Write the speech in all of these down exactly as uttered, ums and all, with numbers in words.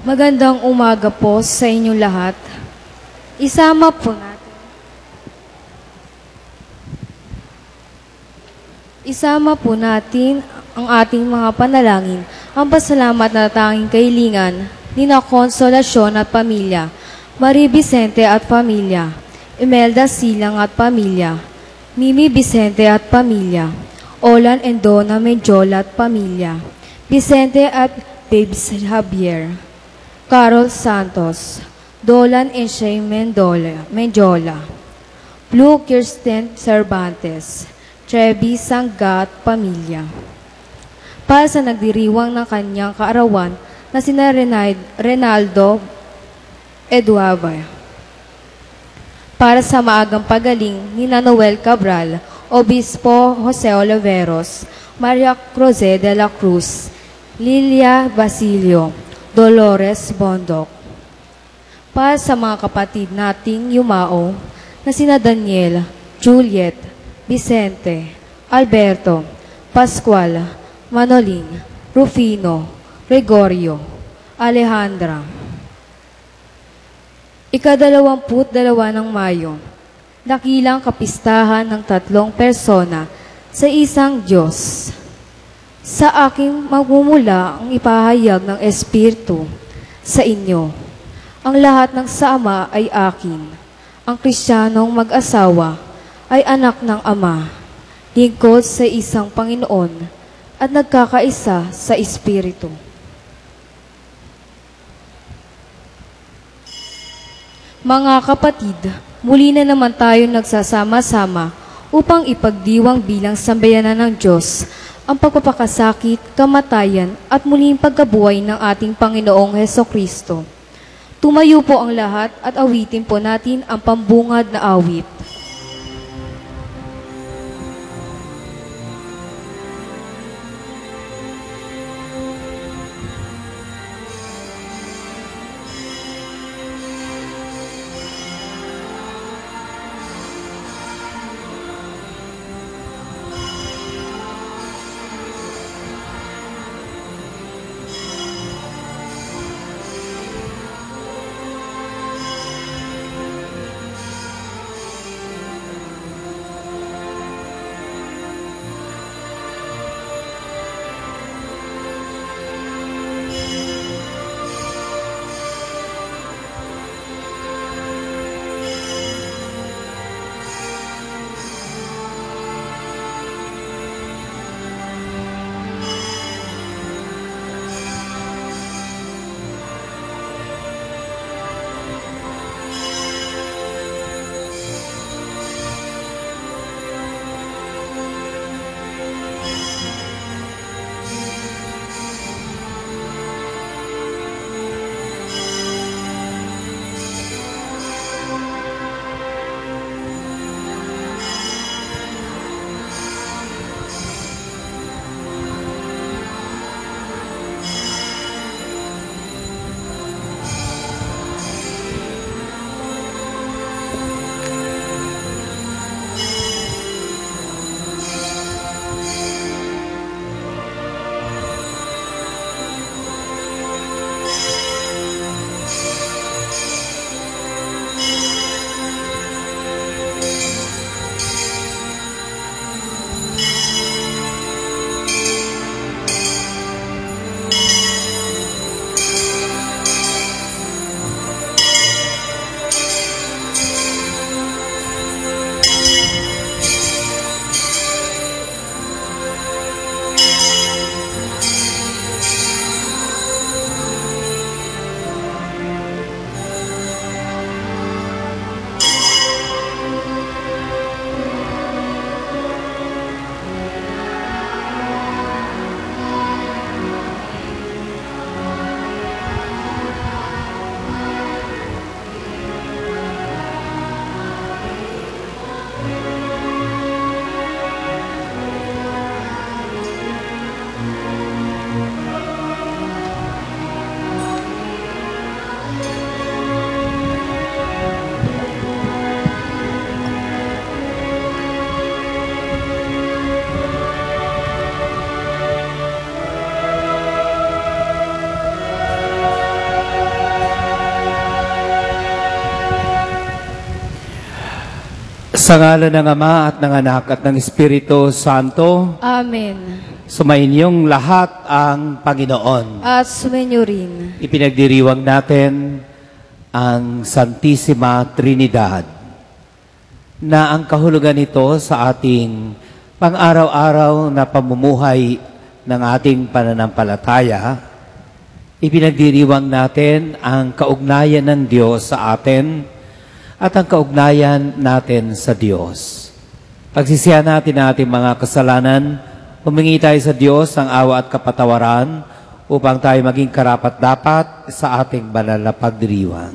Magandang umaga po sa inyong lahat. Isama po natin. Isama po natin ang ating mga panalangin, ang pasalamat na tanging kahilingan ni na Konsolasyon at pamilya, Marie Vicente at pamilya, Imelda Silang at pamilya, Mimi Vicente at pamilya, Olan and Donna Menjola at pamilya, Vicente at Babes Javier, Carol Santos, Dolan and Shay Mendola, Menjola, Blue Kirsten Cervantes, Trevi Sangga at pamilya. Para sa nagdiriwang ng kanyang kaarawan na sina Renaldo Eduava. Para sa maagang pagaling ni Noel Cabral, Obispo Jose Oliveros, Maria Cruz de la Cruz, Lilia Basilio, Dolores Bondok. Para sa mga kapatid nating yumao na sina Daniel, Juliet, Vicente, Alberto, Pascual, Manolin, Rufino, Gregorio, Alejandra. Ikadalawamput dalawa ng Mayo, dakilang kapistahan ng tatlong persona sa isang Diyos. Sa aking magmumula ang ipahayag ng Espiritu sa inyo. Ang lahat ng sa Ama ay akin. Ang Kristiyanong mag-asawa ay anak ng Ama, lingkod sa isang Panginoon at nagkakaisa sa Espiritu. Mga kapatid, muli na naman tayo nagsasama-sama upang ipagdiwang bilang sambayanan ng Diyos ang pagpapakasakit, kamatayan at muling pagkabuhay ng ating Panginoong Hesukristo. Tumayo po ang lahat at awitin po natin ang pambungad na awit. Sa ngalan ng Ama at ng Anak at ng Espiritu Santo, Amen. sumainyong lahat ang Panginoon. At sumainyo rin. Ipinagdiriwang natin ang Santissima Trinidad, na ang kahulugan nito sa ating pang-araw-araw na pamumuhay ng ating pananampalataya. Ipinagdiriwang natin ang kaugnayan ng Diyos sa atin at ang kaugnayan natin sa Diyos. Pagsisihan natin ang ating mga kasalanan, humingi tayo sa Diyos ng awa at kapatawaran upang tayo maging karapat-dapat sa ating banal na pagdiriwang.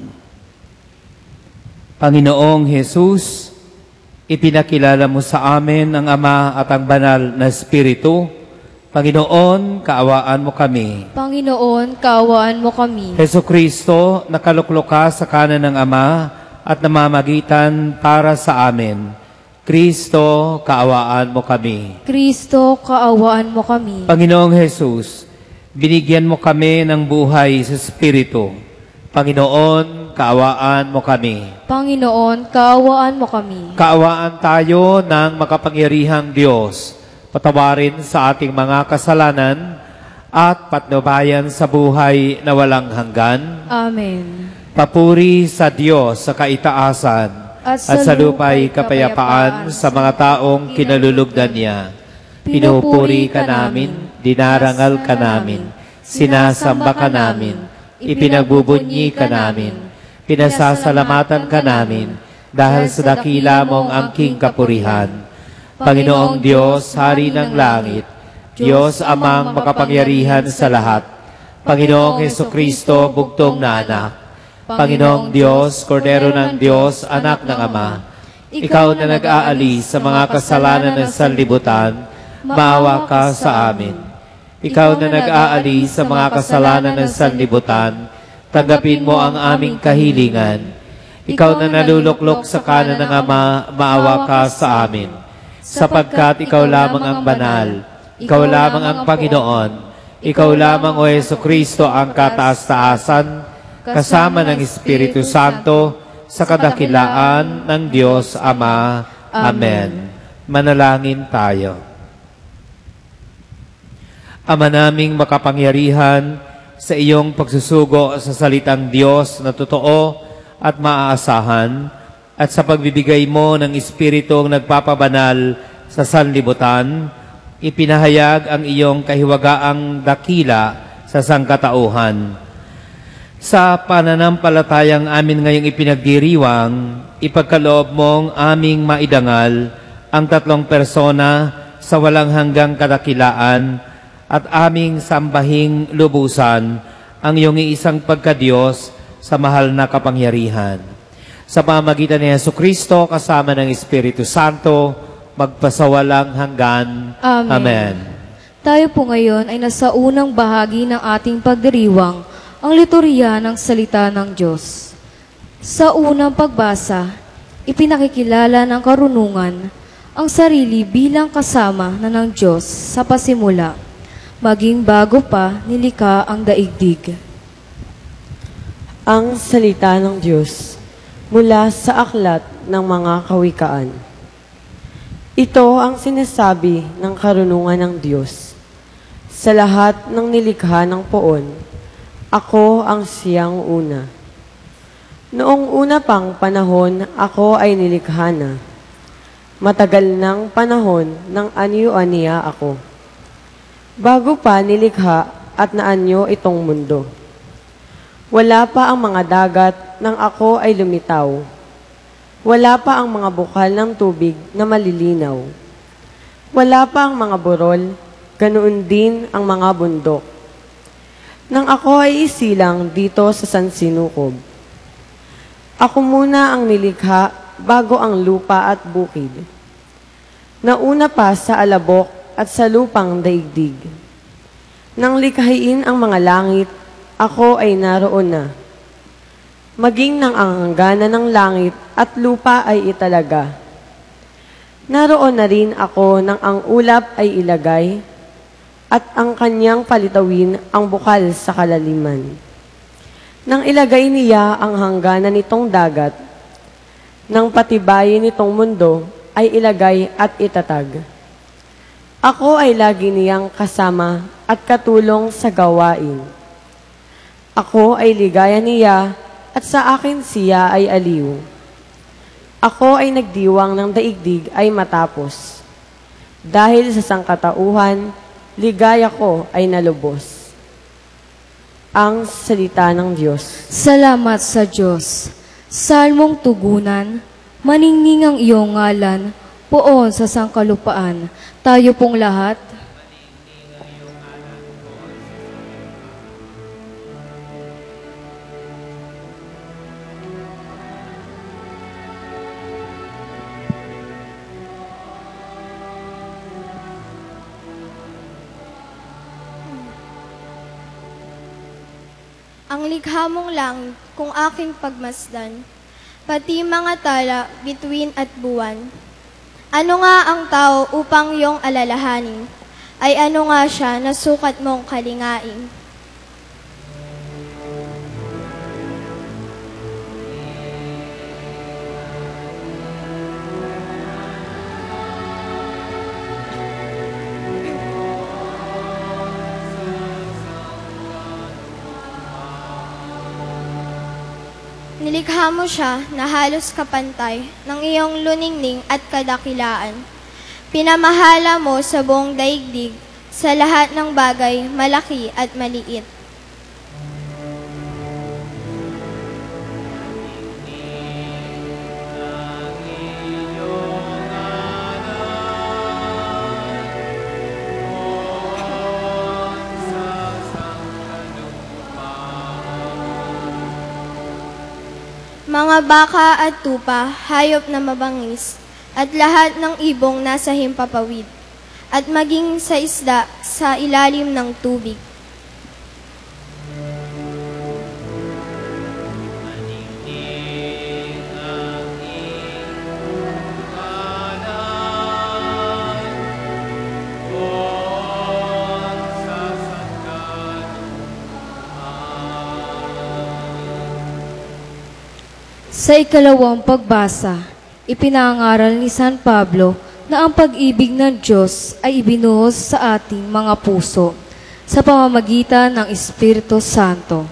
Panginoong Jesus, ipinakilala mo sa amin ang Ama at ang banal na Espiritu. Panginoon, kaawaan mo kami. Panginoon, kaawaan mo kami. Jesucristo, nakaluklok ka sa kanan ng Ama at namamagitan para sa amin. Kristo, kaawaan mo kami. Kristo, kaawaan mo kami. Panginoong Jesus, binigyan mo kami ng buhay sa Espiritu. Panginoon, kaawaan mo kami. Panginoon, kaawaan mo kami. Kaawaan tayo ng makapangyarihang Diyos. Patawarin sa ating mga kasalanan at patnubayan sa buhay na walang hanggan. Amen. Papuri sa Diyos sa kaitaasan at sa, at sa lupa'y kapayapaan sa mga taong kinalulugdan niya. Pinupuri ka namin, dinarangal ka namin, sinasamba ka namin, ipinagbubunyi ka namin, pinasasalamatan ka namin, dahil sa dakila mong angking kapurihan. Panginoong Diyos, Hari ng Langit, Diyos amang makapangyarihan sa lahat, Panginoong Hesukristo, bugtong na anak, Panginoong Diyos, Kordero ng Diyos, Anak ng Ama, Ikaw na nag-aalis sa mga kasalanan ng sanlibutan, maawa ka sa amin. Ikaw na nag-aalis sa mga kasalanan ng sanlibutan, tanggapin mo ang aming kahilingan. Ikaw na naluluklok sa kanan ng Ama, maawa ka sa amin. Sapagkat Ikaw lamang ang banal, Ikaw lamang ang Panginoon, Ikaw lamang o Jesucristo ang kataas-taasan, kasama ng Espiritu Santo, sa kadakilaan ng Diyos Ama. Amen. Manalangin tayo. Ama naming makapangyarihan, sa iyong pagsusugo sa salitang Diyos na totoo at maaasahan, at sa pagbibigay mo ng Espiritong nagpapabanal sa sanlibutan, ipinahayag ang iyong kahiwagaang dakila sa sangkatauhan. Sa pananampalatayang amin ngayong ipinagdiriwang, ipagkaloob mong aming maidangal ang tatlong persona sa walang hanggang kadakilaan at aming sambahing lubusan ang iyong iisang pagkadiyos sa mahal na kapangyarihan. Sa pamamagitan ni Jesucristo kasama ng Espiritu Santo, magpasawalang hanggan. Amen. Amen. Tayo po ngayon ay nasa unang bahagi ng ating pagdiriwang, ang liturhiya ng salita ng Diyos. Sa unang pagbasa, ipinakikilala ng karunungan ang sarili bilang kasama na ng Diyos sa pasimula, maging bago pa nilikha ang daigdig. Ang salita ng Diyos mula sa aklat ng mga kawikaan. Ito ang sinasabi ng karunungan ng Diyos. Sa lahat ng nilikha ng poon, ako ang siyang una. Noong una pang panahon, ako ay nilikha na. Matagal ng panahon nang anyo-aniya ako. Bago pa nilikha at naanyo itong mundo. Wala pa ang mga dagat nang ako ay lumitaw. Wala pa ang mga bukal ng tubig na malilinaw. Wala pa ang mga burol, ganoon din ang mga bundok. Nang ako ay isilang dito sa sansinukob. Ako muna ang nilikha bago ang lupa at bukid. Nauna pa sa alabok at sa lupang daigdig. Nang likhain ang mga langit, ako ay naroon na. Maging nang ang hangganan ng langit at lupa ay italaga. Naroon na rin ako nang ang ulap ay ilagay, at ang kanyang palitawin ang bukal sa kalaliman. Nang ilagay niya ang hangganan nitong dagat, ng patibayin nitong mundo ay ilagay at itatag. Ako ay lagi niyang kasama at katulong sa gawain. Ako ay ligaya niya at sa akin siya ay aliw. Ako ay nagdiwang ng daigdig ay matapos. Dahil sa sangkatauhan, ligaya ko ay nalubos. Ang salita ng Diyos. Salamat sa Diyos. Salmong tugunan, maningning ang iyong ngalan, poon sa sangkalupaan. Tayo pong lahat, ang likha mong langit kung aking pagmasdan, pati mga tala, bituin at buwan. Ano nga ang tao upang iyong alalahanin, ay ano nga siya na sukat mong kalingain. Nilikha mo siya na halos kapantay ng iyong luningning at kadakilaan. Pinamahala mo sa buong daigdig sa lahat ng bagay, malaki at maliit. Mga baka at tupa, hayop na mabangis, at lahat ng ibong nasa himpapawid, at maging sa isda sa ilalim ng tubig. sa ikalawang pagbasa, ipinangaral ni San Pablo na ang pag-ibig ng Diyos ay ibinuhos sa ating mga puso sa pamamagitan ng Espiritu Santo.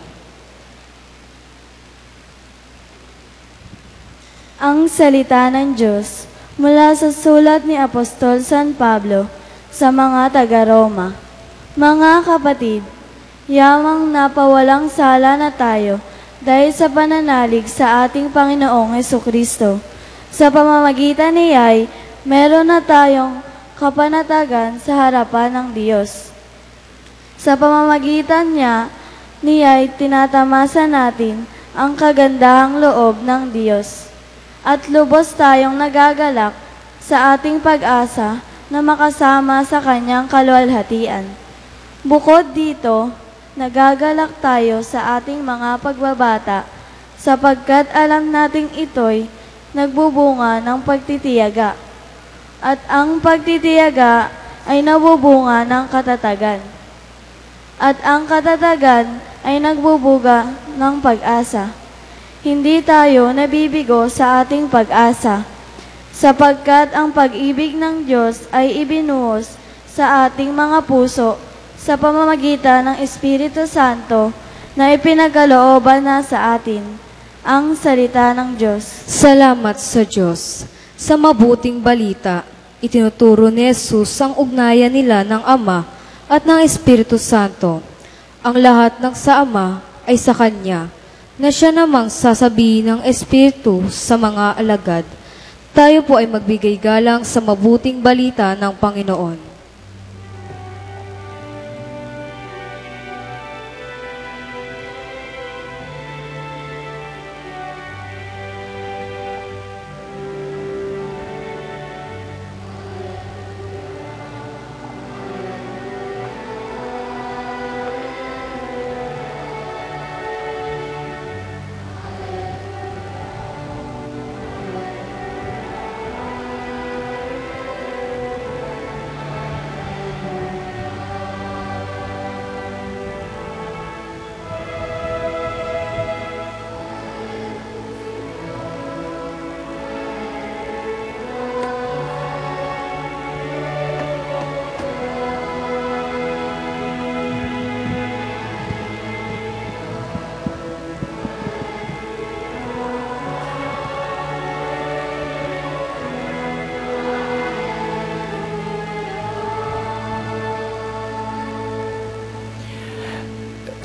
Ang salita ng Diyos mula sa sulat ni Apostol San Pablo sa mga taga-Roma. Mga kapatid, yamang napawalang sala na tayo dahil sa pananalig sa ating Panginoong Hesukristo. Sa pamamagitan niya'y meron na tayong kapanatagan sa harapan ng Diyos. Sa pamamagitan niya, niya'y tinatamasa natin ang kagandahang loob ng Diyos. At lubos tayong nagagalak sa ating pag-asa na makasama sa kanyang kaluwalhatian. Bukod dito, nagagalak tayo sa ating mga pagbabata sapagkat alam nating ito'y nagbubunga ng pagtitiyaga. At ang pagtitiyaga ay nabubunga ng katatagan. At ang katatagan ay nagbubuga ng pag-asa. Hindi tayo nabibigo sa ating pag-asa, sapagkat ang pag-ibig ng Diyos ay ibinuhos sa ating mga puso sa pamamagitan ng Espiritu Santo na ipinagalooban na sa atin. Ang salita ng Diyos. Salamat sa Diyos. Sa mabuting balita, itinuturo ni Jesus ang ugnayan nila ng Ama at ng Espiritu Santo. Ang lahat ng sa Ama ay sa Kanya, na siya namang sasabihin ng Espiritu sa mga alagad. Tayo po ay magbigay galang sa mabuting balita ng Panginoon.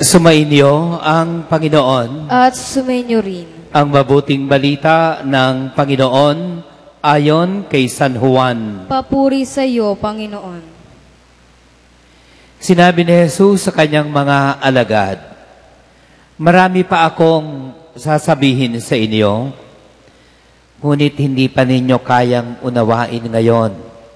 Sumainyo ang Panginoon. At sumainyo rin. Ang mabuting balita ng Panginoon ayon kay San Juan. Papuri sa iyo, Panginoon. Sinabi ni Jesus sa kanyang mga alagad, marami pa akong sasabihin sa inyo, ngunit hindi pa ninyo kayang unawain ngayon.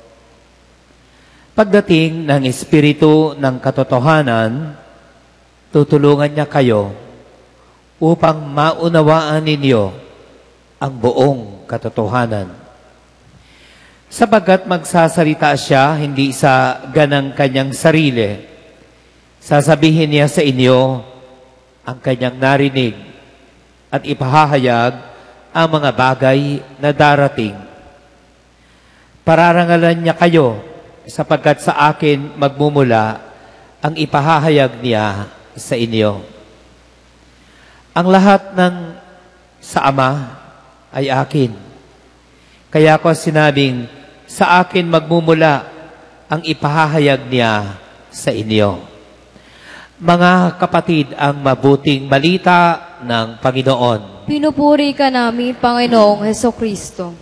Pagdating ng Espiritu ng Katotohanan, tutulungan niya kayo upang maunawaan ninyo ang buong katotohanan. Sapagkat magsasalita siya hindi sa ganang kanyang sarili, sasabihin niya sa inyo ang kanyang narinig at ipahahayag ang mga bagay na darating. Pararangalan niya kayo sapagkat sa akin magmumula ang ipahahayag niya sa inyo. Ang lahat ng sa Ama ay akin. Kaya ko sinabing, sa akin magmumula ang ipahahayag niya sa inyo. Mga kapatid, ang mabuting balita ng Panginoon. Pinupuri ka namin, Panginoong Hesukristo.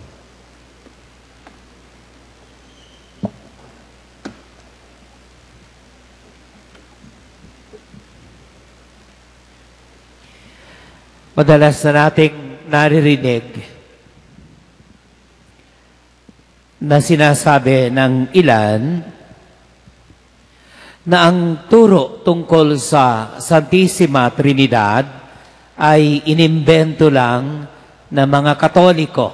Madalas na nating naririnig na sinasabi ng ilan na ang turo tungkol sa Santissima Trinidad ay inimbento lang ng mga Katoliko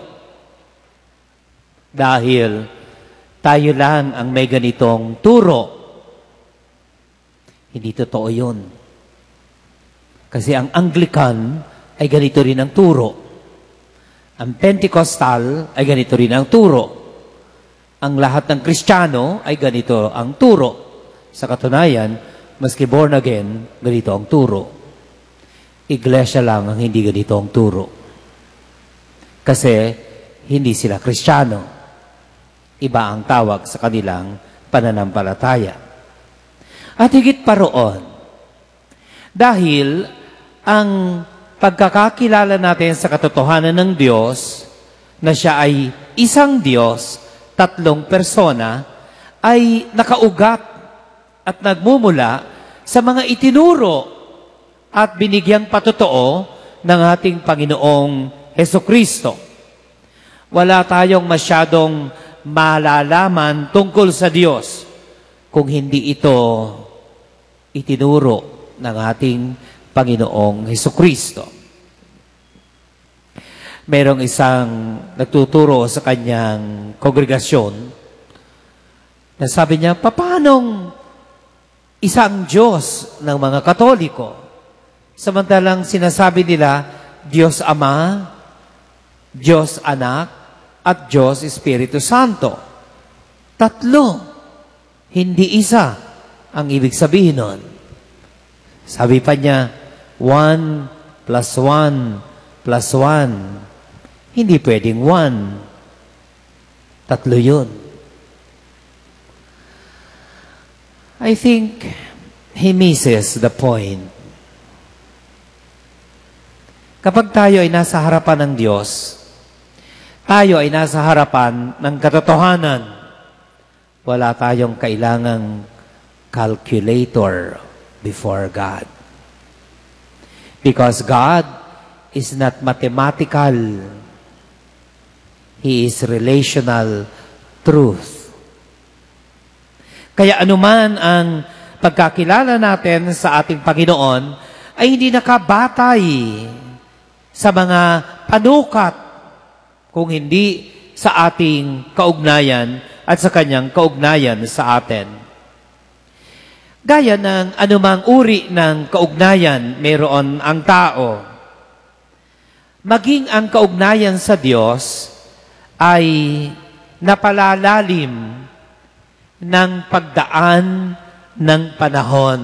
dahil tayo lang ang may ganitong turo. Hindi totoo yun. Kasi ang Anglican ay ganito rin ang turo. Ang Pentecostal ay ganito rin ang turo. Ang lahat ng Kristiyano ay ganito ang turo. Sa katunayan, maski born again, ganito ang turo. Iglesia lang ang hindi ganito ang turo. Kasi hindi sila Kristiyano. Iba ang tawag sa kanilang pananampalataya. At higit pa roon, dahil ang pagkakakilala natin sa katotohanan ng Diyos, na siya ay isang Diyos, tatlong persona, ay nakaugat at nagmumula sa mga itinuro at binigyang patotoo ng ating Panginoong Hesukristo. Wala tayong masyadong malalaman tungkol sa Diyos kung hindi ito itinuro ng ating Panginoong Hesukristo. Merong isang nagtuturo sa kanyang kongregasyon na sabi niya, paanong isang Diyos ng mga Katoliko? Samantalang sinasabi nila, Diyos Ama, Diyos Anak, at Diyos Espiritu Santo. Tatlo, hindi isa ang ibig sabihin nun. Sabi pa niya, one plus one plus one. Hindi pwedeng one. Tatlo yun. I think he misses the point. Kapag tayo ay nasa harapan ng Diyos, tayo ay nasa harapan ng katotohanan. Wala tayong kailangang calculator before God. Because God is not mathematical. He is relational truth. Kaya anuman ang pagkakilala natin sa ating Panginoon ay hindi nakabatay sa mga panukat kung hindi sa ating kaugnayan at sa kanyang kaugnayan sa atin. Gaya ng anumang uri ng kaugnayan mayroon ang tao. Maging ang kaugnayan sa Diyos ay napalalalim ng pagdaan ng panahon.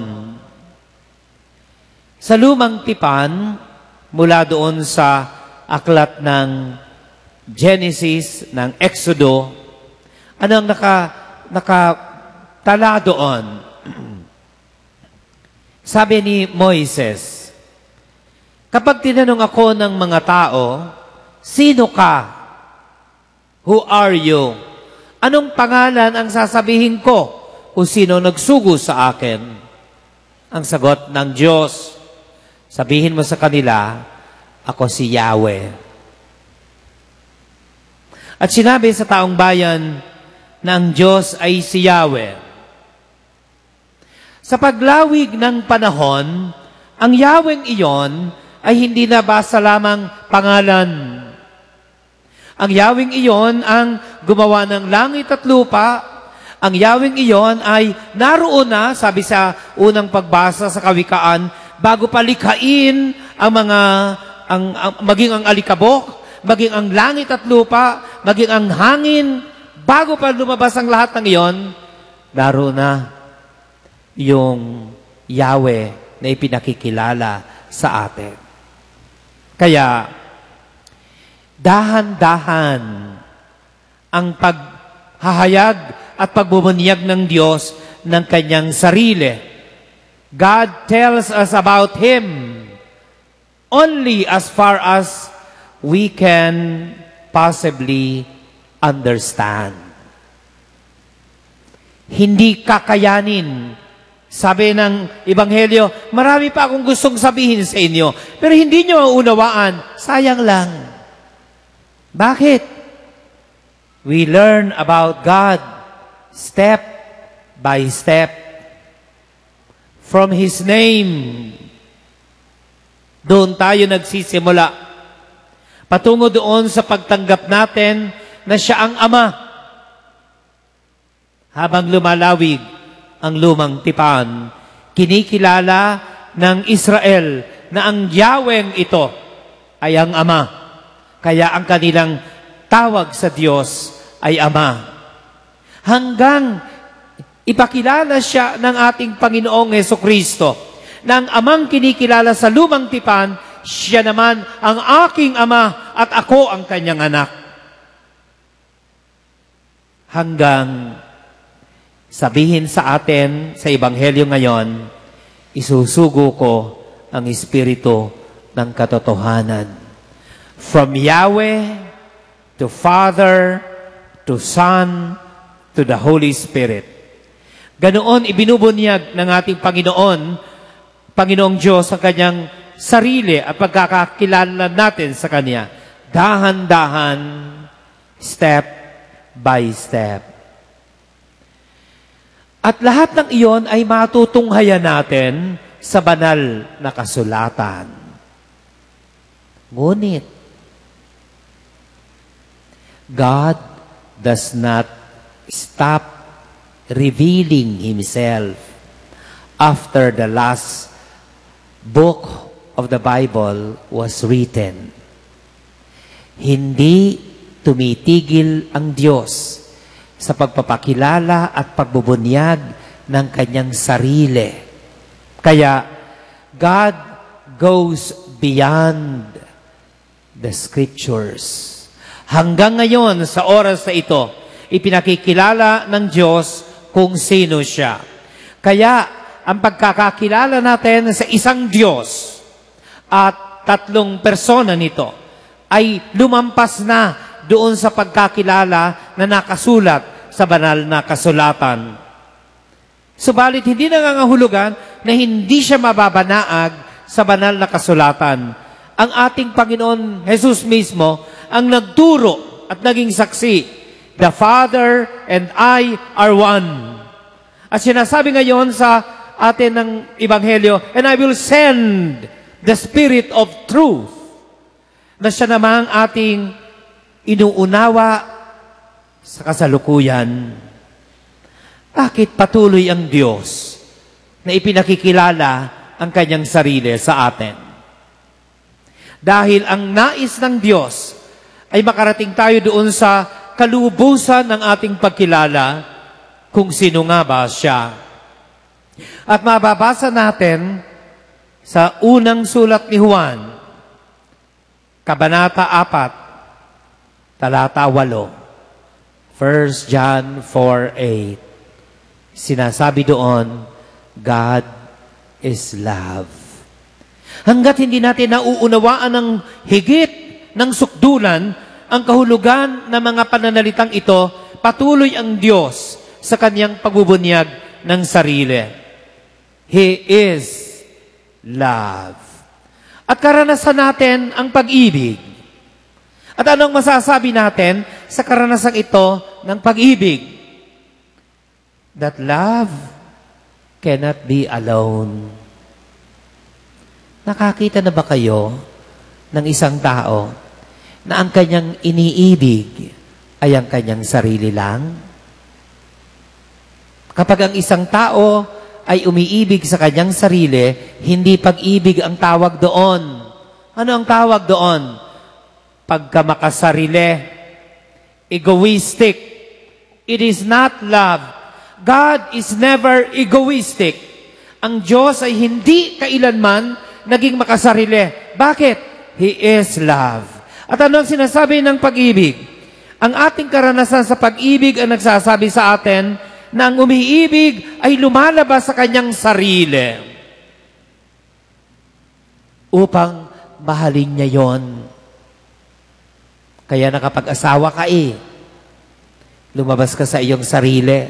Sa lumang tipan, mula doon sa aklat ng Genesis, ng Exodo, ano ang naka, nakatala doon? Sabi ni Moises, kapag tinanong ako ng mga tao, sino ka? Who are you? Anong pangalan ang sasabihin ko kung sino nagsugo sa akin? Ang sagot ng Diyos, sabihin mo sa kanila, ako si Yahweh. At sinabi sa taong bayan na ang Diyos ay si Yahweh. Sa paglawig ng panahon, ang Yahweh iyon ay hindi na basta lamang pangalan. Ang Yahweh iyon ang gumawa ng langit at lupa. Ang Yahweh iyon ay naroon na, sabi sa unang pagbasa sa Kawikaan, bago palikhain ang mga, ang, ang, maging ang alikabok, maging ang langit at lupa, maging ang hangin, bago pa lumabas ang lahat ng iyon, naroon na yung Yahweh na ipinakikilala sa atin. Kaya, dahan-dahan ang paghahayag at pagbubunyag ng Diyos ng kanyang sarili. God tells us about Him only as far as we can possibly understand. Hindi kakayanin. Sabi ng Ebanghelyo, marami pa akong gustong sabihin sa inyo, pero hindi nyo maunawaan. Sayang lang. Bakit? We learn about God step by step. From His name. Doon tayo nagsisimula. Patungo doon sa pagtanggap natin na Siya ang Ama. Habang lumalawig ang lumang tipan, kinikilala ng Israel na ang Yahweh ito ay ang Ama. Kaya ang kanilang tawag sa Diyos ay Ama. Hanggang ipakilala Siya ng ating Panginoong Hesukristo, na ang Amang kinikilala sa lumang tipan, Siya naman ang aking Ama at ako ang Kanyang anak. Hanggang sabihin sa atin sa Ebanghelyo ngayon, isusugo ko ang Espiritu ng katotohanan. From Yahweh to Father to Son to the Holy Spirit. Ganoon ibinubunyag ng ating Panginoon, Panginoong Diyos sa Kanyang sarili at pagkakakilala natin sa Kanya. Dahan-dahan, step by step. At lahat ng iyon ay matutunghayan natin sa banal na kasulatan. Ngunit, God does not stop revealing Himself after the last book of the Bible was written. Hindi tumitigil ang Diyos sa pagpapakilala at pagbubunyag ng Kanyang sarili. Kaya, God goes beyond the Scriptures. Hanggang ngayon, sa oras na ito, ipinakikilala ng Diyos kung sino Siya. Kaya, ang pagkakakilala natin sa isang Diyos at tatlong persona nito ay lumampas na doon sa pagkakilala na nakasulat sa banal na kasulatan. Subalit, hindi nangangahulugan na hindi Siya mababanaag sa banal na kasulatan. Ang ating Panginoon Jesus mismo ang nagturo at naging saksi. The Father and I are one. At sinasabi ngayon sa atin ng Ebanghelyo, and I will send the Spirit of truth, na Siya namang ating inuunawa sa kasalukuyan. Bakit patuloy ang Diyos na ipinakikilala ang Kanyang sarili sa atin? Dahil ang nais ng Diyos ay makarating tayo doon sa kalubusan ng ating pagkilala kung sino nga ba Siya. At mababasa natin sa unang sulat ni Juan, Kabanata apat, talata walo. First John four eight. Sinasabi doon, God is love. Hanggat hindi natin nauunawaan ng higit ng sukdulan ang kahulugan ng mga pananalitang ito, patuloy ang Diyos sa kanyang pagbubunyag ng sarili. He is love. At karanasan natin ang pag-ibig. At anong masasabi natin sa karanasang ito ng pag-ibig? That love cannot be alone. Nakakita na ba kayo ng isang tao na ang kanyang iniibig ay ang kanyang sarili lang? Kapag ang isang tao ay umiibig sa kanyang sarili, hindi pag-ibig ang tawag doon. Ano ang tawag doon? Pagkamakasarili, egoistic. It is not love. God is never egoistic. Ang Diyos ay hindi kailanman naging makasarili. Bakit? He is love. At ano ang sinasabi ng pag-ibig? Ang ating karanasan sa pag-ibig ang nagsasabi sa atin na ang umiibig ay lumalabas sa kanyang sarili upang mahalin niya yon. Kaya nakapag-asawa ka eh, lumabas ka sa iyong sarili.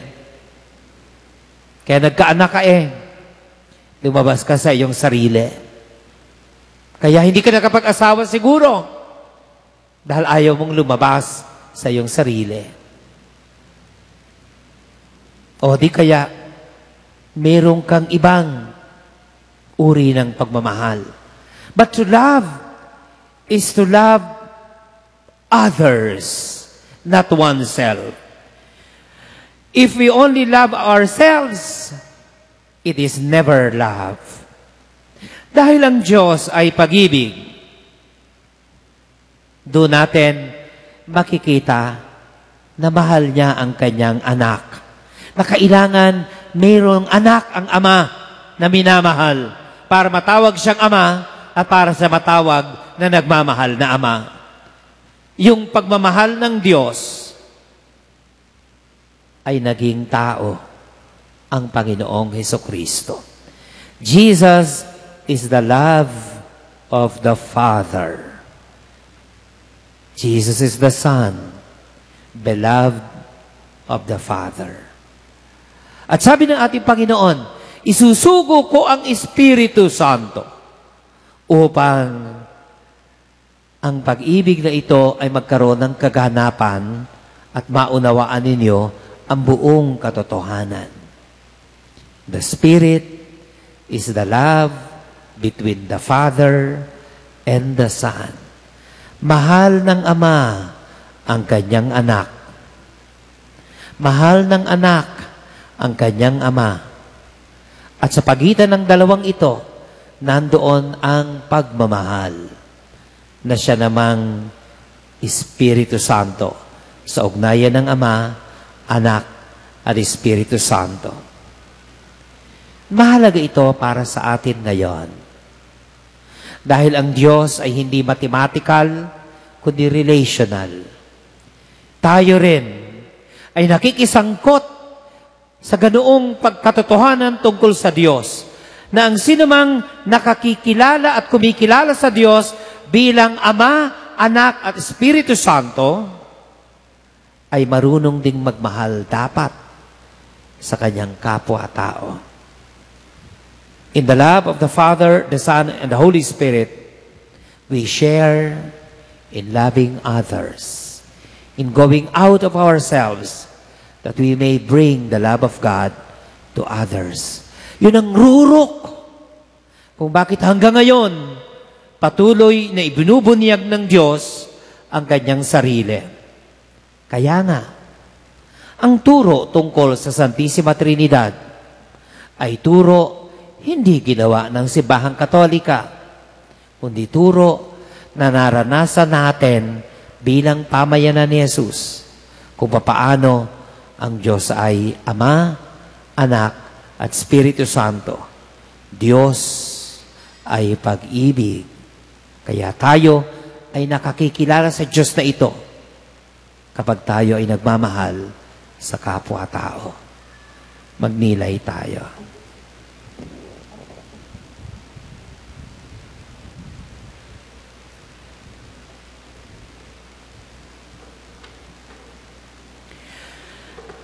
Kaya nagkaanak ka eh, lumabas ka sa iyong sarili. Kaya hindi ka nakapag-asawa siguro dahil ayaw mong lumabas sa iyong sarili. O di kaya meron kang ibang uri ng pagmamahal. But to love is to love others, not oneself. If we only love ourselves, it is never love. Dahil ang Diyos ay pag-ibig, doon natin makikita na mahal niya ang kanyang anak. Na kailangan mayroong anak ang ama na minamahal para matawag siyang ama at para sa matawag na nagmamahal na ama. Yung pagmamahal ng Diyos ay naging tao ang Panginoong Hesukristo. Jesus is the love of the Father. Jesus is the Son, beloved of the Father. At sabi ng ating Panginoon, isusugo ko ang Espiritu Santo upang ang pag-ibig na ito ay magkaroon ng kaganapan at maunawaan ninyo ang buong katotohanan. The Spirit is the love between the Father and the Son. Mahal ng Ama ang kanyang anak. Mahal ng anak ang kanyang ama. At sa pagitan ng dalawang ito, nandoon ang pagmamahal na siya namang Espiritu Santo sa ugnayan ng Ama, Anak, at Espiritu Santo. Mahalaga ito para sa atin ngayon. Dahil ang Diyos ay hindi mathematical, kundi relational. Tayo rin ay nakikisangkot sa ganoong pagkatotohanan tungkol sa Diyos, na ang sinumang nakakikilala at kumikilala sa Diyos bilang Ama, Anak, at Espiritu Santo, ay marunong ding magmahal dapat sa kanyang kapwa-tao. In the love of the Father, the Son, and the Holy Spirit, we share in loving others, in going out of ourselves, that we may bring the love of God to others. Yun ang rurok kung bakit hanggang ngayon patuloy na ibinubunyag ng Diyos ang kanyang sarili. Kaya nga, ang turo tungkol sa Santissima Trinidad ay turo hindi ginawa ng Simbahang Katolika, kundi turo na naranasan natin bilang pamayanan ni Jesus kung paano ang Diyos ay Ama, Anak, at Espiritu Santo. Diyos ay pag-ibig. Kaya tayo ay nakakikilala sa Diyos na ito kapag tayo ay nagmamahal sa kapwa-tao. Magnilay tayo.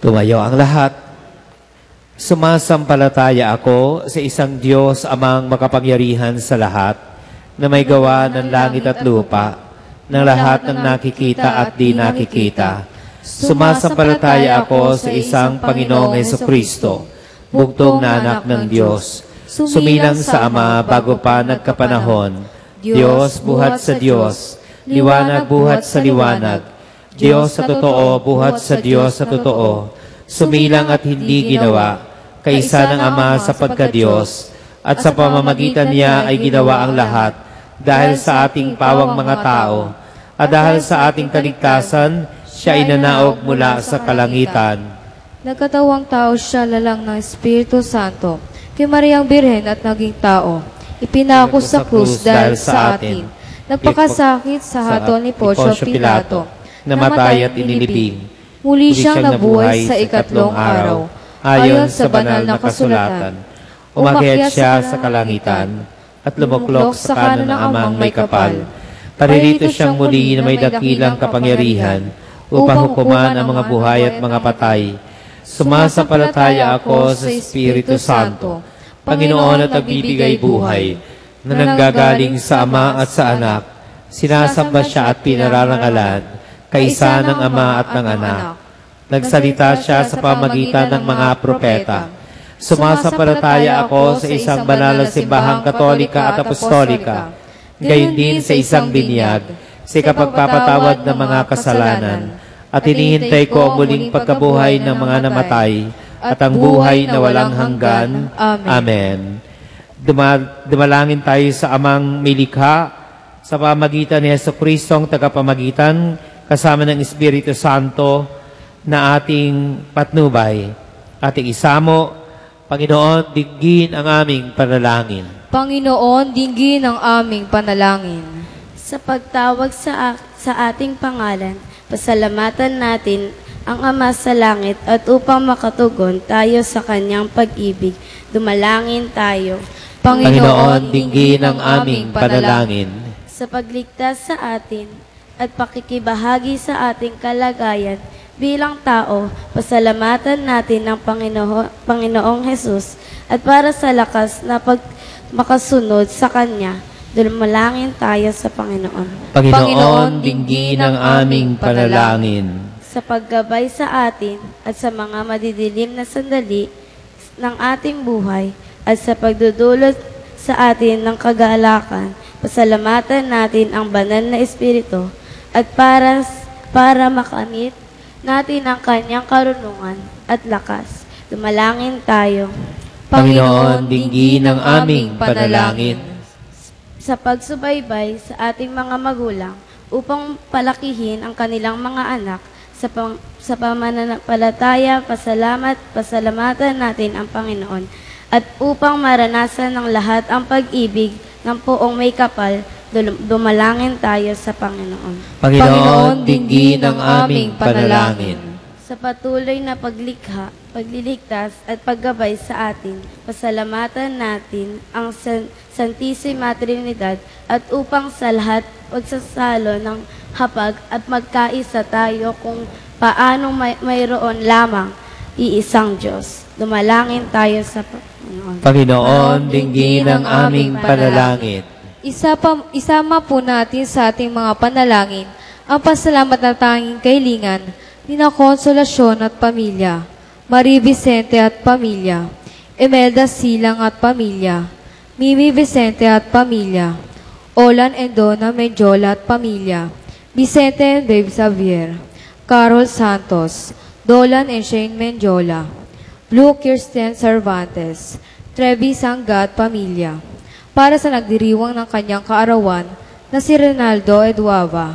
Tumayo ang lahat. Sumasampalataya ako sa isang Diyos amang makapangyarihan sa lahat, na may gawa ng langit at lupa, ng lahat ng nakikita at di nakikita. Sumasampalataya ako sa isang Panginoong Hesukristo, bugtong na anak ng Diyos, sumilang sa Ama bago pa nagkapanahon, Diyos buhat sa Diyos, liwanag buhat sa liwanag, Diyos sa totoo buhat sa Diyos sa totoo, sumilang at hindi ginawa, kaisa ng Ama sa pagka-Diyos, at sa pamamagitan niya ay ginawa ang lahat, dahil sa ating pawang mga tao, at dahil sa ating kaligtasan, siya inanaog mula sa kalangitan. Nagkatawang tao siya lalang ng Espiritu Santo, kay Mariang Birhen at naging tao. Ipinako sa krus dahil sa atin. Nagpakasakit sa hatol ni Poncio Pilato, namatay at inilibing. Muli siyang nabuhay sa ikatlong araw, ayon sa banal na kasulatan. Umakyat siya sa kalangitan, at lumuklok sa kanan ng Amang may kapal. Paririto siyang muli na may dakilang kapangyarihan, upang hukuman ang mga buhay at mga patay. Sumasampalataya ako sa Espiritu Santo, Panginoon at nagbibigay buhay, na nanggagaling sa Ama at sa Anak. Sinasamba siya at pinararangalan, kaisa ng Ama at ng Anak. Nagsalita siya sa pamagitan ng mga propeta. Sumasampalataya ako sa isang banal na simbahang katolika at apostolika, gayon din sa isang binyag, sa kapagpapatawad ng mga kasalanan, at hinihintay ko ang muling pagkabuhay ng mga namatay, at ang buhay na walang hanggan. Amen. Duma dumalangin tayo sa Amang milikha, sa pamagitan ni Hesukristo ang tagapamagitan, kasama ng Espiritu Santo, na ating patnubay. Ating isamo, Panginoon, dinggin ang aming panalangin. Panginoon, dinggin ang aming panalangin. Sa pagtawag sa, sa ating pangalan, pasalamatan natin ang Ama sa langit at upang makatugon tayo sa kanyang pag-ibig, dumalangin tayo. Panginoon, dinggin ang aming panalangin. Sa pagligtas sa atin at pakikibahagi sa ating kalagayan bilang tao, pasalamatan natin ang Panginoon, Panginoong Hesus at para sa lakas na pag makasunod sa Kanya, dumalangin tayo sa Panginoon. Panginoon, dinggin ang aming panalangin. Sa paggabay sa atin at sa mga madidilim na sandali ng ating buhay at sa pagdudulot sa atin ng kagalakan, pasalamatan natin ang banal na Espiritu at para, para makamit natin ang kanyang karunungan at lakas. Dumalangin tayo. Panginoon, dinggin ang aming panalangin. Sa pagsubaybay sa ating mga magulang upang palakihin ang kanilang mga anak sa, pang, sa pamananampalataya, pasalamat, pasalamatan natin ang Panginoon at upang maranasan ng lahat ang pag-ibig ng poong may kapal, dumalangin tayo sa Panginoon. Panginoon, dinggin ang aming panalangin. Sa patuloy na paglikha, pagliligtas at paggabay sa atin, pasalamatan natin ang San Santissima Trinidad at upang sa lahat pagsasalo ng hapag at magkaisa tayo kung paanong may mayroon lamang iisang Diyos. Dumalangin tayo sa Panginoon. Panginoon, dinggin ang aming panalangin. Isa pa, isama po natin sa ating mga panalangin ang pasalamat na tanging kailingan ni na Konsolasyon at pamilya, Marie Vicente at pamilya, Imelda Silang at pamilya, Mimi Vicente at pamilya, Olan and Donna Menjola at pamilya, Vicente and Babe Xavier, Carol Santos, Dolan and Shane Menjola, Blue Kirsten Cervantes, Trevi Sangga at pamilya, para sa nagdiriwang ng kanyang kaarawan na si Ronaldo Eduava.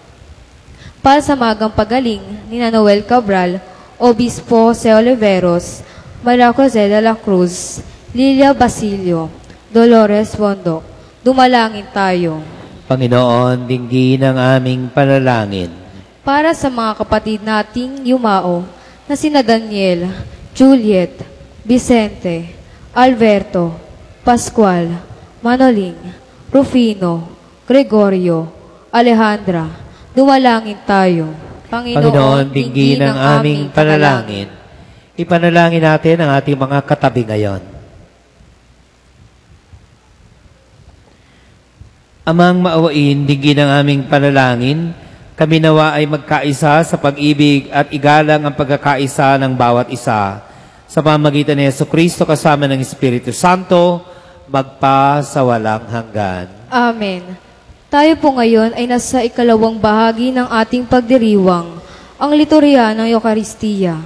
Para sa magang pagaling ni Noel Cabral, Obispo Jose Oliveros, Maria Jose de la Cruz, Lilia Basilio, Dolores Bondok, dumalangin tayo. Panginoon, dinggin ang aming panalangin. Para sa mga kapatid nating yumao na sina Daniel, Juliet, Vicente, Alberto, Pascual, Manoling, Rufino, Gregorio, Alejandra, dumalangin tayo. Panginoon, dinggin ang aming panalangin. Ipanalangin natin ang ating mga katabi ngayon. Amang maawain, digin ang aming panalangin, kami nawa ay magkaisa sa pag-ibig at igalang ang pagkakaisa ng bawat isa. Sa pamamagitan ni Jesucristo kasama ng Espiritu Santo, magpa sa walang hanggan. Amen. Tayo po ngayon ay nasa ikalawang bahagi ng ating pagdiriwang, ang liturya ng Eucharistia.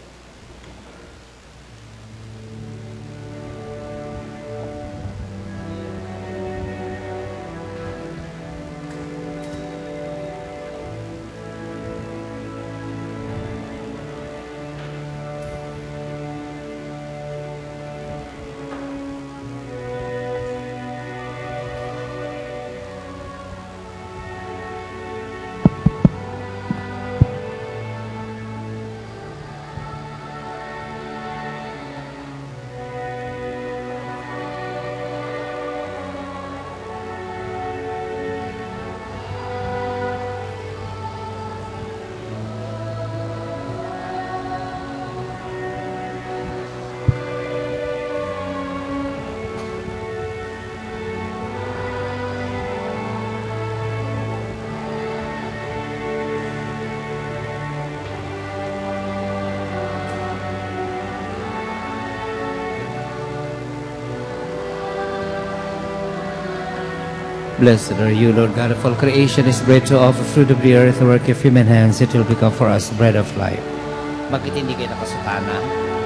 Blessed are you, Lord God of all creation, is bread to offer fruit of the earth, the work of human hands, it will become for us bread of life. Bakit hindi kayo nakasutana?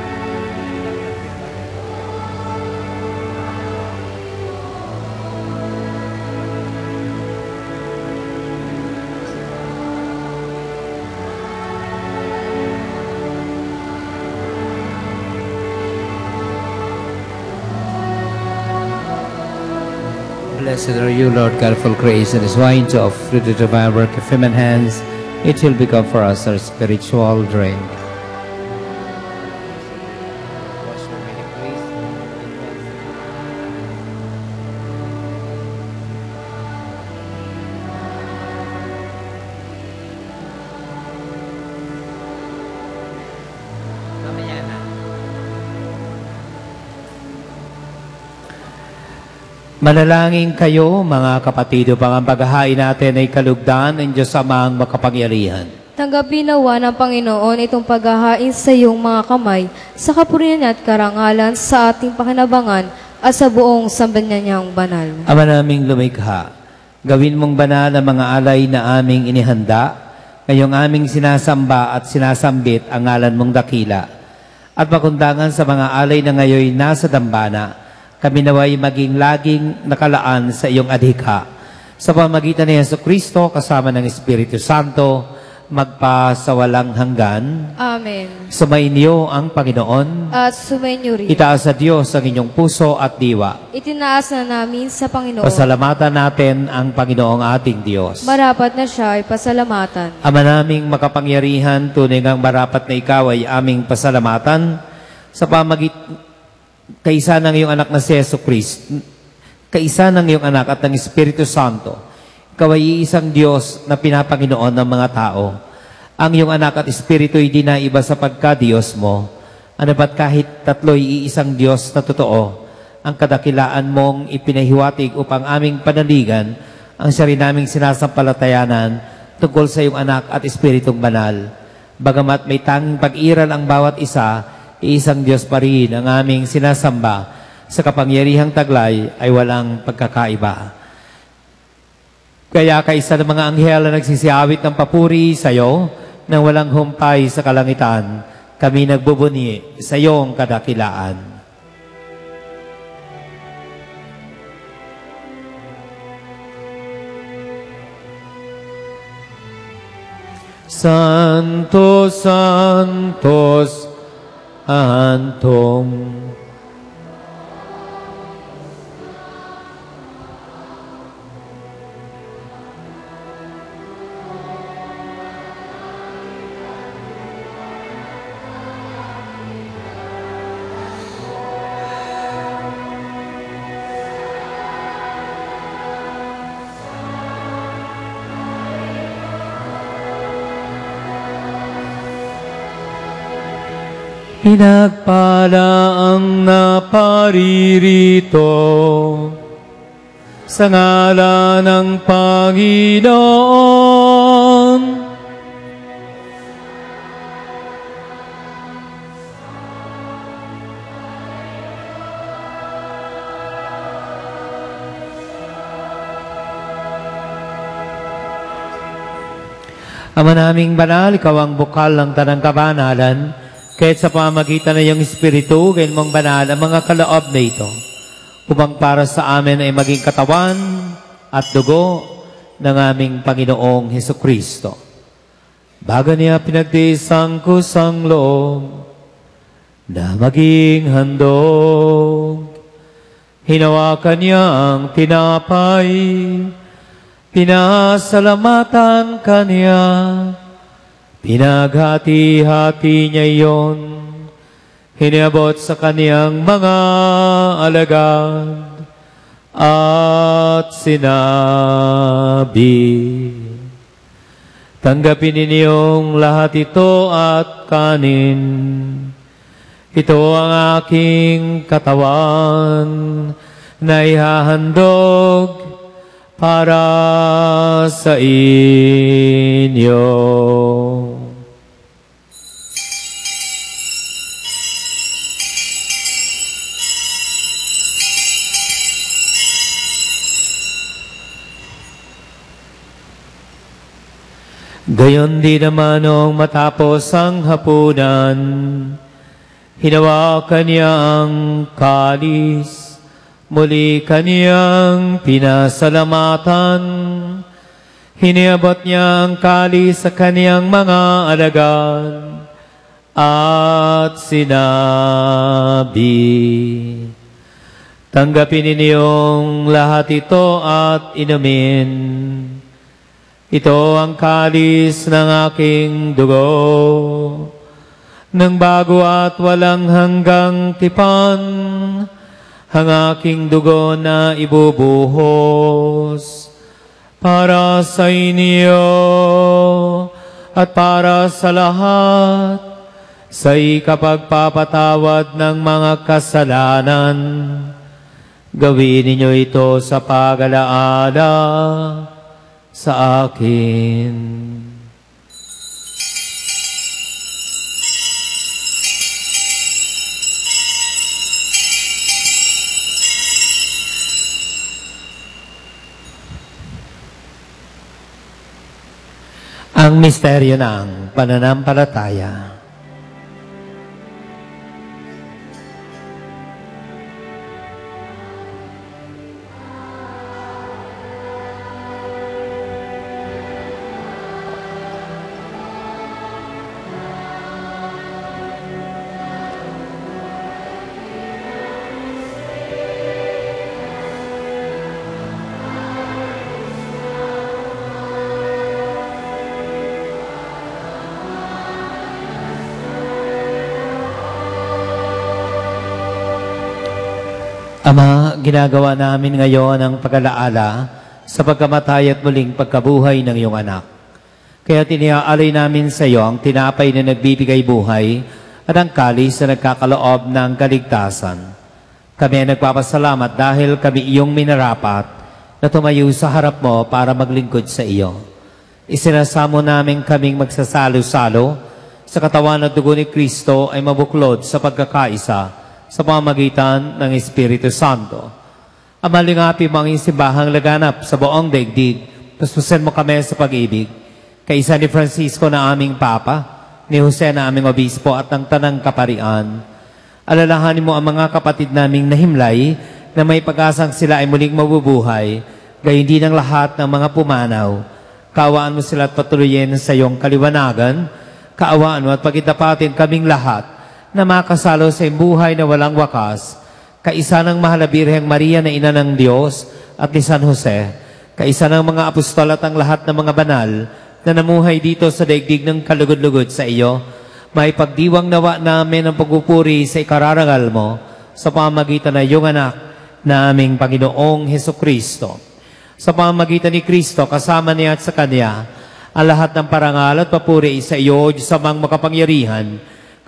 Blessed are you, Lord God of all creation, is wine to offer fruit of the divine work of human hands, it will become for us our spiritual drink. Manalangin kayo, mga kapatid, upang ang paghahain natin ay kalugdan ng Diyos Amang makapangyarihan. Tanggapin nawa ng Panginoon itong paghahain sa iyong mga kamay, sa kapurihan at karangalan sa ating pakinabangan at sa buong sambayan niyang banal. Ama naming lumikha, gawin mong banal ang mga alay na aming inihanda, ngayong aming sinasamba at sinasambit ang ngalan mong dakila. At makundangan sa mga alay na ngayon nasa dambana, kami naway maging laging nakalaan sa iyong adhika. Sa pamagitan ni Jesucristo, kasama ng Espiritu Santo, magpa sa walang hanggan. Amen. Sumainyo ang Panginoon. At sumainyo rin. Itaas sa Diyos ang inyong puso at diwa. Itinaas na namin sa Panginoon. Pasalamatan natin ang Panginoong ating Diyos. Marapat na siya ay pasalamatan. Ama naming makapangyarihan, tunay ngang marapat na ikaw ay aming pasalamatan sa pamagitan kaisa ng iyong anak na si Jesucristo, kaisa ng iyong anak at ng Espiritu Santo, ikaw ay iisang Diyos na pinapanginoon ng mga tao. Ang iyong anak at Espiritu ay di na iba sa pagka-Diyos mo. Ano ba't kahit tatlo'y iisang Diyos na totoo, ang kadakilaan mong ipinahiwatig upang aming panaligan ang siya rin naming sinasampalatayanan tungkol sa iyong anak at Espiritong banal. Bagamat may tanging pag-iral ang bawat isa, iisang Diyos pa rin ang aming sinasamba, sa kapangyarihang taglay ay walang pagkakaiba. Kaya kaisa ng mga anghel na nagsisiawit ng papuri sa iyo, nang walang humpay sa kalangitan, kami nagbubuni sa iyong kadakilaan. Santos, Santos, Antong. Pinagpala ang naparirito sa ngalan ng Panginoon. Ama naming banal, ikaw ang bukal ng tanang kabanalan, kahit sa pamagitan ng iyong Espiritu, gayon mong banal ang mga kaloob na ito, upang para sa amin ay maging katawan at dugo ng aming Panginoong Hesukristo. Bago niya pinagtiis ang kusang loob na maging handog, hinawakan niya ang tinapay, pinasalamatan kaniya, pinaghati-hati niya iyon, hiniabot sa kaniyang mga alagad, at sinabi, tanggapin ninyong lahat ito at kanin. Ito ang aking katawan na ihahandog para sa inyo. Gayon din naman nung matapos ang hapunan, hinawakan niya ang kalis, muli kaniyang pinasalamatan, hiniabot niya ang kalis sa kaniyang mga alagad, at sinabi, tanggapin ninyong lahat ito at inumin. Ito ang kalis ng aking dugo, ng bago at walang hanggang tipan, ang aking dugo na ibubuhos para sa inyo at para sa lahat sa ikapagpapatawad ng mga kasalanan. Gawin ninyo ito sa pag-alaala sa akin. Ang misteryo ng pananampalataya. Ama, ginagawa namin ngayon ang pag-alaala sa pagkamatay at muling pagkabuhay ng iyong anak. Kaya tiniaalay namin sa iyo ang tinapay na nagbibigay buhay at ang kalis na nagkakaloob ng kaligtasan. Kami ay nagpapasalamat dahil kami iyong minarapat na tumayo sa harap mo para maglingkod sa iyo. Isinasamo namin kaming magsasalo-salo sa katawan at dugo ni Kristo ay mabuklod sa pagkakaisa sa pamamagitan ng Espiritu Santo. Amalingapi mo ang simbahang laganap sa buong daigdig. Paspusin mo kami sa pag-ibig. Kaisa ni Francisco na aming Papa, ni Jose na aming Obispo at ng Tanang Kaparian. Alalahanin mo ang mga kapatid naming nahimlay na may pag-asang sila ay muling mabubuhay, gayon din ang lahat ng mga pumanaw. Kaawaan mo sila at patuloyin sa iyong kaliwanagan. Kaawaan mo at pagitapatin kaming lahat na makasalo sa buhay na walang wakas, kaisa ng Mahal na Birheng Maria na Ina ng Diyos at ni San Jose, kaisa ng mga apostol at ang lahat ng mga banal na namuhay dito sa daigdig ng kalugod-lugod sa iyo, may pagdiwang nawa namin ang pagpupuri sa ikararangal mo sa pamagitan ng iyong anak na aming Panginoong Hesukristo. Sa pamagitan ni Kristo, kasama niya at sa Kanya, ang lahat ng parangal at papuri sa iyo, Diyos amang makapangyarihan,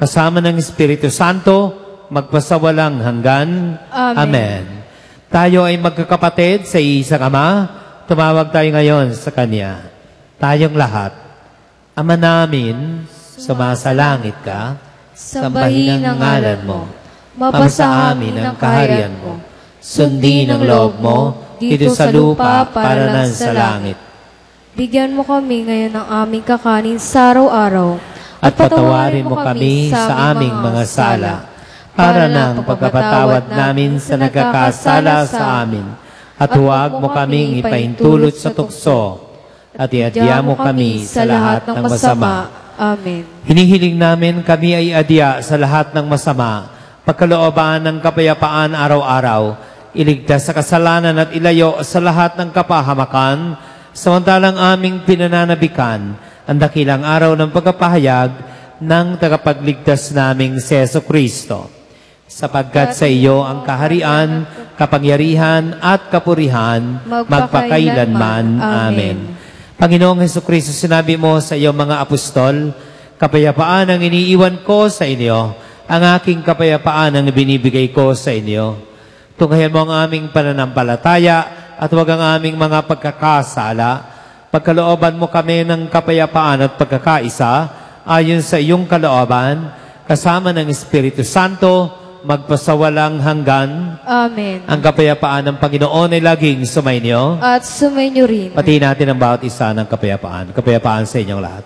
kasama ng Espiritu Santo, magpasawalang hanggan. Amen. Amen. Tayo ay magkakapatid sa isang Ama. Tumawag tayo ngayon sa Kanya. Tayong lahat. Ama namin, sumasalangit ka, sambahin ang ngalan mo. Mapasa amin ang kaharian mo. Sundin ang loob mo dito sa lupa para nan sa langit. Bigyan mo kami ngayon ng aming kakanin sa araw-araw. At patawarin mo kami sa aming mga sala, para ng pagkapatawad namin sa nagkakasala sa amin. At huwag mo kaming ipahintulot sa tukso, at iadya mo kami sa lahat ng masama. Amen. Hinihiling namin kami ay adya sa lahat ng masama, pagkalooban ng kapayapaan araw-araw, iligtas sa kasalanan at ilayo sa lahat ng kapahamakan, samantalang aming pinananabikan ang dakilang araw ng pagkapahayag ng tagapagligtas naming si Jesucristo. Sapagkat sa iyo ang kaharian, kapangyarihan at kapurihan magpakailanman. Amen. Panginoong Jesucristo, sinabi mo sa iyong mga apostol, kapayapaan ang iniiwan ko sa inyo, ang aking kapayapaan ang binibigay ko sa inyo. Tunghayan mo ang aming pananampalataya at huwag ang aming mga pagkakasala. Pagkalooban mo kami ng kapayapaan at pagkakaisa ayon sa iyong kalooban, kasama ng Espiritu Santo, magpasawalang hanggan. Amen. Ang kapayapaan ng Panginoon ay laging sumainyo. At sumainyo rin. Pati natin ang bawat isa ng kapayapaan. Kapayapaan sa inyong lahat.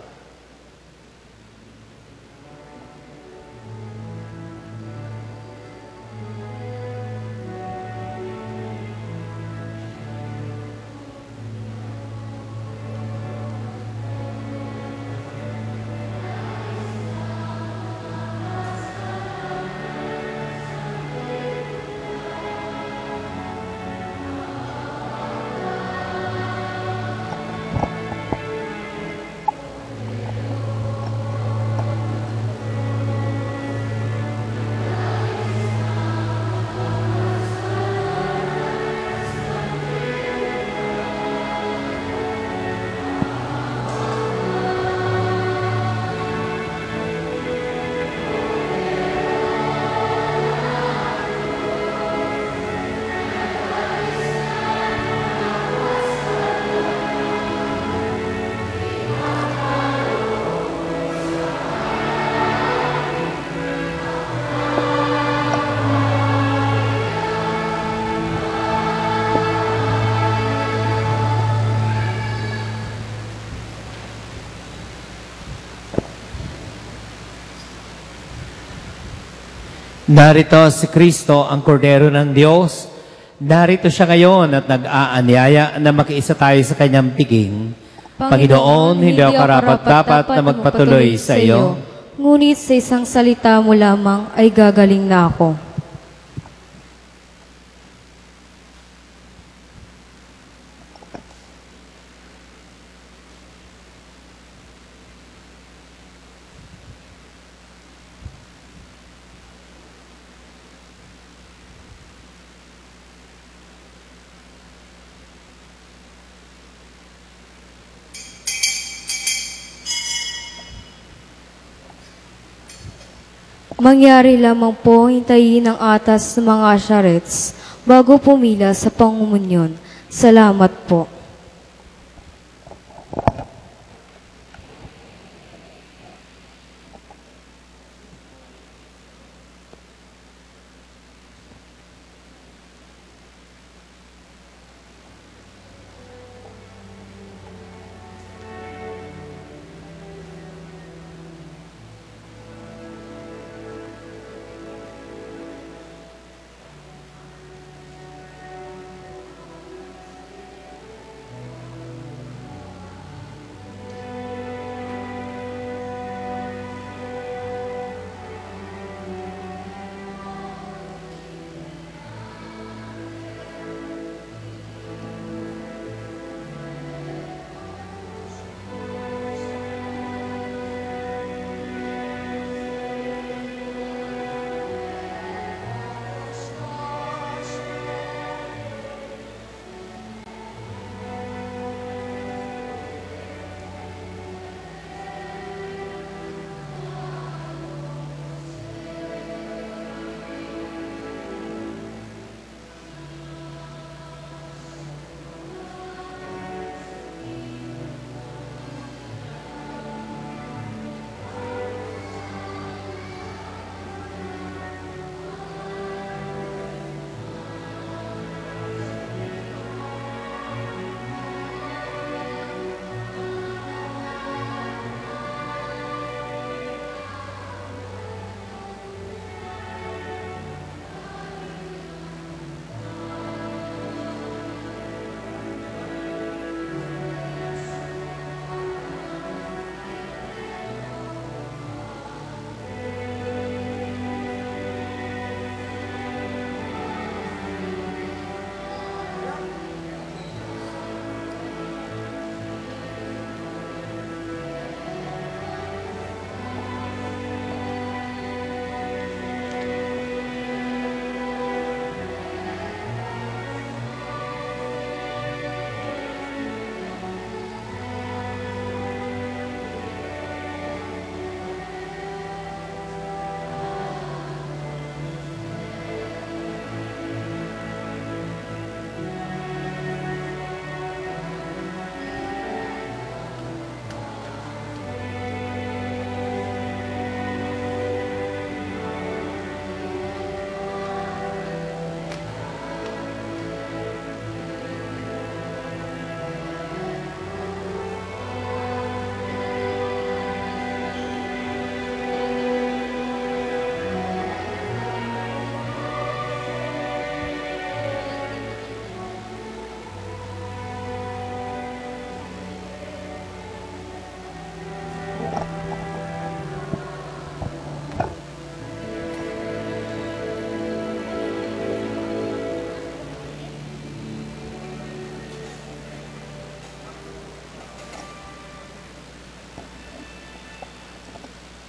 Narito si Kristo, ang Kordero ng Diyos. Narito siya ngayon at nag-aanyaya na makiisa tayo sa kanyang piging. Panginoon, hindi ako karapat-dapat na magpatuloy sa iyo. Ngunit sa isang salita mo lamang ay gagaling na ako. Mangyari lamang po hintayin ang atas ng mga asyarets bago pumila sa pangumunyon. Salamat po.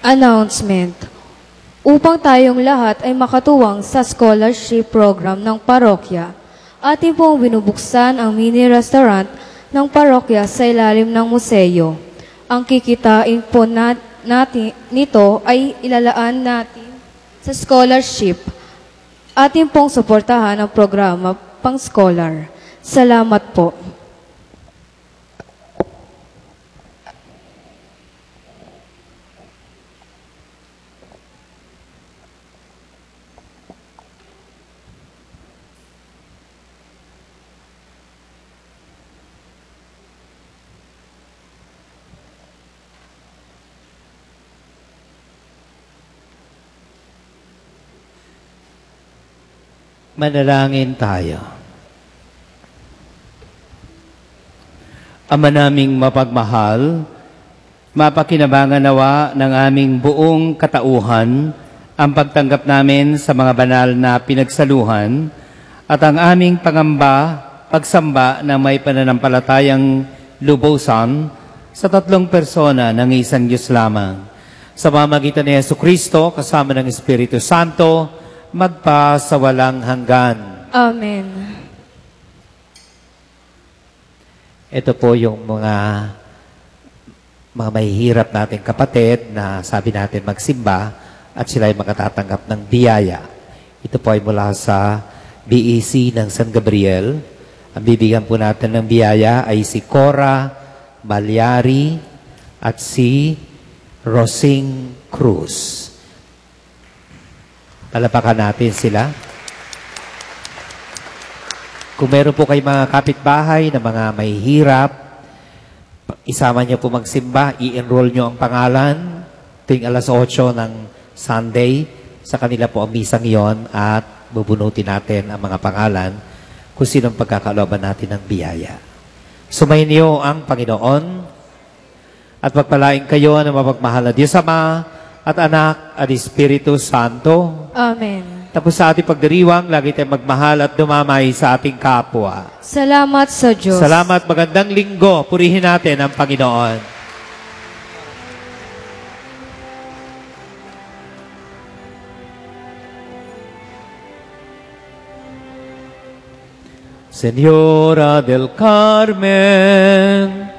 Announcement. Upang tayong lahat ay makatuwang sa scholarship program ng parokya, atin pong binubuksan ang mini restaurant ng parokya sa ilalim ng museo. Ang kikitain po nat natin nito ay ilalaan natin sa scholarship. Atin pong suportahan ang programa pang-scholar. Salamat po. Manalangin tayo. Ama naming mapagmahal, mapakinabangan nawa ng aming buong katauhan ang pagtanggap namin sa mga banal na pinagsaluhan at ang aming pangamba, pagsamba na may pananampalatayang lubusan sa tatlong persona ng isang Diyos lamang. Sa pamamagitan ni Jesucristo, kasama ng Espiritu Santo, magpa sa walang hanggan. Amen. Ito po yung mga mga mahihirap nating kapatid na sabi natin magsimba at sila ay makatatanggap ng biyaya. Ito po ay mula sa B E C ng San Gabriel. Ang bibigyan po natin ng biyaya ay si Cora Malyari at si Rosing Cruz. Palapakan natin sila. Kung meron po kayo mga kapitbahay na mga mahihirap, isama niyo po magsimba, i-enroll niyo ang pangalan tuwing alas otso ng Sunday. Sa kanila po ang misang iyon at bubunutin natin ang mga pangalan kung sinong pagkakalooban natin ng biyaya. Sumayin niyo ang Panginoon at pagpalain kayo ng mapagmahal na Diyos Ama at Anak at Espiritu Santo. Amen. Tapos sa ating pagdiriwang, lagi tayong magmahal at dumamay sa ating kapwa. Salamat sa Diyos. Salamat, magandang linggo. Purihin natin ang Panginoon. Señora del Carmen,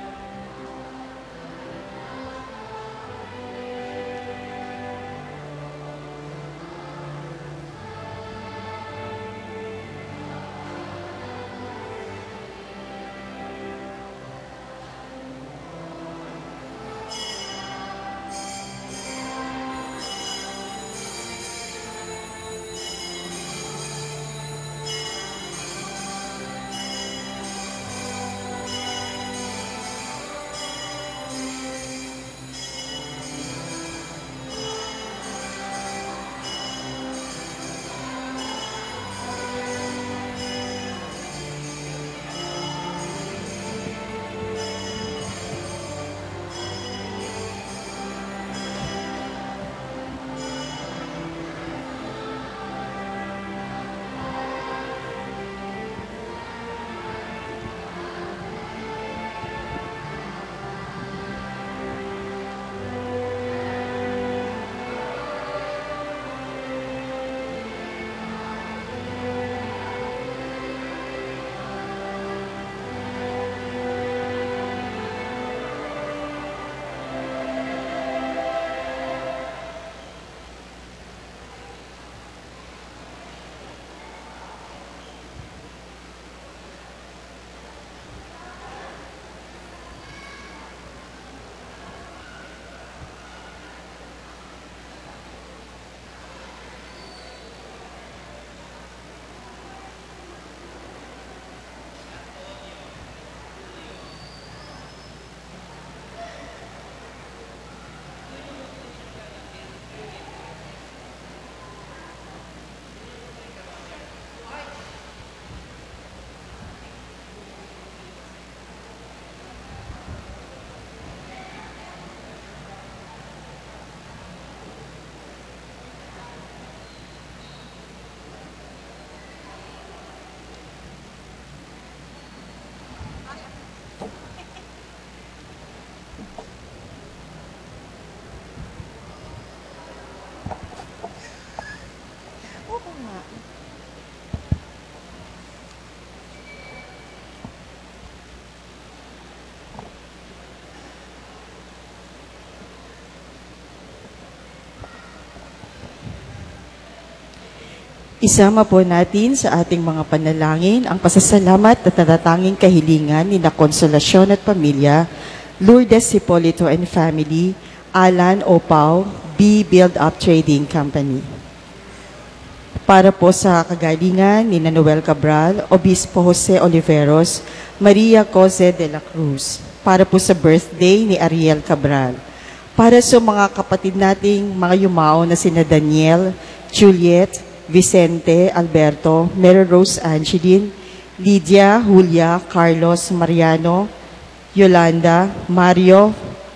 Isama po natin sa ating mga panalangin ang pasasalamat at natatanging kahilingan ni na Konsolasyon at Pamilya, Lourdes Hipolito and Family, Alan Opao, B Build Up Trading Company. Para po sa kagalingan ni Noel Cabral, Obispo Jose Oliveros, Maria Jose de la Cruz. Para po sa birthday ni Ariel Cabral. Para sa mga kapatid nating mga yumao na sina Daniel, Juliet, Vicente, Alberto, Mary Rose Angeline, Lydia, Julia, Carlos, Mariano, Yolanda, Mario,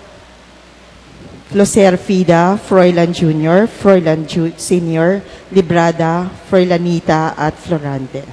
Loser Fida, Froilan Junior, Froilan Ju- Senior, Librada, Froilanita at Florante.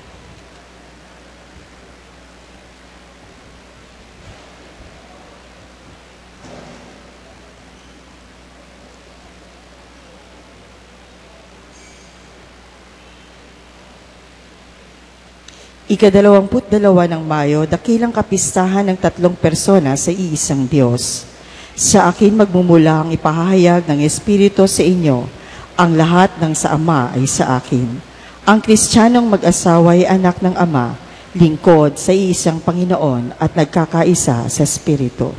Ikadalawamput dalawa ng Mayo, dakilang kapistahan ng tatlong persona sa iisang Diyos. Sa akin magmumula ang ipahahayag ng Espiritu sa inyo, ang lahat ng sa Ama ay sa akin. Ang Kristiyanong mag-asawa ay anak ng Ama, lingkod sa iisang Panginoon at nagkakaisa sa Espiritu.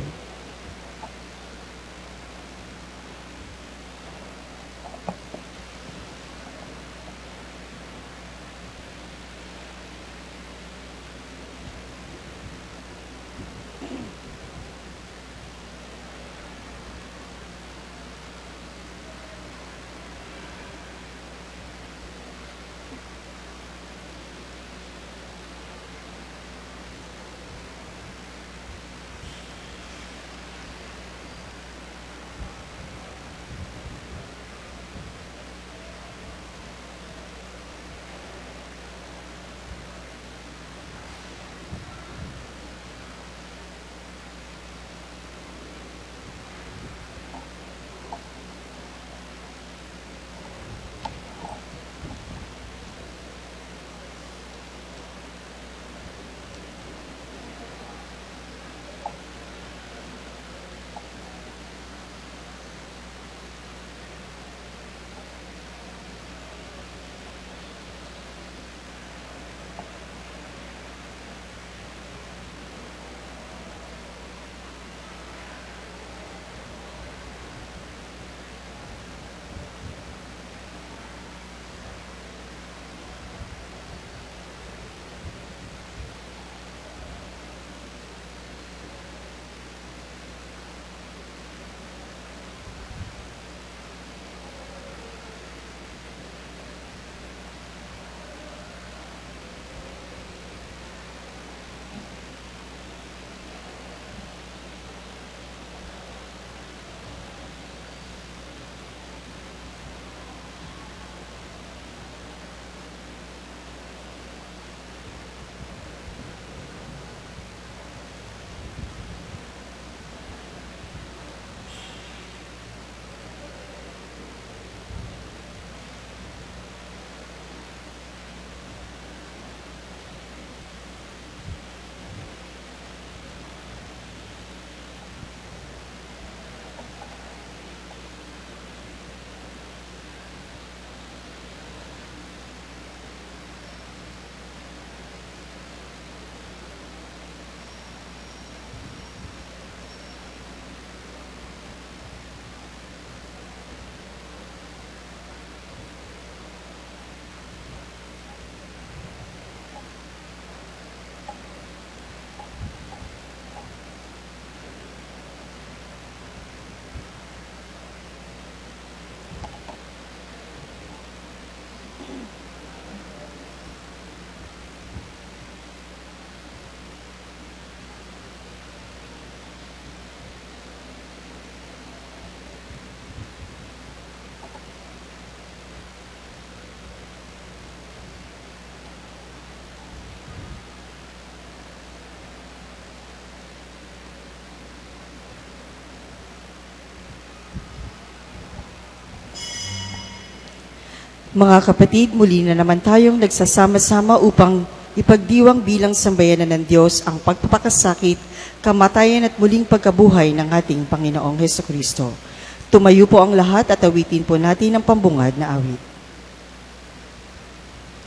Mga kapatid, muli na naman tayong nagsasama-sama upang ipagdiwang bilang sambayanan ng Diyos ang pagpapakasakit, kamatayan at muling pagkabuhay ng ating Panginoong Hesukristo. Tumayo po ang lahat at awitin po natin ang pambungad na awit.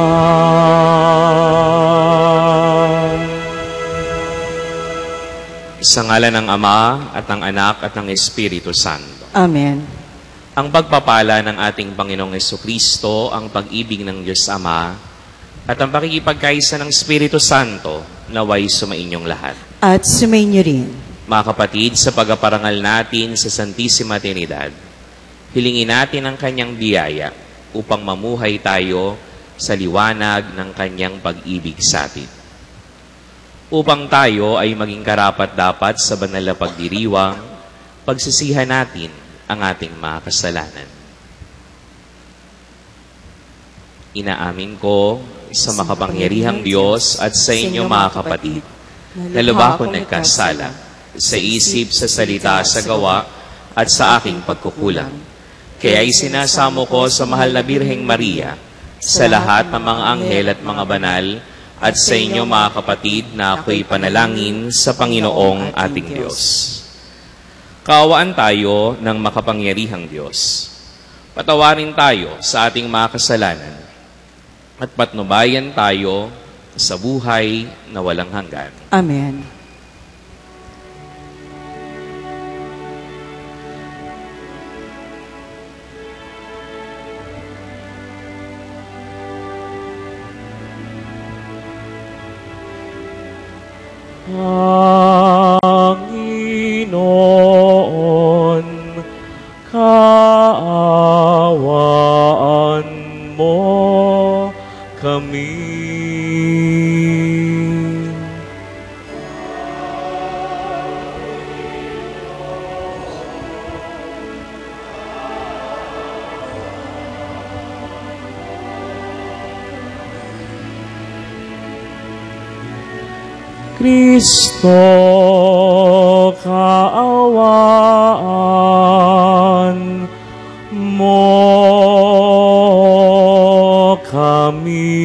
Sa ngalan ng Ama, at ng Anak, at ng Espiritu Santo. Amen. Ang pagpapala ng ating Panginoong Jesucristo, ang pag-ibig ng Diyos Ama, at ang pakikipagkaisa ng Espiritu Santo, naway sumainyong lahat. At sumainyo rin. Mga kapatid, sa pagaparangal natin sa Santissima Trinidad, hilingin natin ang Kanyang biyaya upang mamuhay tayo sa liwanag ng Kanyang pag-ibig sa atin. Upang tayo ay maging karapat-dapat sa banal na pagdiriwang, pagsisihan natin ang ating mga kasalanan. Inaamin ko sa makapangyarihang Diyos at sa inyo mga kapatid, na lubha ko nagkasala sa isip, sa salita, sa gawa, at sa aking pagkukulang. Kaya isinasamo ko sa mahal na Birheng Maria, sa lahat ng mga anghel at mga banal, at sa inyo mga kapatid na ako'y panalangin sa Panginoong ating Diyos. Kaawaan tayo ng makapangyarihang Diyos. Patawarin tayo sa ating mga kasalanan at patnubayan tayo sa buhay na walang hanggan. Amen. Panginoon, kaawaan mo kami. Kristo, kaawaan mo kami.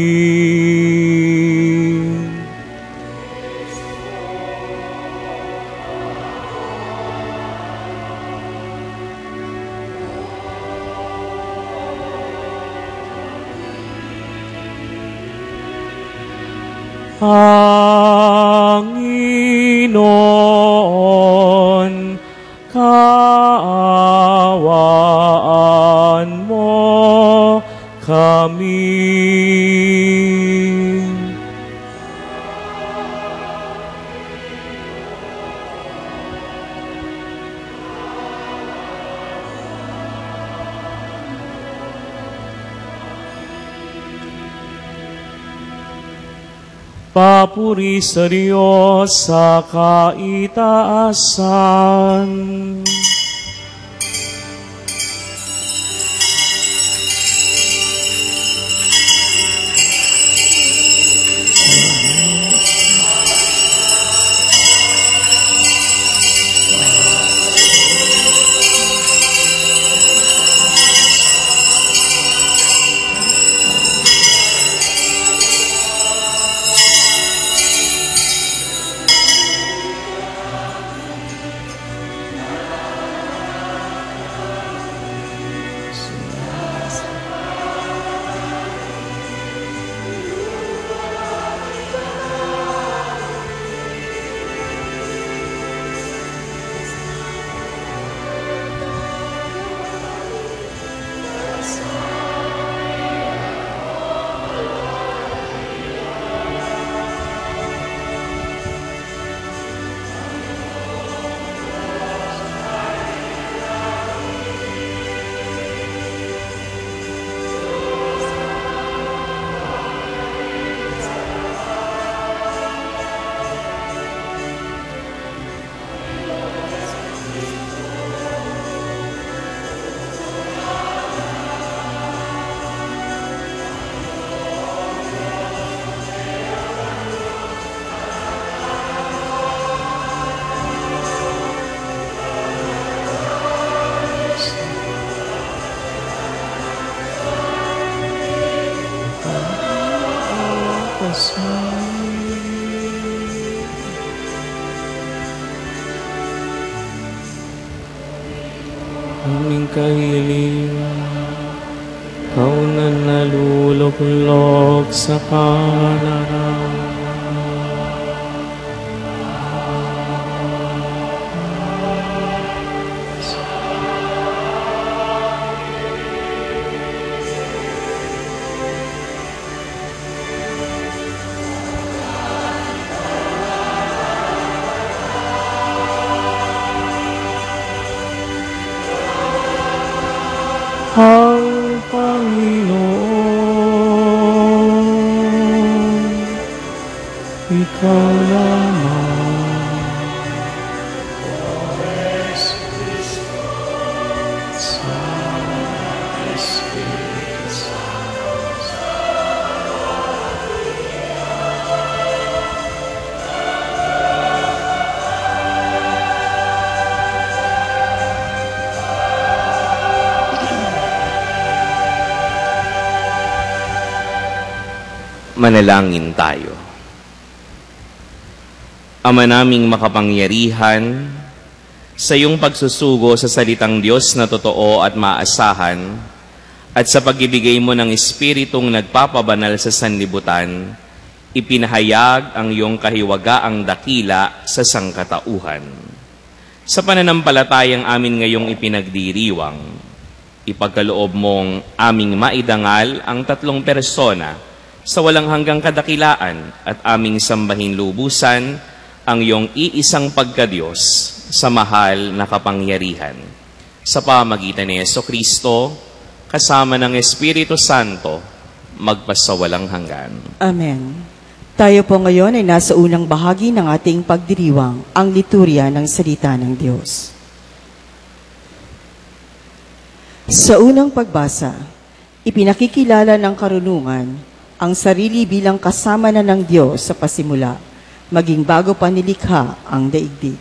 Panginoon, kaawaan mo kami. Papuri sa Diyos sa kaitaasan. Aming kahiling, kaunan naluluklok sa kananang. Ang Panginoon, Ikaw lamang, Diyos Kristo, sa Espiritu Santo. Manalangin tayo. Ama naming makapangyarihan, sa iyong pagsusugo sa salitang Diyos na totoo at maasahan, at sa pag-ibigay mo ng Espiritong nagpapabanal sa sanlibutan, ipinahayag ang iyong kahiwagaang dakila sa sangkatauhan. Sa pananampalatayang amin ngayong ipinagdiriwang, ipagkaloob mong aming maidangal ang tatlong persona sa walang hanggang kadakilaan at aming sambahin lubusan ang iyong iisang pagkadiyos sa mahal na kapangyarihan. Sa pamagitan ni Jesucristo, kasama ng Espiritu Santo, magpasawalang hanggan. Amen. Tayo po ngayon ay nasa unang bahagi ng ating pagdiriwang, ang liturya ng salita ng Diyos. Sa unang pagbasa, ipinakikilala ng karunungan ang sarili bilang kasama na ng Diyos sa pasimula, maging bago pa nilikha ang daigdig.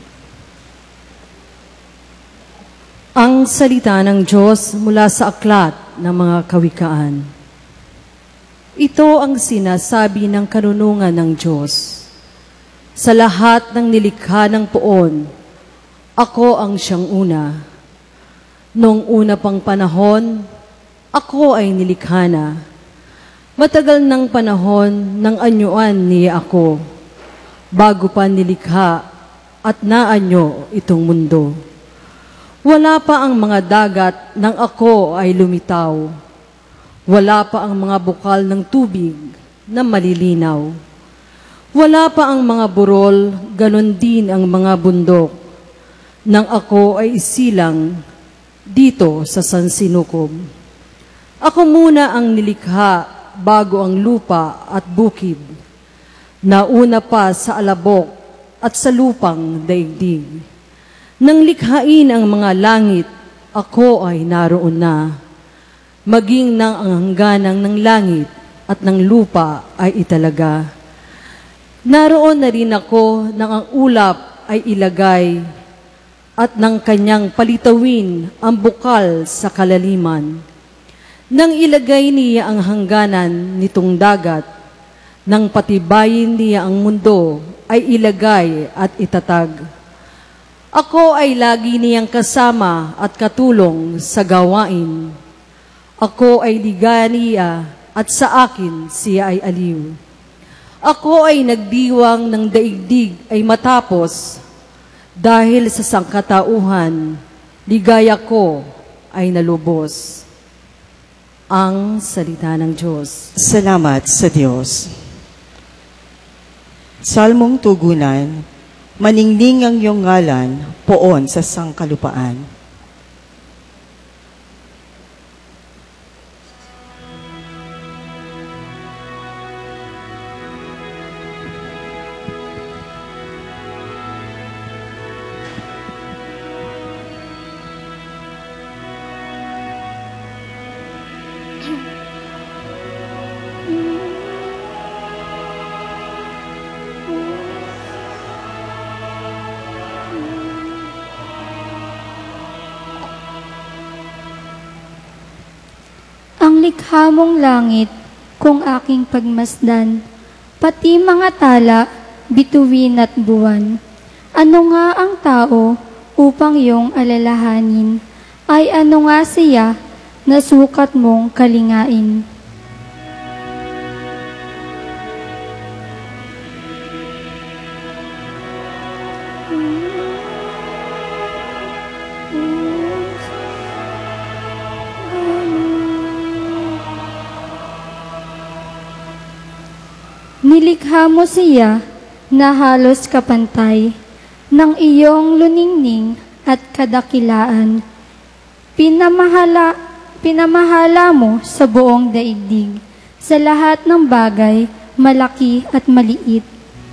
Ang salita ng Diyos mula sa aklat ng mga kawikaan. Ito ang sinasabi ng karunungan ng Diyos. Sa lahat ng nilikha ng poon, ako ang siyang una. Noong una pang panahon, ako ay nilikha na. Matagal ng panahon ng anyuan niya ako, bago pa nilikha at naanyo itong mundo. Wala pa ang mga dagat nang ako ay lumitaw. Wala pa ang mga bukal ng tubig na malilinaw. Wala pa ang mga burol, ganon din ang mga bundok, nang ako ay isilang dito sa sansinukob. Ako muna ang nilikha bago ang lupa at bukid, nauna pa sa alabok at sa lupang daigdig. Nang likhain ang mga langit, ako ay naroon na. Maging nang ang hangganang ng langit at ng lupa ay italaga. Naroon na rin ako nang ang ulap ay ilagay at ng kanyang palitawin ang bukal sa kalaliman. Nang ilagay niya ang hangganan nitong dagat, nang patibayin niya ang mundo, ay ilagay at itatag. Ako ay lagi niyang kasama at katulong sa gawain. Ako ay liga niya at sa akin siya ay aliw. Ako ay nagdiwang ng daigdig ay matapos, dahil sa sangkatauhan, ligaya ko ay nalubos. Ang salita ng Diyos. Salamat sa Diyos. Salmong tugunan, maningning ang iyong ngalan, poon sa sangkalupaan. Ang likha mong langit, kung aking pagmasdan, pati mga tala, bituin at buwan. Ano nga ang tao upang iyong alalahanin? Ay ano nga siya na sukat mong kalingain? Nilikha mo siya na halos kapantay ng iyong luningning at kadakilaan. Pinamahala, pinamahala mo sa buong daigdig, sa lahat ng bagay, malaki at maliit.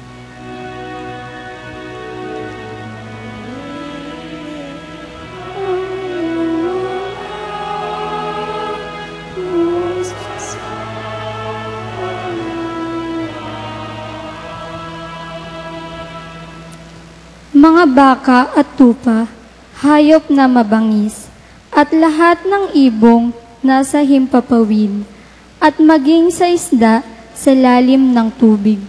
Mga baka at tupa, hayop na mabangis, at lahat ng ibong nasa himpapawid, at maging sa isda sa lalim ng tubig.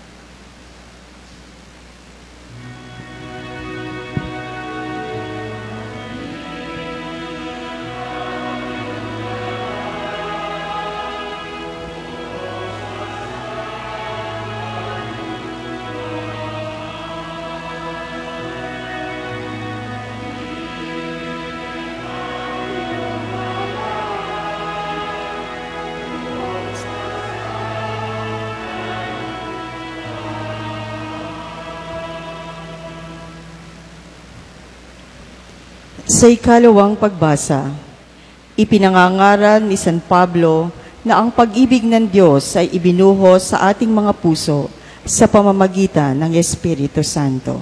Sa ikalawang pagbasa, ipinangangaral ni San Pablo na ang pag-ibig ng Diyos ay ibinuhos sa ating mga puso sa pamamagitan ng Espiritu Santo.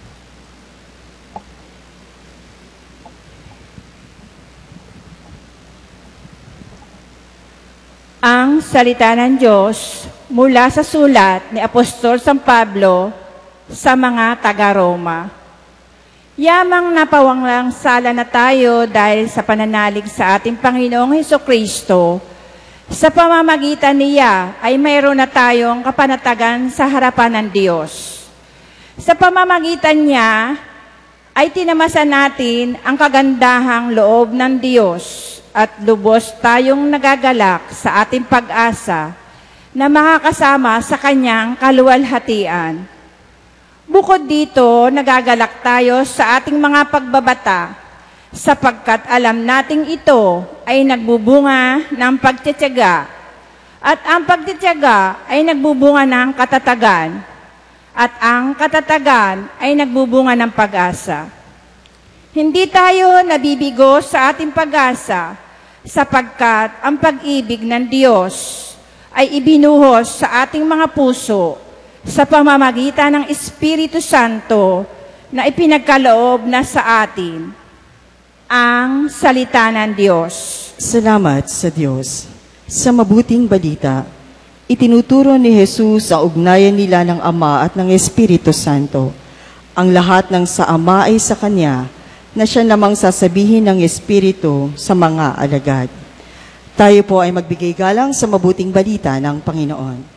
Ang salita ng Diyos mula sa sulat ni Apostol San Pablo sa mga taga-Roma. Yamang napawanglang sala na tayo dahil sa pananalig sa ating Panginoong Hesukristo. Sa pamamagitan niya ay mayroon na tayong kapanatagan sa harapan ng Diyos. Sa pamamagitan niya ay tinamasan natin ang kagandahang loob ng Diyos at lubos tayong nagagalak sa ating pag-asa na makakasama sa kanyang kaluwalhatian. Bukod dito, nagagalak tayo sa ating mga pagbabata sapagkat alam nating ito ay nagbubunga ng pagtitiyaga at ang pagtitiyaga ay nagbubunga ng katatagan at ang katatagan ay nagbubunga ng pag-asa. Hindi tayo nabibigo sa ating pag-asa sapagkat ang pag-ibig ng Diyos ay ibinuhos sa ating mga puso sa pamamagitan ng Espiritu Santo na ipinagkaloob na sa atin ang salita ng Diyos. Salamat sa Diyos. Sa mabuting balita, itinuturo ni Jesus ang ugnayan nila ng Ama at ng Espiritu Santo. Ang lahat ng sa Ama ay sa Kanya, na siya namang sasabihin ng Espiritu sa mga alagad. Tayo po ay magbigay galang sa mabuting balita ng Panginoon.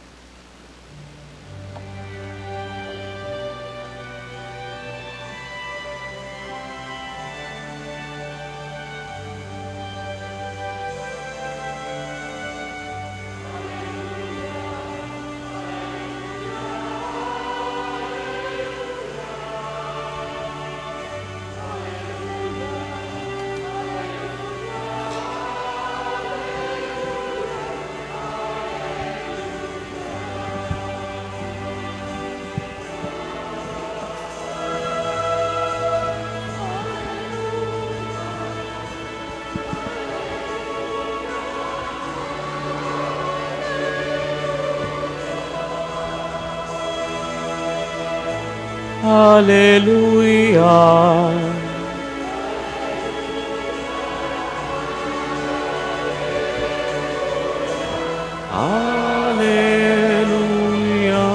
Hallelujah. Hallelujah.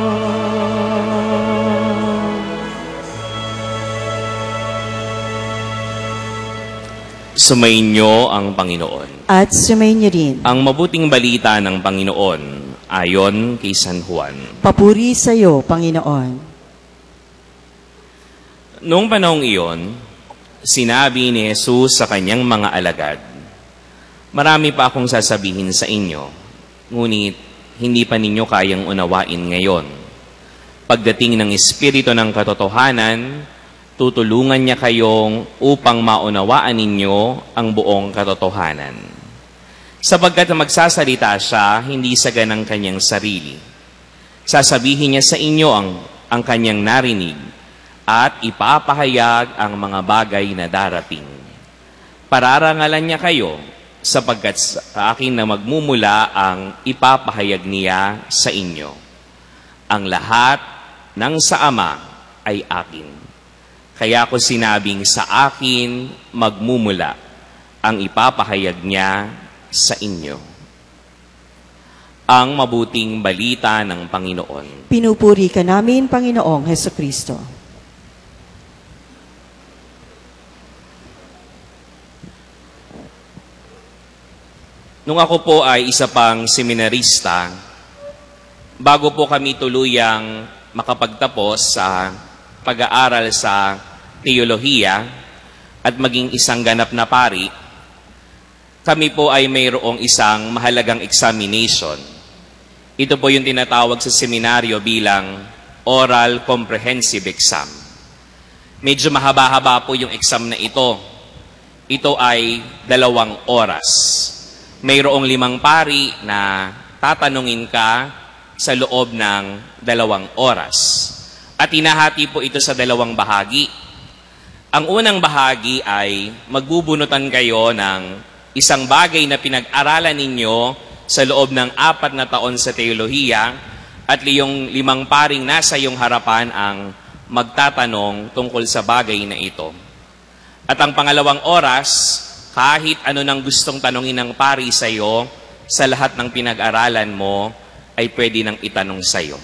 Sumainyo ang Panginoon. At sumainyo rin. Ang mabuting balita ng Panginoon ayon kay San Juan. Papuri sa iyo, Panginoon. Noong panahong iyon, sinabi ni Jesus sa kanyang mga alagad, "Marami pa akong sasabihin sa inyo, ngunit hindi pa ninyo kayang unawain ngayon. Pagdating ng Espiritu ng katotohanan, tutulungan niya kayong upang maunawaan ninyo ang buong katotohanan. Sapagkat magsasalita siya, hindi sa ganang kanyang sarili. Sasabihin niya sa inyo ang, ang kanyang narinig at ipapahayag ang mga bagay na darating. Pararangalan niya kayo sapagkat sa akin na magmumula ang ipapahayag niya sa inyo. Ang lahat ng sa Ama ay akin. Kaya ko sinabing sa akin magmumula ang ipapahayag niya sa inyo. Ang mabuting balita ng Panginoon. Pinupuri ka namin, Panginoong Hesukristo. Nung ako po ay isa pang seminarista, bago po kami tuluyang makapagtapos sa pag-aaral sa teolohiya at maging isang ganap na pari, kami po ay mayroong isang mahalagang examination. Ito po yung tinatawag sa seminaryo bilang Oral Comprehensive Exam. Medyo mahaba-haba po yung exam na ito. Ito ay dalawang oras. Mayroong limang pari na tatanungin ka sa loob ng dalawang oras. At hinahati po ito sa dalawang bahagi. Ang unang bahagi ay magbubunutan kayo ng isang bagay na pinag-aralan ninyo sa loob ng apat na taon sa teolohiya at yung limang paring nasa iyong harapan ang magtatanong tungkol sa bagay na ito. At ang pangalawang oras, kahit ano nang gustong tanongin ng pari sa iyo, sa lahat ng pinag-aralan mo, ay pwede nang itanong sa iyo.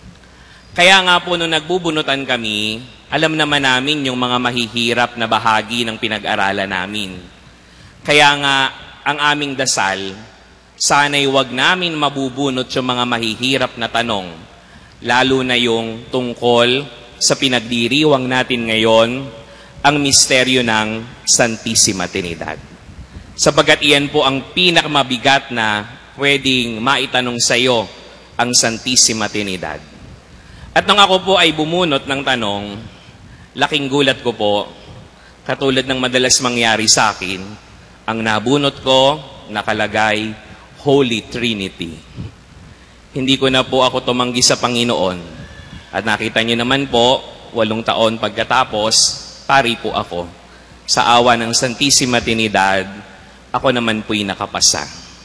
Kaya nga po nung nagbubunutan kami, alam naman namin yung mga mahihirap na bahagi ng pinag-aralan namin. Kaya nga, ang aming dasal, sana'y wag namin mabubunot yung mga mahihirap na tanong, lalo na yung tungkol sa pinagdiriwang natin ngayon, ang misteryo ng Santissima Trinidad. Sapagkat iyan po ang pinakamabigat na pwedeng maitanong sa iyo, ang Santissima Trinidad. At nung ako po ay bumunot ng tanong, laking gulat ko po, katulad ng madalas mangyari sa akin, ang nabunot ko, nakalagay, Holy Trinity. Hindi ko na po ako tumanggi sa Panginoon. At nakita niyo naman po, walong taon pagkatapos, pari po ako. Sa awa ng Santissima Trinidad, ako naman po'y nakapasa.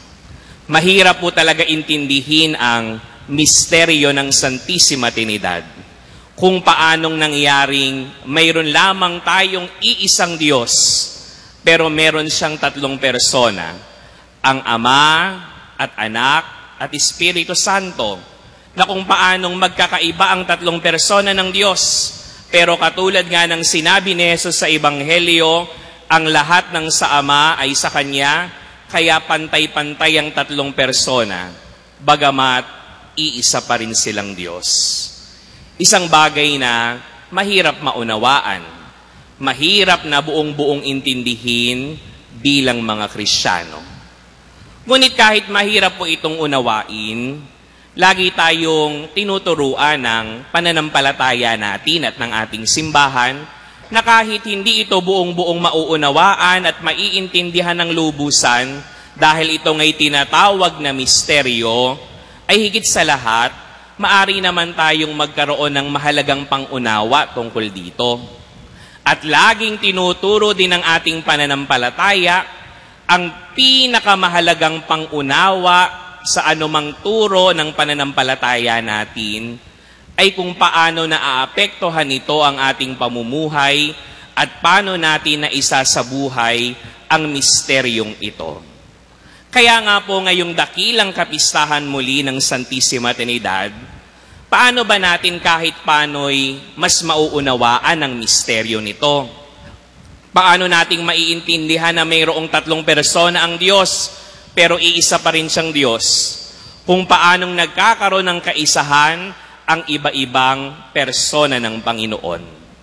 Mahirap po talaga intindihin ang misteryo ng Santissima Trinidad. Kung paanong nangyaring mayroon lamang tayong iisang Diyos, pero meron siyang tatlong persona, ang Ama at Anak at Espiritu Santo, na kung paanong magkakaiba ang tatlong persona ng Diyos. Pero katulad nga ng sinabi ni Jesus sa Ebanghelyo, ang lahat ng sa Ama ay sa Kanya, kaya pantay-pantay ang tatlong persona, bagamat iisa pa rin silang Diyos. Isang bagay na mahirap maunawaan, mahirap na buong-buong intindihin bilang mga Kristiyano. Ngunit kahit mahirap po itong unawain, lagi tayong tinuturuan ng pananampalataya natin at ng ating simbahan na kahit hindi ito buong-buong mauunawaan at maiintindihan ng lubusan dahil ito nga'y tinatawag na misteryo, ay higit sa lahat, maari naman tayong magkaroon ng mahalagang pangunawa tungkol dito. At laging tinuturo din ng ating pananampalataya ang pinakamahalagang pangunawa sa anumang turo ng pananampalataya natin ay kung paano naaapektuhan nito ang ating pamumuhay at paano natin na isa sa buhay ang misteryong ito. Kaya nga po ngayong dakilang kapistahan muli ng Santissima Trinidad, paano ba natin kahit paano'y mas mauunawaan ang misteryo nito? Paano nating maiintindihan na mayroong tatlong persona ang Diyos, pero iisa pa rin siyang Diyos? Kung paanong nagkakaroon ng kaisahan ang iba-ibang persona ng Panginoon.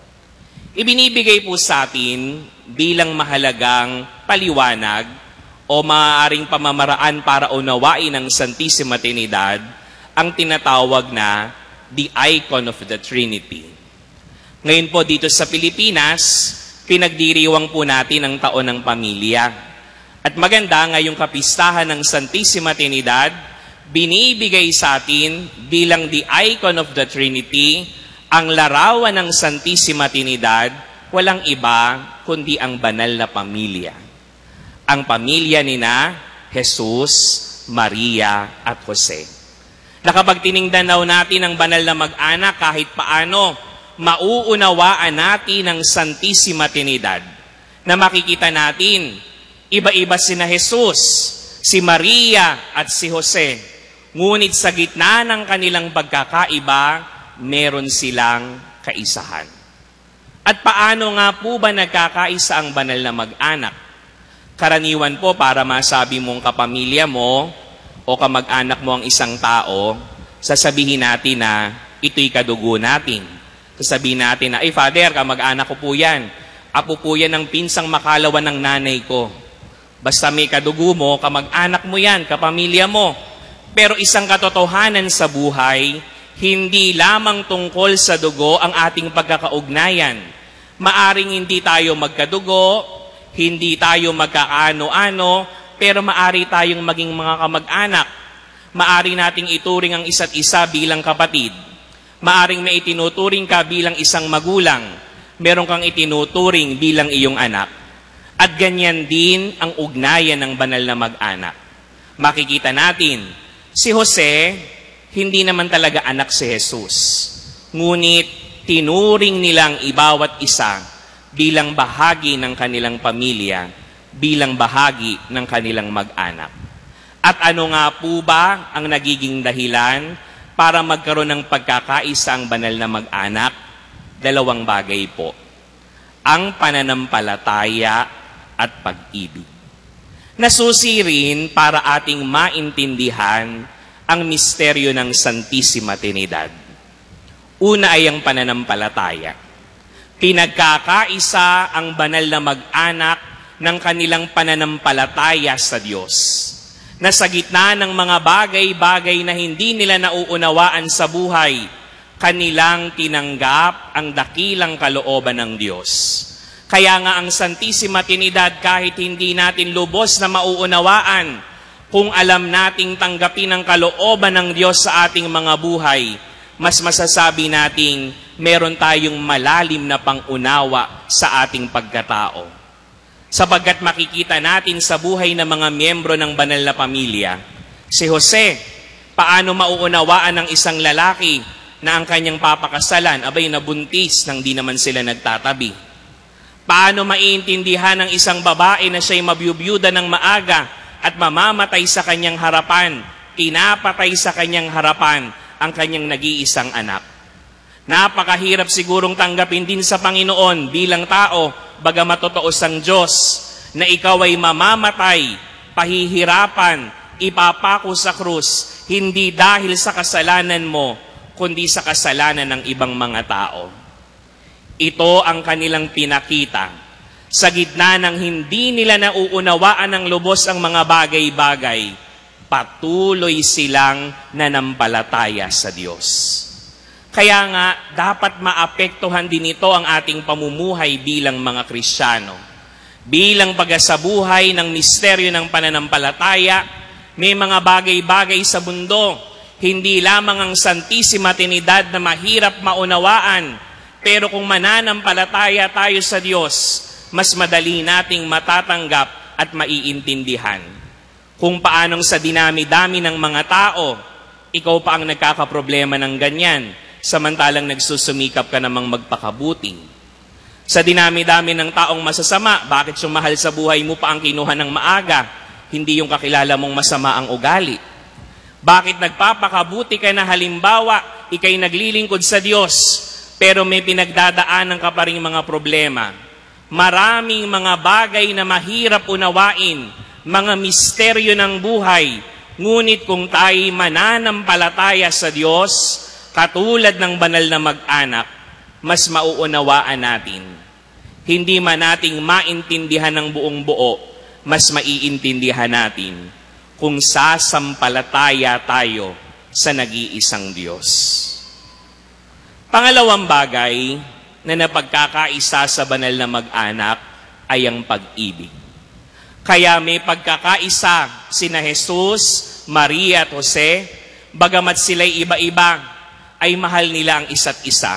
Ibinibigay po sa atin bilang mahalagang paliwanag o maaaring pamamaraan para unawain ng Santissima Trinidad ang tinatawag na the icon of the Trinity. Ngayon po dito sa Pilipinas, pinagdiriwang po natin ang taon ng pamilya. At maganda ngayong kapistahan ng Santissima Trinidad, binibigay sa atin bilang the icon of the Trinity, ang larawan ng Santissima Trinidad, walang iba kundi ang banal na pamilya. Ang pamilya ni na Jesus, Maria at Jose. Na kapag tiningnan natin ang banal na mag-anak, kahit paano, mauunawaan natin ang Santissima Trinidad na makikita natin, iba-iba sina Jesus, si Maria at si Jose. Ngunit sa gitna ng kanilang pagkakaiba, meron silang kaisahan. At paano nga po ba nagkakaisa ang banal na mag-anak? Karaniwan po para masabi mong kapamilya mo o kamag-anak mo ang isang tao, sasabihin natin na ito'y kadugo natin. Sasabihin natin na, ay Father, kamag-anak ko po yan. Apo po yan ng pinsang makalawan ng nanay ko. Basta may kadugo mo, kamag-anak mo yan, kapamilya mo. Pero isang katotohanan sa buhay, hindi lamang tungkol sa dugo ang ating pagkakaugnayan. Maaring hindi tayo magkadugo, hindi tayo magkaano-ano, pero maari tayong maging mga kamag-anak. Maari nating ituring ang isa't isa bilang kapatid. Maaring may itinuturing ka bilang isang magulang. Meron kang itinuturing bilang iyong anak. At ganyan din ang ugnayan ng banal na mag-anak. Makikita natin, si Jose, hindi naman talaga anak si Jesus. Ngunit tinuring nilang ibawat isa bilang bahagi ng kanilang pamilya, bilang bahagi ng kanilang mag-anak. At ano nga po ba ang nagiging dahilan para magkaroon ng pagkakaisa ang banal na mag-anak? Dalawang bagay po. Ang pananampalataya at pag-ibig. Nasusi rin para ating maintindihan ang misteryo ng Santissima Trinidad. Una ay ang pananampalataya. Pinagkakaisa ang banal na mag-anak ng kanilang pananampalataya sa Diyos, na sa gitna ng mga bagay-bagay na hindi nila nauunawaan sa buhay, kanilang tinanggap ang dakilang kalooban ng Diyos. Kaya nga ang Santissima Trinidad, kahit hindi natin lubos na mauunawaan, kung alam nating tanggapin ang kalooban ng Diyos sa ating mga buhay, mas masasabi nating meron tayong malalim na pangunawa sa ating pagkatao. Sapagkat makikita natin sa buhay ng mga miyembro ng banal na pamilya, si Jose, paano mauunawaan ng isang lalaki na ang kanyang papakasalan, abay nabuntis nang di naman sila nagtatabi? Paano maiintindihan ng isang babae na siya'y mabiyubyuda ng maaga at mamamatay sa kanyang harapan, pinapatay sa kanyang harapan ang kanyang nag-iisang anak? Napakahirap sigurong tanggapin din sa Panginoon bilang tao, bagamat totoo sang Diyos, na ikaw ay mamamatay, pahihirapan, ipapako sa krus, hindi dahil sa kasalanan mo, kundi sa kasalanan ng ibang mga tao. Ito ang kanilang pinakita. Sa gitna ng hindi nila nauunawaan ng lubos ang mga bagay-bagay, patuloy silang nanampalataya sa Diyos. Kaya nga, dapat maapektuhan din ito ang ating pamumuhay bilang mga Kristiyano. Bilang pagsabuhay ng misteryo ng pananampalataya, may mga bagay-bagay sa mundo, hindi lamang ang Santissima Trinidad na mahirap maunawaan, pero kung mananampalataya tayo sa Diyos, mas madali nating matatanggap at maiintindihan. Kung paanong sa dinami-dami ng mga tao, ikaw pa ang nagkakaproblema ng ganyan, samantalang nagsusumikap ka namang magpakabuti. Sa dinami-dami ng taong masasama, bakit yung mahal sa buhay mo pa ang kinuha ng maaga, hindi yung kakilala mong masama ang ugali? Bakit nagpapakabuti ka na halimbawa, ikay naglilingkod sa Diyos, pero may pinagdadaanan ka pa ring mga problema? Maraming mga bagay na mahirap unawain, mga misteryo ng buhay, ngunit kung tayo'y mananampalataya sa Diyos, katulad ng banal na mag-anak, mas mauunawaan natin. Hindi man nating maintindihan ng buong buo, mas maiintindihan natin kung sasampalataya tayo sa nag-iisang Diyos. Pangalawang bagay na napagkakaisa sa banal na mag-anak ay ang pag-ibig. Kaya may pagkakaisa sina Jesus, Maria at Jose, bagamat sila'y iba-iba, ay mahal nila ang isa't isa.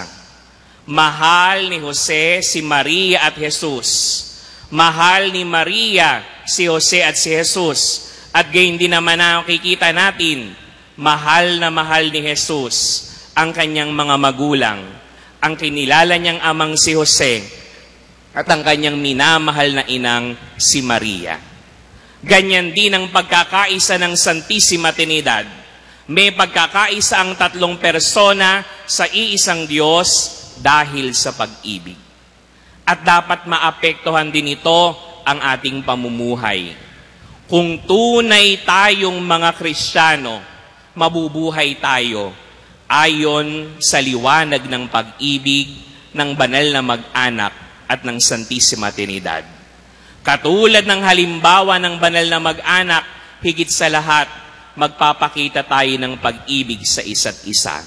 Mahal ni Jose si Maria at Jesus. Mahal ni Maria si Jose at si Jesus. At gayon din naman na nakikita natin, mahal na mahal ni Jesus ang kanyang mga magulang, ang kinilala niyang amang si Jose, at ang kanyang minamahal na inang si Maria. Ganyan din ang pagkakaisa ng Santissima Trinidad. May pagkakaisa ang tatlong persona sa iisang Diyos dahil sa pag-ibig. At dapat maapektuhan din ito ang ating pamumuhay. Kung tunay tayong mga Kristiyano, mabubuhay tayo ayon sa liwanag ng pag-ibig ng banal na mag-anak at ng Santissima Trinidad. Katulad ng halimbawa ng banal na mag-anak, higit sa lahat, magpapakita tayo ng pag-ibig sa isa't isa.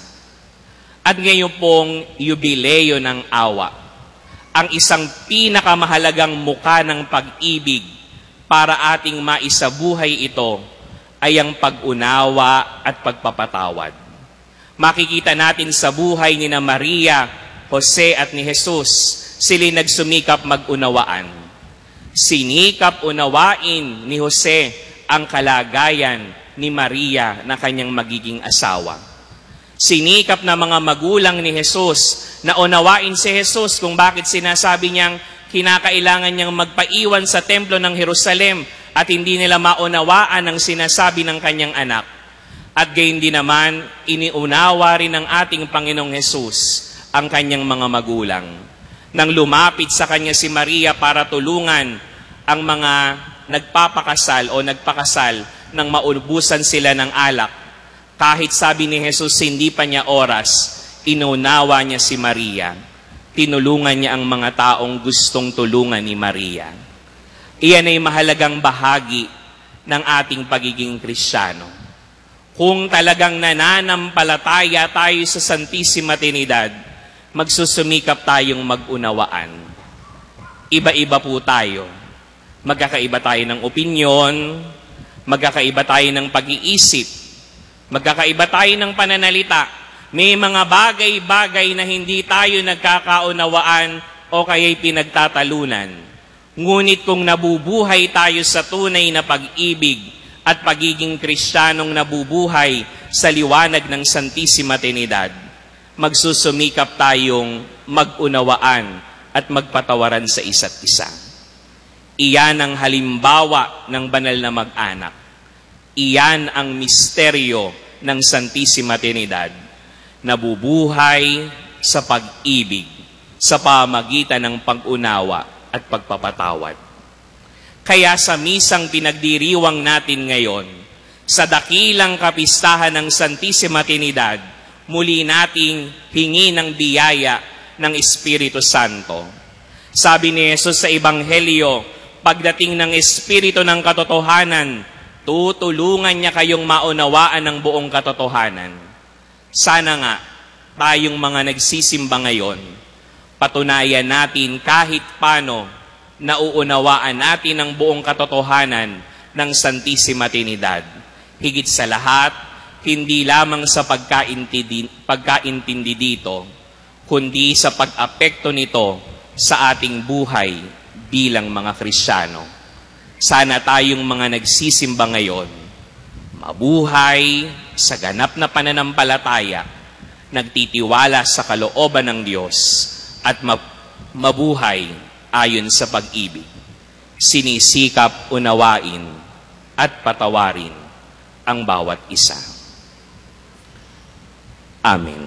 At ngayon pong yubileo ng awa, ang isang pinakamahalagang muka ng pag-ibig para ating maisabuhay ito ay ang pag-unawa at pagpapatawad. Makikita natin sa buhay ni na Maria, Jose at ni Jesus, sila nagsumikap mag-unawaan. Sinikap unawain ni Jose ang kalagayan ni Maria na kanyang magiging asawa. Sinikap na mga magulang ni Jesus na unawain si Jesus kung bakit sinasabi niyang kinakailangan niyang magpaiwan sa templo ng Jerusalem at hindi nila maunawaan ang sinasabi ng kanyang anak. At gayon din naman, iniunawa rin ng ating Panginoong Jesus ang kanyang mga magulang. Nang lumapit sa kanya si Maria para tulungan ang mga nagpapakasal o nagpakasal nang maubusan sila ng alak, kahit sabi ni Jesus hindi pa niya oras, inunawa niya si Maria. Tinulungan niya ang mga taong gustong tulungan ni Maria. Iyan ay mahalagang bahagi ng ating pagiging Kristiyano. Kung talagang nananampalataya tayo sa Santissima Trinidad, magsusumikap tayong mag-unawaan. Iba-iba po tayo. Magkakaiba tayo ng opinyon, magkakaiba tayo ng pag-iisip, magkakaiba tayo ng pananalita. May mga bagay-bagay na hindi tayo nagkakaunawaan o kaya'y pinagtatalunan. Ngunit kung nabubuhay tayo sa tunay na pag-ibig at pagiging Kristiyanong nabubuhay sa liwanag ng Santissima Trinidad, magsusumikap tayong mag-unawaan at magpatawaran sa isa't isa. Iyan ang halimbawa ng banal na mag-anak. Iyan ang misteryo ng Santissima Trinidad. Nabubuhay sa pag-ibig, sa pamagitan ng pag-unawa at pagpapatawad. Kaya sa misang pinagdiriwang natin ngayon, sa dakilang kapistahan ng Santissima Trinidad, muli nating hingi ng biyaya ng Espiritu Santo. Sabi ni Jesus sa Ebanghelyo, pagdating ng Espiritu ng katotohanan, tutulungan niya kayong maunawaan ng buong katotohanan. Sana nga, tayong mga nagsisimba ngayon, patunayan natin kahit paano nauunawaan natin ang buong katotohanan ng Santissima Trinidad. Higit sa lahat, hindi lamang sa pagkaintindi, pagkaintindi dito, kundi sa pag-apekto nito sa ating buhay bilang mga Kristiyano. Sana tayong mga nagsisimba ngayon, mabuhay sa ganap na pananampalataya, nagtitiwala sa kalooban ng Diyos, at mabuhay ayon sa pag-ibig. Sinisikap unawain at patawarin ang bawat isa. Amen.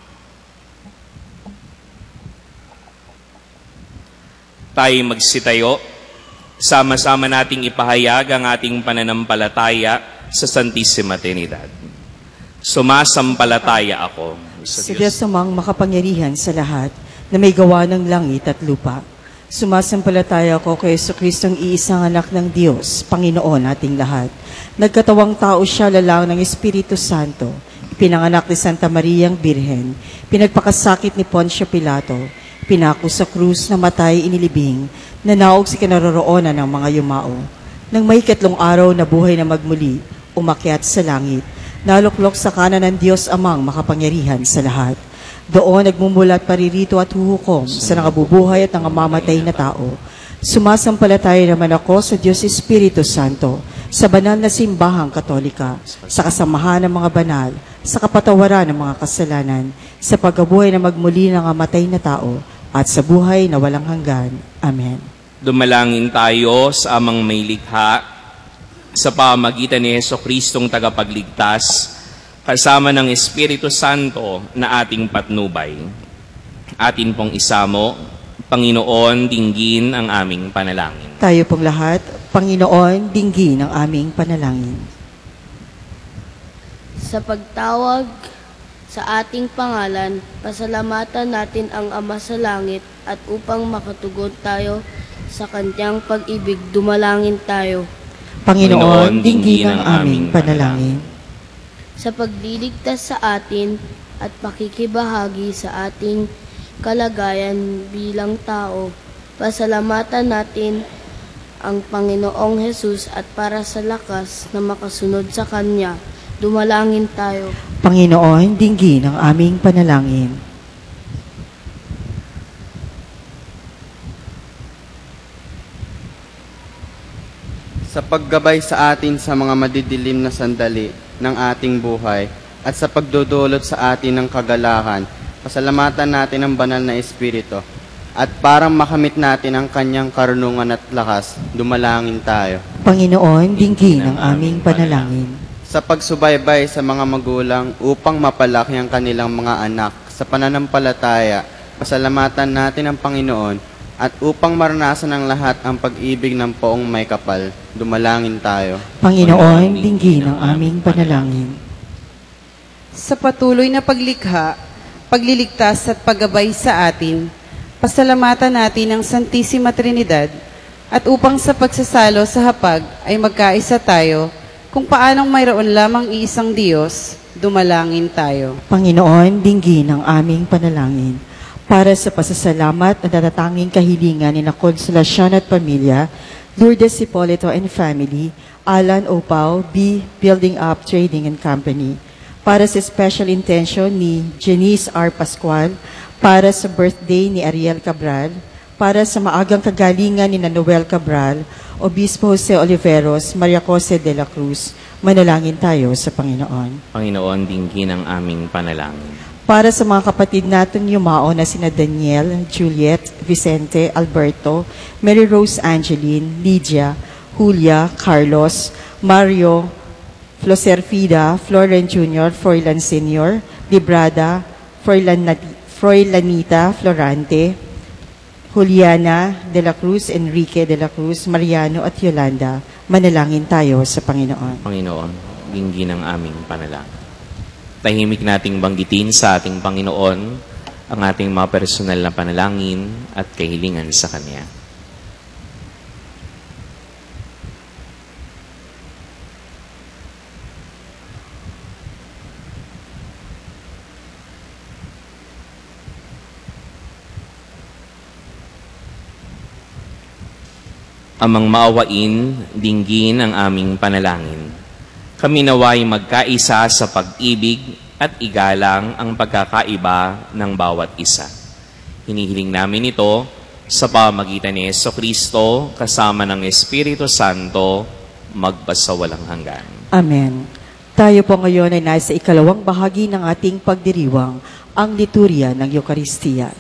Tayo magsitayo, sama-sama nating ipahayag ang ating pananampalataya sa Santissima Trinidad. Sumasampalataya ako sa Diyos amang makapangyarihan sa lahat na may gawa ng langit at lupa. Sumasampalataya ako kay Jesucristong iisang anak ng Diyos, Panginoon nating lahat. Nagkatawang tao siya lalang ng Espiritu Santo. pinanganak ni Santa Mariang Birhen, pinagpakasakit ni Poncio Pilato, pinako sa krus na matay inilibing, nanaog sa kinaroroonan ng mga yumao. Nang may ikatlong araw na buhay na magmuli, umakyat sa langit, naluklok sa kanan ng Diyos Amang makapangyarihan sa lahat. Doon nagmumulat paririto at huhukom sa nangabubuhay at nangamamamatay na tao. Sumasampalataya naman ako sa Diyos Espiritu Santo, sa banal na simbahang katolika, sa kasamahan ng mga banal, sa kapatawaran ng mga kasalanan, sa pagkabuhay na magmuli ng amatay na tao, at sa buhay na walang hanggan. Amen. Dumalangin tayo sa amang may likha, sa pamamagitan ni Jesucristong tagapagligtas, kasama ng Espiritu Santo na ating patnubay. Atin pong isamo, Panginoon, dinggin ang aming panalangin. Tayo pong lahat, Panginoon, dinggin ang aming panalangin. Sa pagtawag sa ating pangalan, pasalamatan natin ang Ama sa Langit at upang makatugon tayo sa Kanyang pag-ibig, dumalangin tayo. Panginoon, dinggin ang aming panalangin. Sa pagliligtas sa atin at pakikibahagi sa ating kalagayan bilang tao, pasalamatan natin ang Panginoong Hesus at para sa lakas na makasunod sa Kanya, dumalangin tayo. Panginoon, dinggin ang aming panalangin. Sa paggabay sa atin sa mga madidilim na sandali ng ating buhay at sa pagdudulot sa atin ng kagalakan, pasalamatan natin ang banal na Espiritu. At parang makamit natin ang Kanyang karunungan at lakas, dumalangin tayo. Panginoon, dinggin ang aming panalangin. Sa pagsubaybay sa mga magulang upang mapalaki ang kanilang mga anak sa pananampalataya, pasalamatan natin ang Panginoon at upang maranasan ng lahat ang pag-ibig ng poong may kapal, dumalangin tayo. Panginoon, dinggin ang aming panalangin. Sa patuloy na paglikha, pagliligtas at paggabay sa atin, pasalamatan natin ang Santisima Trinidad at upang sa pagsasalo sa hapag ay magkaisa tayo, kung paanong mayroon lamang iisang Diyos, dumalangin tayo. Panginoon, dinggin ang aming panalangin. Para sa pasasalamat at natatanging kahilingan ni na Konsolasyon at Pamilya, Lourdes Hipolito and Family, Alan Opao, B. Building Up Trading and Company. Para sa special intention ni Janice R. Pascual, para sa birthday ni Ariel Cabral, para sa maagang kagalingan ni Noel Cabral, Obispo Jose Oliveros, Maria Jose de la Cruz, manalangin tayo sa Panginoon. Panginoon, dinggin ang aming panalangin. Para sa mga kapatid natin yumao na sina Daniel, Juliet, Vicente, Alberto, Mary Rose Angeline, Lydia, Julia, Carlos, Mario, Floserfida, Floren Junior, Froilan Senior, Librada, Froilan Froilanita Florante, Juliana de la Cruz, Enrique de la Cruz, Mariano at Yolanda, manalangin tayo sa Panginoon. Panginoon, dinggin ang aming panalangin. Tahimik nating banggitin sa ating Panginoon ang ating mga personal na panalangin at kahilingan sa Kanya. Amang maawain, dinggin ang aming panalangin. Kami naway magkaisa sa pag-ibig at igalang ang pagkakaiba ng bawat isa. Hinihiling namin ito sa pamamagitan ni Jesucristo kasama ng Espiritu Santo magpasawalang hanggan. Amen. Tayo po ngayon ay nasa ikalawang bahagi ng ating pagdiriwang, ang liturya ng Eucharistia.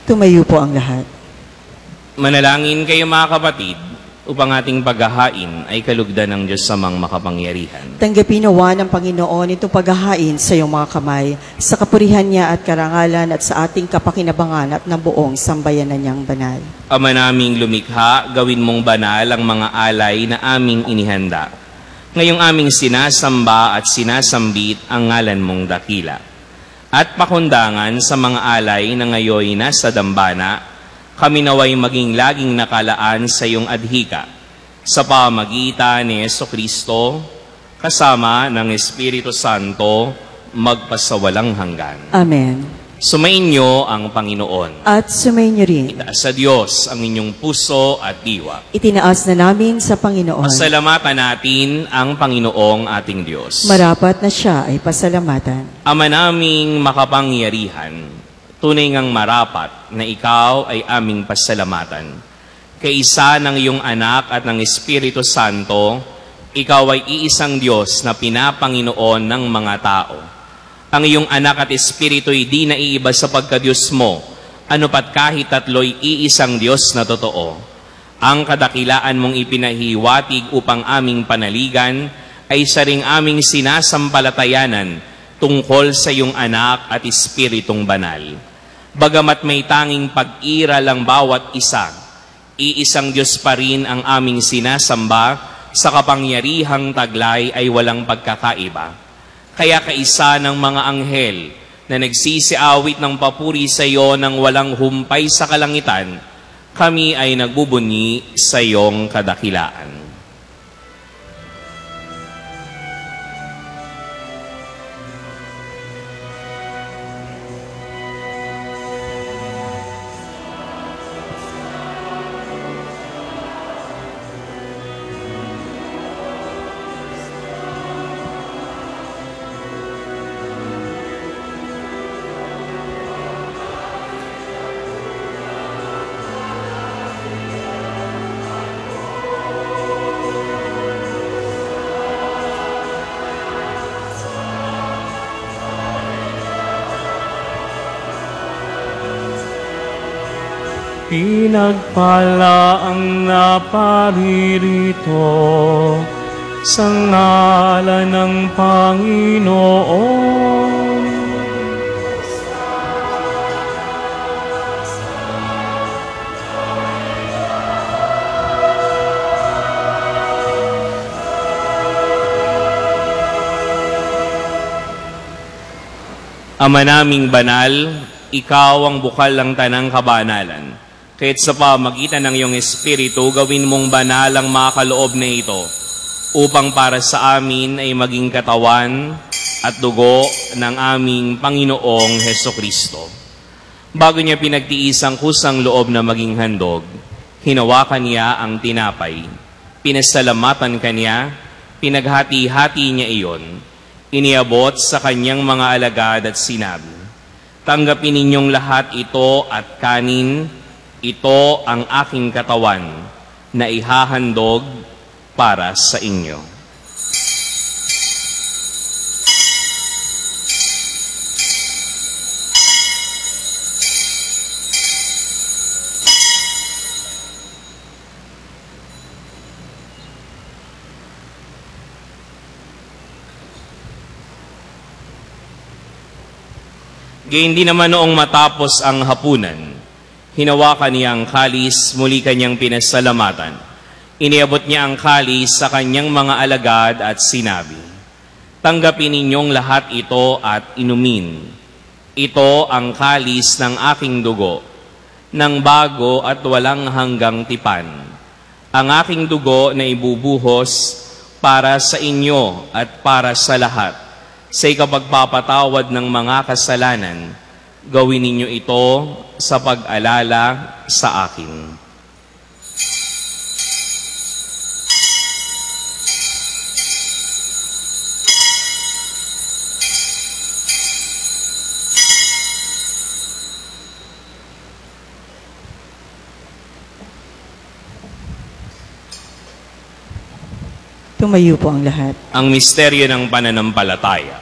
Tumayo po ang lahat. Manalangin kayo mga kapatid, upang ating paghahain ay kalugdan ng Diyos samang makapangyarihan. Tanggapin nawa ng Panginoon itong paghahain sa iyong mga kamay, sa kapurihan niya at karangalan at sa ating kapakinabangan at ng buong sambayanan niyang banal. Ama naming lumikha, gawin mong banal ang mga alay na aming inihanda. Ngayong aming sinasamba at sinasambit ang ngalan mong dakila. At pakundangan sa mga alay na ngayoy nasa dambana, kami naway maging laging nakalaan sa iyong adhika sa pamagitan ni Jesucristo kasama ng Espiritu Santo magpasawalang hanggan. Amen. Sumainyo ang Panginoon. At sumainyo rin. Itaas sa Diyos ang inyong puso at diwa. Itinaas na namin sa Panginoon. Pasalamatan natin ang Panginoong ating Diyos. Marapat na siya ay pasalamatan. Ama naming makapangyarihan, tunay ngang marapat na ikaw ay aming pasalamatan. Kaisa ng iyong anak at ng Espiritu Santo, ikaw ay iisang Diyos na pinapanginoon ng mga tao. Ang iyong anak at Espiritu ay di naiiba sa pagka-Diyos mo, ano pat kahit tatlo'y iisang Diyos na totoo. Ang kadakilaan mong ipinahiwatig upang aming panaligan ay sa ring aming sinasampalatayanan tungkol sa iyong anak at Espiritong banal. Bagamat may tanging pag-iral ang bawat isa, iisang Diyos pa rin ang aming sinasamba, sa kapangyarihang taglay ay walang pagkakaiba. Kaya kaisa ng mga anghel na nagsisiawit ng papuri sa iyo ng walang humpay sa kalangitan, kami ay nagbubunyi sa iyong kadakilaan. Pinagpala ang naparirito sa ngalan ng Panginoon. Ama naming banal, ikaw ang bukal ng tanang kabanalan. Kahit sa pamagitan ng iyong Espiritu, gawin mong banal ang mga kaloob na ito, upang para sa amin ay maging katawan at dugo ng aming Panginoong Hesukristo. Bago niya pinagtiis ang kusang loob na maging handog, hinawakan niya ang tinapay. Pinasalamatan kanya, pinaghati-hati niya iyon, iniabot sa kanyang mga alagad at sinabi, "Tanggapin ninyong lahat ito at kanin, ito ang aking katawan na ihahandog para sa inyo." Gayun din naman noong matapos ang hapunan, hinawakan niya ang kalis, muli kanyang pinasalamatan. Iniabot niya ang kalis sa kanyang mga alagad at sinabi, "Tanggapin ninyong lahat ito at inumin. Ito ang kalis ng aking dugo, ng bago at walang hanggang tipan. Ang aking dugo na ibubuhos para sa inyo at para sa lahat, sa ikapagpapatawad ng mga kasalanan. Gawin ninyo ito sa pag-alala sa akin." Tumayo po ang lahat. Ang misteryo ng pananampalataya.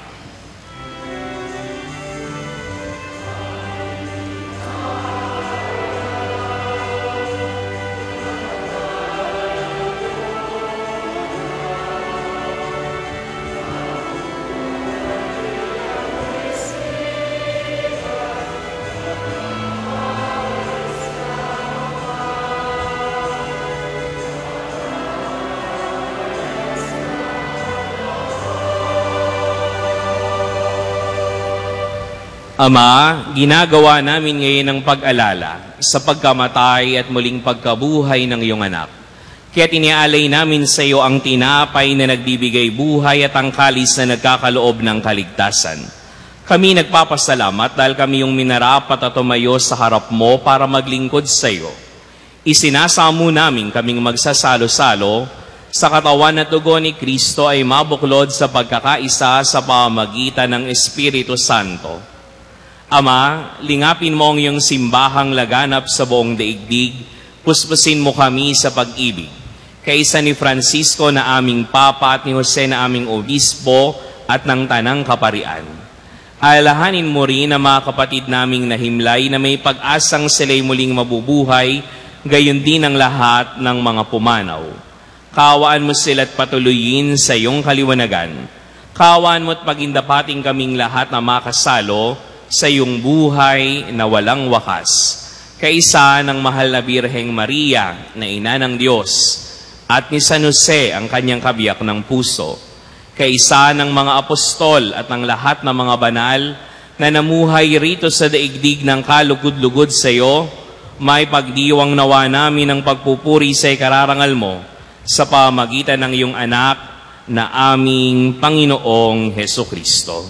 Ama, ginagawa namin ngayon ang pag-alala sa pagkamatay at muling pagkabuhay ng iyong anak. Kaya iniaalay namin sa iyo ang tinapay na nagbibigay buhay at ang kalis na nagkakaloob ng kaligtasan. Kami nagpapasalamat dahil kami yung minarapat at tumayo sa harap mo para maglingkod sa iyo. Isinasamo namin kaming magsasalo-salo sa katawan at dugo ni Kristo ay mabuklod sa pagkakaisa sa pamamagitan ng Espiritu Santo. Ama, lingapin mo ang iyong simbahang laganap sa buong daigdig, puspusin mo kami sa pag-ibig. Kaisa ni Francisco na aming Papa at ni Jose na aming Obispo at ng Tanang Kaparian. Alahanin mo rin ang mga kapatid naming nahimlay na may pag-asang sila'y muling mabubuhay, gayon din ang lahat ng mga pumanaw. Kaawaan mo sila at patuloyin sa iyong kaliwanagan. Kaawaan mo at pagindapating kaming lahat na makasalo sa iyong buhay na walang wakas. Kaisa ng mahal na Birheng Maria na Ina ng Diyos at ni San Jose ang kanyang kabiyak ng puso. Kaisa ng mga apostol at ng lahat ng mga banal na namuhay rito sa daigdig ng kalugod-lugod sa iyo, may pagdiwang nawa namin ang pagpupuri sa ikararangal mo sa pamagitan ng iyong anak na aming Panginoong Hesukristo.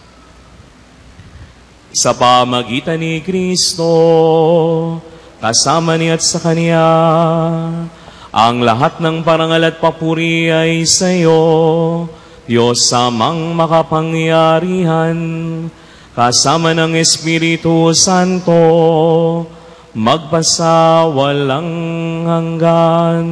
Sa pamagitan ni Kristo, kasama niya at sa Kanya, ang lahat ng parangal at papuri ay sa iyo, Diyos amang makapangyarihan, kasama ng Espiritu Santo, magpasa walang hanggan.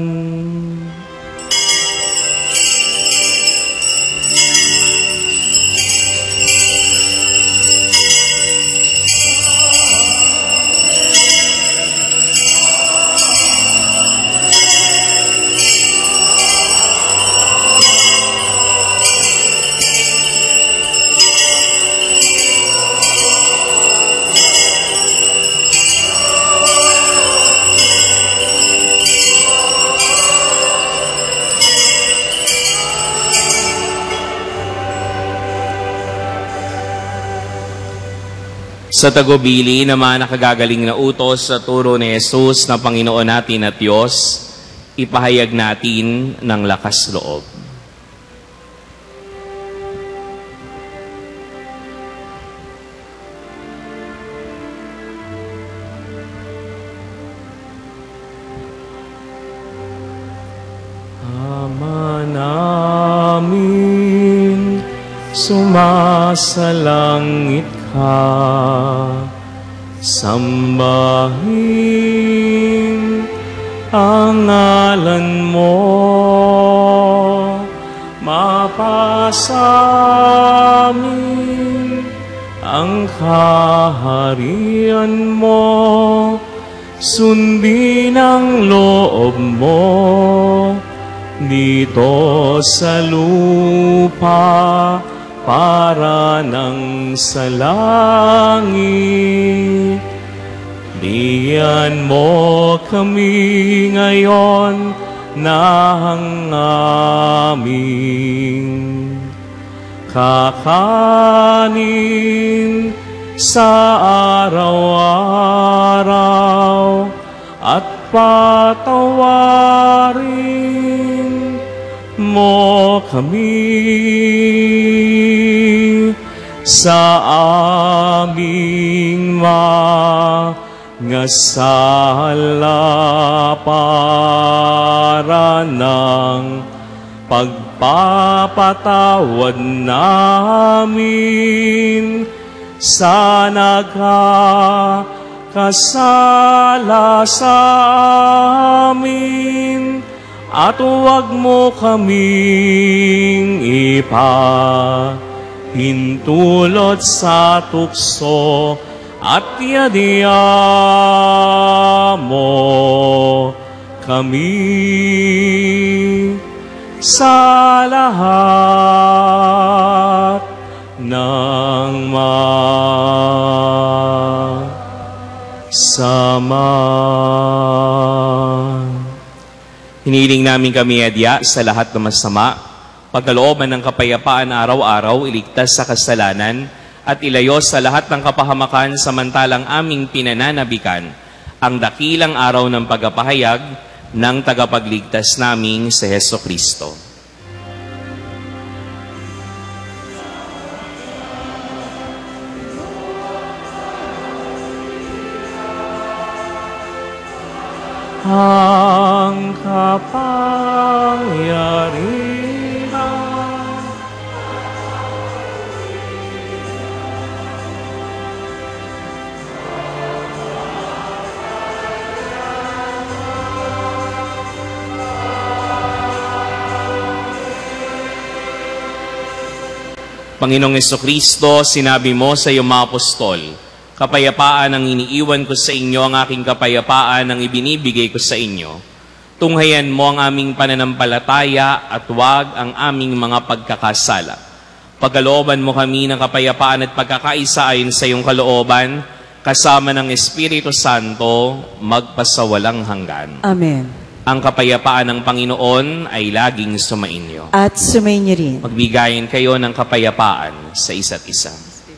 Sa tagubili na mga nakagagaling na utos sa turo ni Jesus na Panginoon natin at Diyos, ipahayag natin ng lakas loob. Ama namin, sumasalangit ka, sambahin ang ngalan mo, mapasamin ang kaharian mo, sundin ang loob mo dito sa lupa para nang sa langit. Bigyan mo kami ngayon ng aming kakanin sa araw-araw at patawarin mo kami sa aming mga sala para ng pagpapatawad namin sa nagkakasala sa amin, at huwag mo kaming ipahintulot sa tukso, at yadiya mo kami sa lahat ng masama. Hiniling namin kami adya sa lahat ng masama, pagkalooban ng kapayapaan araw-araw, iligtas sa kasalanan, at ilayo sa lahat ng kapahamakan samantalang aming pinananabikan ang dakilang araw ng pagpapahayag ng tagapagligtas naming si Heso Kristo. Ang kapangyarihan Panginoong Jesucristo, sinabi mo sa iyong mga apostol, kapayapaan ang iniiwan ko sa inyo, ang aking kapayapaan ang ibinibigay ko sa inyo. Tunghayan mo ang aming pananampalataya at huwag ang aming mga pagkakasala. Pagkalooban mo kami ng kapayapaan at pagkakaisa ayon sa iyong kalooban, kasama ng Espiritu Santo, magpasawalang hanggan. Amen. Ang kapayapaan ng Panginoon ay laging sumainyo. At sumainyo rin. Magbigayin kayo ng kapayapaan sa isa't isa.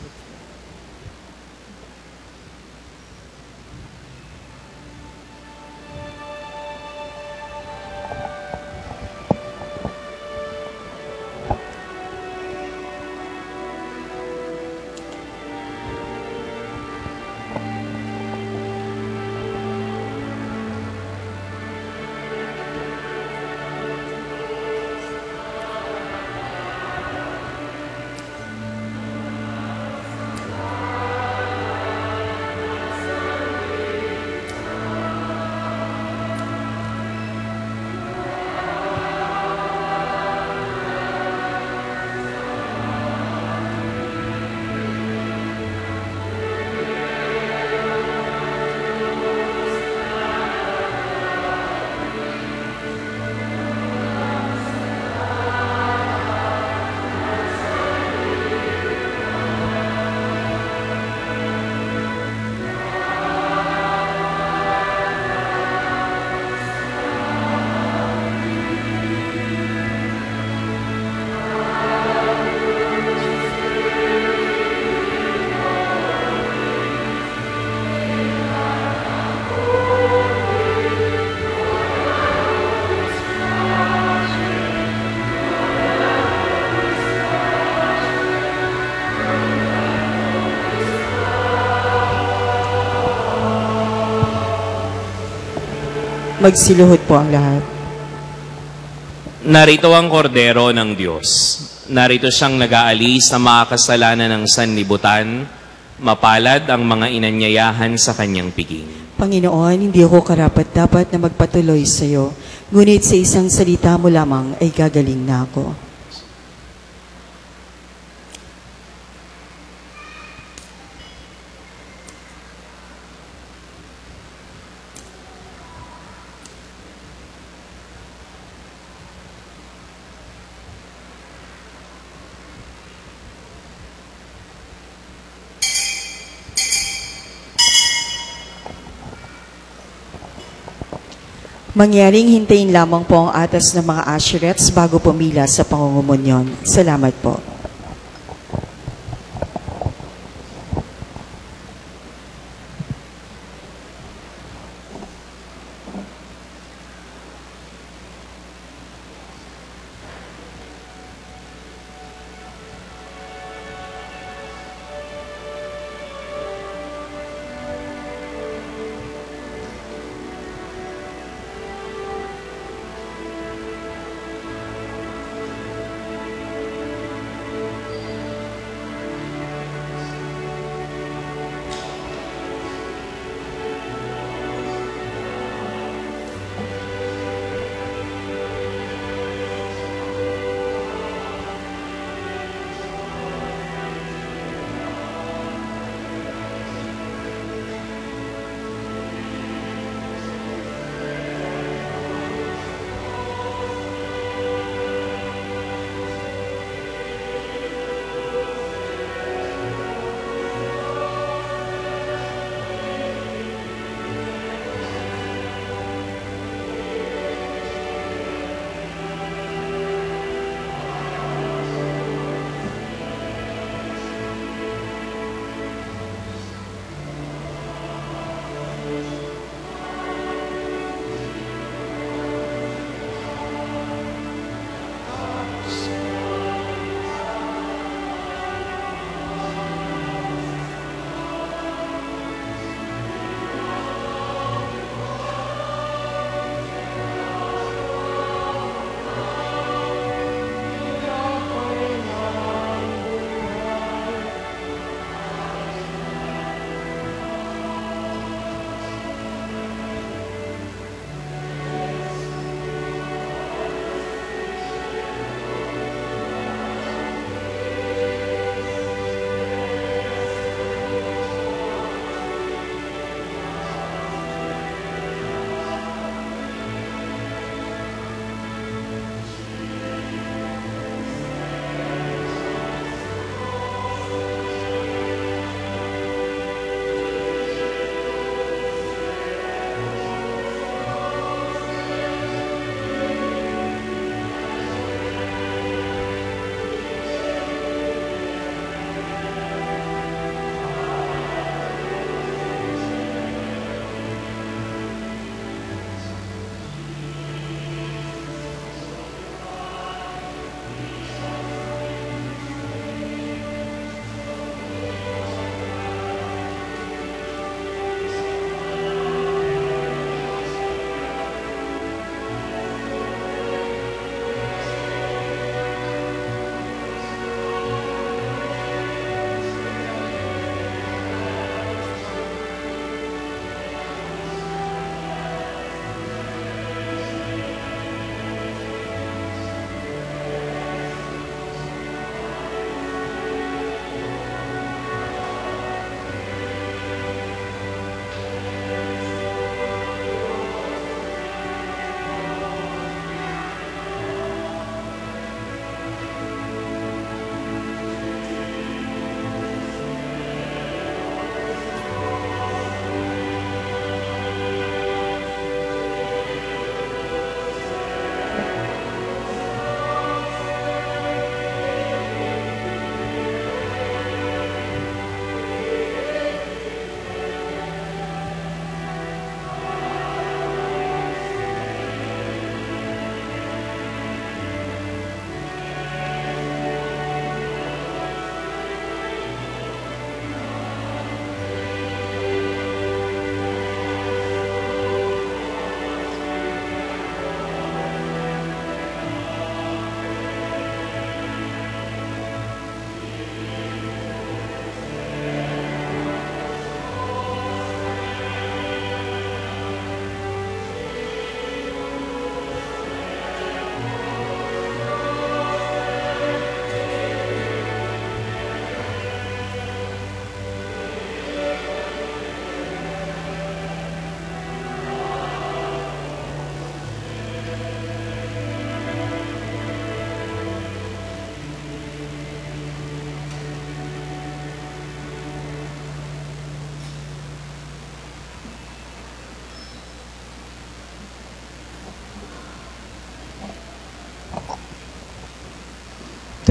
Magsiluhod po ang lahat. Narito ang kordero ng Diyos. Narito siyang nag-aalis sa mga kasalanan ng sanlibutan. Mapalad ang mga inanyayahan sa kanyang piging. Panginoon, hindi ako karapat-dapat na magpatuloy sa iyo, ngunit sa isang salita mo lamang ay gagaling na ako. Mangyaring hintayin lamang po ang atas ng mga asherets bago pumila sa pangungumunyon. Salamat po.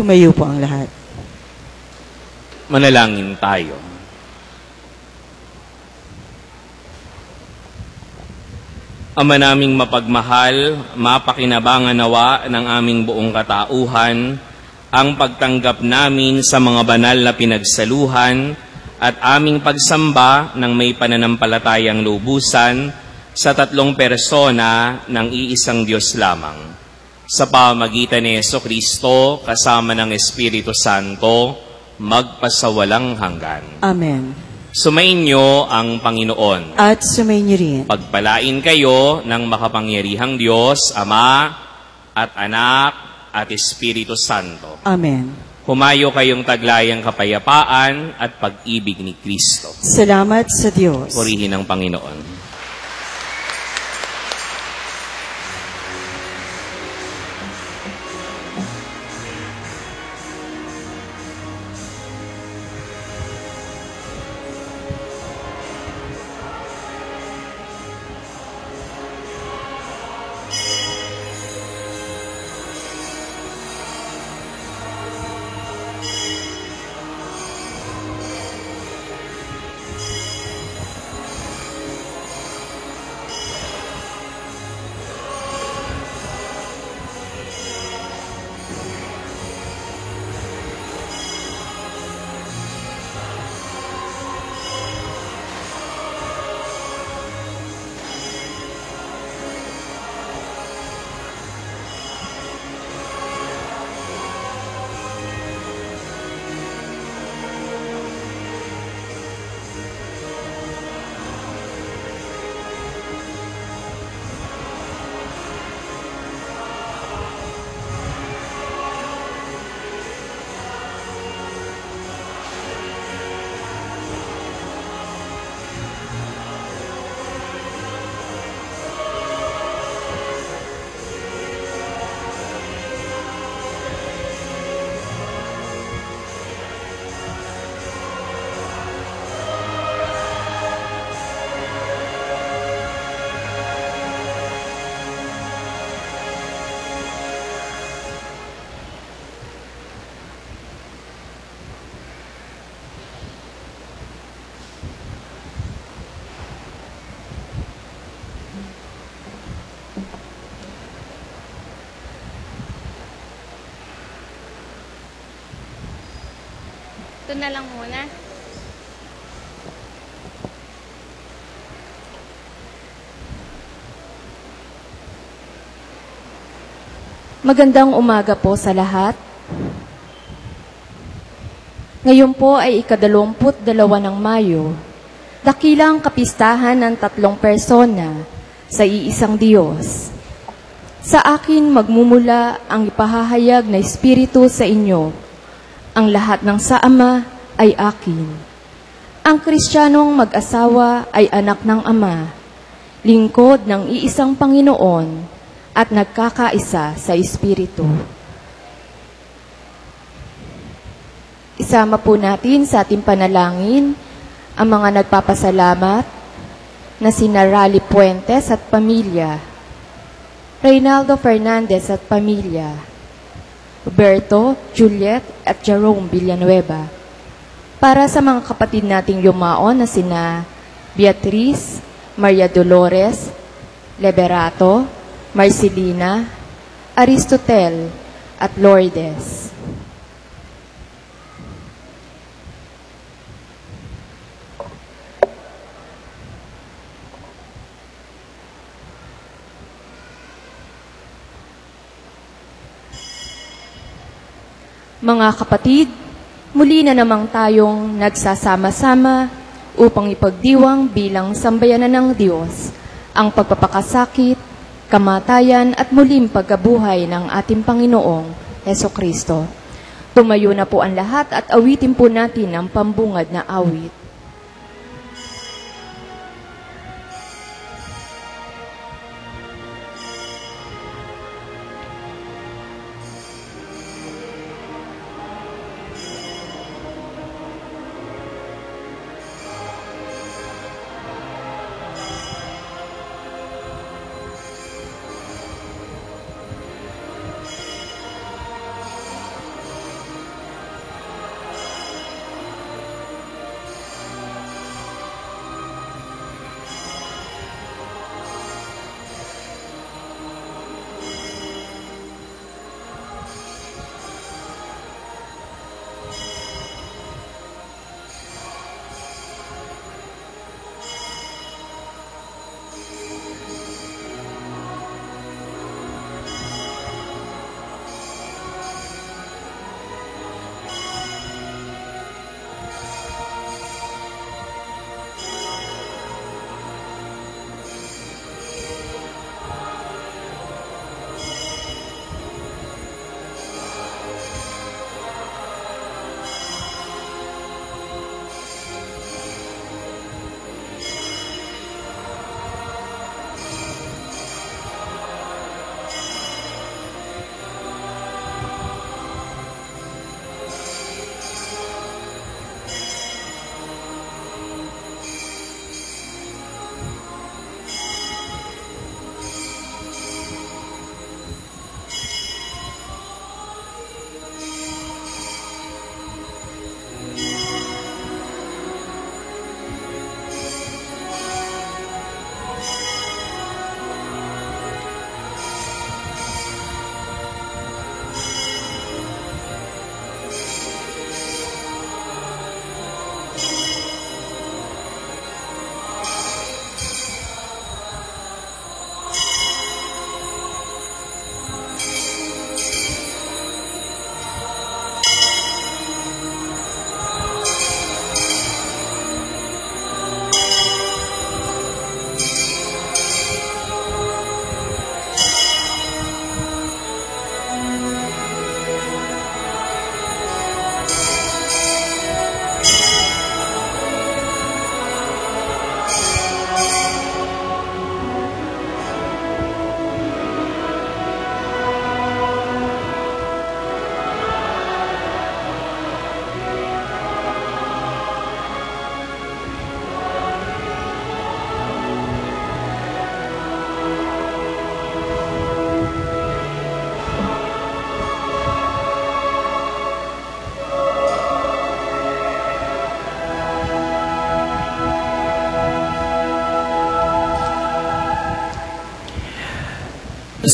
Tumayo po ang lahat. Manalangin tayo. Ama naming mapagmahal, mapakinabangan nawa ng aming buong katauhan ang pagtanggap namin sa mga banal na pinagsaluhan at aming pagsamba ng may pananampalatayang lubusan sa tatlong persona ng iisang Diyos lamang. Sa pamagitan ni Jesucristo kasama ng Espiritu Santo, magpasawalang hanggan. Amen. Sumainyo ang Panginoon. At sumainyo rin. Pagpalain kayo ng makapangyarihang Diyos, Ama at Anak at Espiritu Santo. Amen. Humayo kayong taglayang kapayapaan at pag-ibig ni Kristo. Salamat sa Diyos. Purihin ang Panginoon. Ito na lang muna. Magandang umaga po sa lahat. Ngayon po ay ikadalawamput dalawa ng Mayo, dakilang kapistahan ng tatlong persona sa iisang Diyos. Sa akin magmumula ang ipahahayag na Espiritu sa inyo. Ang lahat ng sa Ama ay akin. Ang Kristiyanong mag-asawa ay anak ng Ama, lingkod ng iisang Panginoon, at nagkakaisa sa Espiritu. Isama po natin sa ating panalangin ang mga nagpapasalamat na sina Rally Puentes at pamilya, Reynaldo Fernandez at pamilya, Roberto, Juliet at Jerome Villanueva. Para sa mga kapatid nating yumaon na sina Beatriz, Maria Dolores, Liberato, Marcelina, Aristotel at Lourdes. Mga kapatid, muli na namang tayong nagsasama-sama upang ipagdiwang bilang sambayanan ng Diyos ang pagpapakasakit, kamatayan at muling pagkabuhay ng ating Panginoong Hesukristo. Tumayo na po ang lahat at awitin po natin ang pambungad na awit.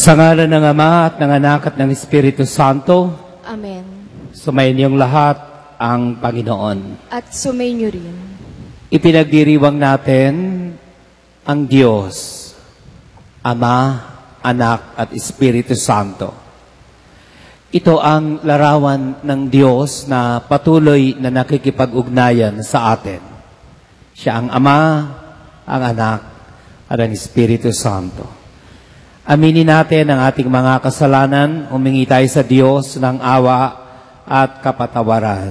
Sa ngalan ng Ama at ng Anak at ng Espiritu Santo, Amen. sumayin niyong lahat ang Panginoon. At sumayin niyo rin. Ipinagdiriwang natin ang Diyos, Ama, Anak at Espiritu Santo. Ito ang larawan ng Diyos na patuloy na nakikipag-ugnayan sa atin. Siya ang Ama, ang Anak at ang Espiritu Santo. Aminin natin ang ating mga kasalanan, humingi tayo sa Diyos ng awa at kapatawaran.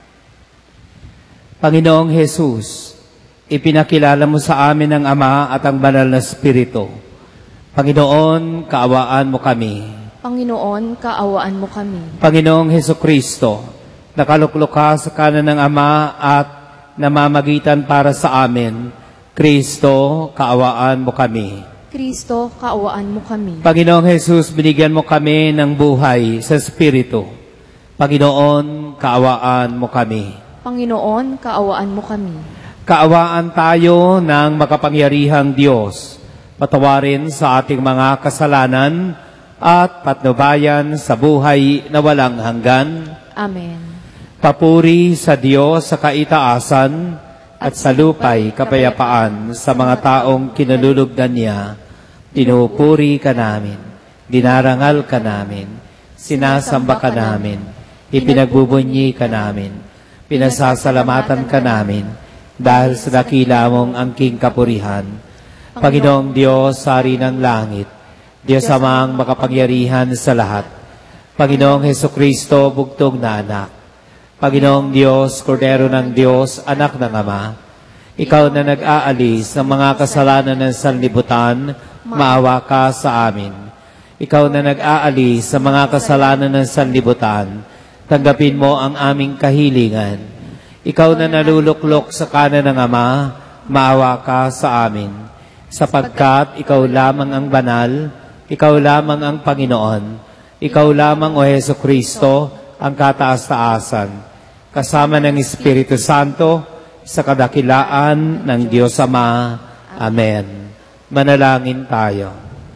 Panginoong Jesus, ipinakilala mo sa amin ang Ama at ang Banal na Espiritu. Panginoon, kaawaan mo kami. Panginoon, kaawaan mo kami. Panginoong Hesukristo, nakaluklok ka sa kanan ng Ama at namamagitan para sa amin. Kristo, kaawaan mo kami. Kristo, kaawaan mo kami. Panginoong Jesus, binigyan mo kami ng buhay sa Espiritu. Panginoon, kaawaan mo kami. Panginoon, kaawaan mo kami. Kaawaan tayo ng makapangyarihang Diyos. Patawarin sa ating mga kasalanan at patnubayan sa buhay na walang hanggan. Amen. Papuri sa Diyos sa kaitaasan at sa lupay kapayapaan sa mga taong kinalulugdan niya. Pinupuri ka namin, dinarangal ka namin, sinasamba ka namin, ipinagbubunyi ka namin, pinasasalamatan ka namin, dahil sa dakila mong angking kapurihan. Panginoong Diyos, Hari ng langit, Diyos amang makapangyarihan sa lahat, Panginoong Hesukristo, bugtong na anak, Panginoong Diyos, Kordero ng Diyos, Anak ng Ama, Ikaw na nag-aalis ng mga kasalanan ng sanlibutan, maawa ka sa amin. Ikaw na nag-aalis sa mga kasalanan ng sanlibutan, tanggapin mo ang aming kahilingan. Ikaw na naluluklok sa kanan ng Ama, maawa ka sa amin. Sapagkat ikaw lamang ang banal, ikaw lamang ang Panginoon, ikaw lamang o Hesukristo, ang kataas-taasan, kasama ng Espiritu Santo, sa kadakilaan ng Diyos Ama. Amen. Manalangin tayo.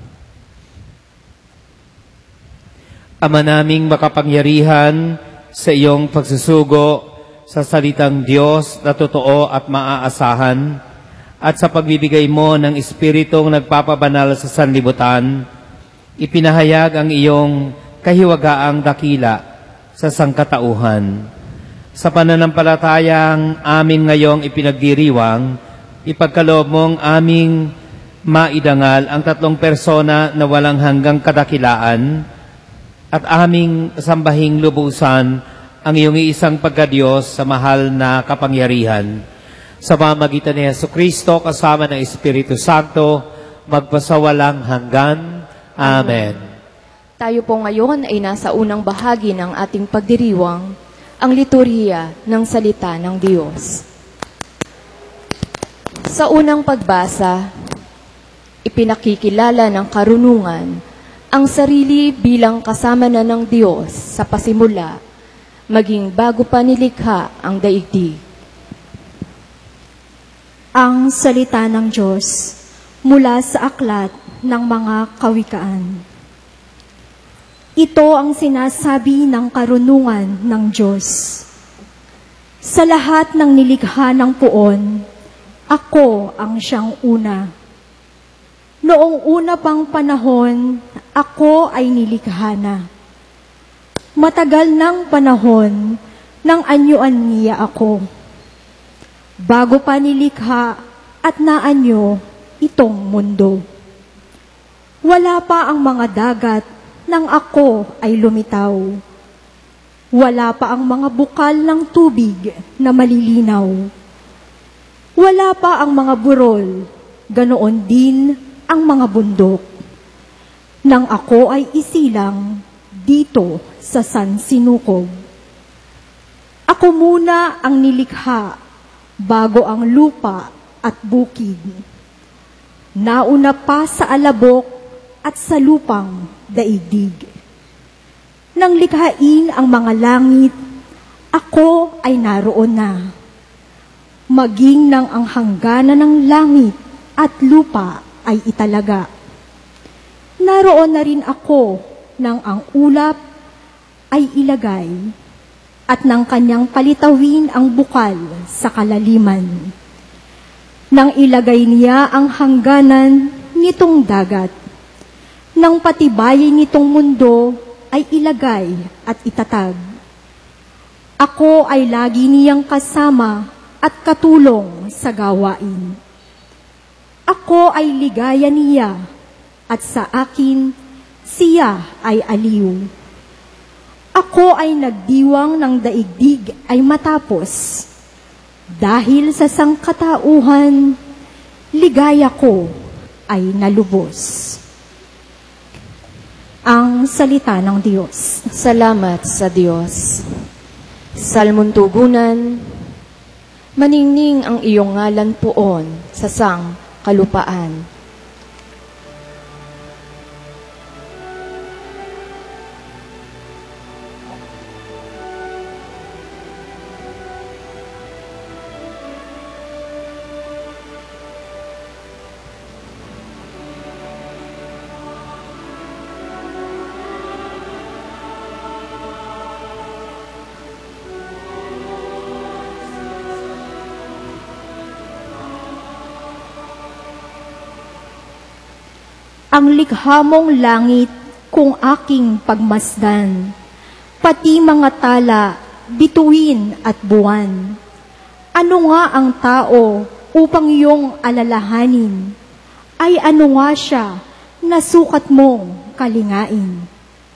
Ama naming makapangyarihan, sa iyong pagsusugo sa salitang Diyos na totoo at maaasahan, at sa pagbibigay mo ng Espiritong nagpapabanal sa sanlibutan, ipinahayag ang iyong kahiwagaang dakila sa sangkatauhan. Sa pananampalatayang amin ngayong ipinagdiriwang, ipagkaloob mong aming maidangal ang tatlong persona na walang hanggang kadakilaan at aming sambahing lubusan ang iyong iisang pagkadiyos sa mahal na kapangyarihan. Sa pamamagitan ni Hesukristo kasama ng Espiritu Santo, magpasawalang hanggan. Amen. Tayo po ngayon ay nasa unang bahagi ng ating pagdiriwang, ang liturhiya ng salita ng Diyos. Sa unang pagbasa, ipinakikilala ng karunungan ang sarili bilang kasama na ng Diyos sa pasimula, maging bago pa nilikha ang daigdig. Ang salita ng Diyos mula sa aklat ng mga kawikaan. Ito ang sinasabi ng karunungan ng Diyos. Sa lahat ng nilikha ng puon, ako ang siyang una. Noong una pang panahon, ako ay nilikha na. Matagal ng panahon, nang anyuan niya ako. Bago pa nilikha at naanyo itong mundo. Wala pa ang mga dagat nang ako ay lumitaw. Wala pa ang mga bukal ng tubig na malilinaw. Wala pa ang mga burol, ganoon din ang mga bundok. Nang ako ay isilang dito sa sansinukob. Ako muna ang nilikha bago ang lupa at bukid. Nauna pa sa alabok at sa lupang daigdig. Nang likhain ang mga langit, ako ay naroon na. Maging nang ang hangganan ng langit at lupa ay italaga. naroon na rin ako nang ang ulap ay ilagay at nang kanyang palitawin ang bukal sa kalaliman. Nang ilagay niya ang hangganan nitong dagat, nang patibayin nitong mundo ay ilagay at itatag. Ako ay lagi niyang kasama at katulong sa gawain. Ako ay ligaya niya at sa akin siya ay aliw. Ako ay nagdiwang ng daigdig ay matapos. Dahil sa sangkatauhan, ligaya ko ay nalubos. Ang salita ng Diyos. Salamat sa Diyos. Salmon tugunan, maningning ang iyong ngalan poon sa sang kalupaan. Ang likha mong langit kung aking pagmasdan, pati mga tala, bituin at buwan. Ano nga ang tao upang iyong alalahanin? Ay ano nga siya na sukat mong kalingain?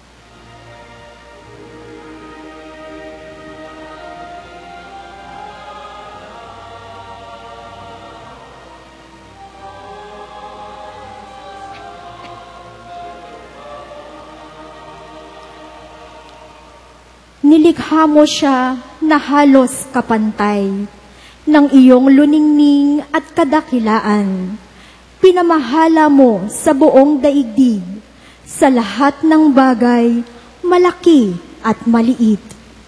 Nilikha mo siya na halos kapantay ng iyong luningning at kadakilaan. Pinamahala mo sa buong daigdig, sa lahat ng bagay, malaki at maliit.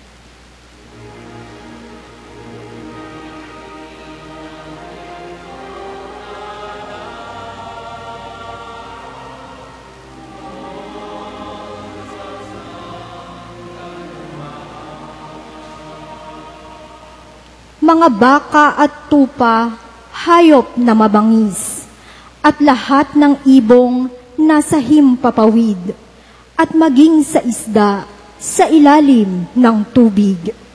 Mga baka at tupa, hayop na mabangis, at lahat ng ibong nasa himpapawid, at maging sa isda sa ilalim ng tubig.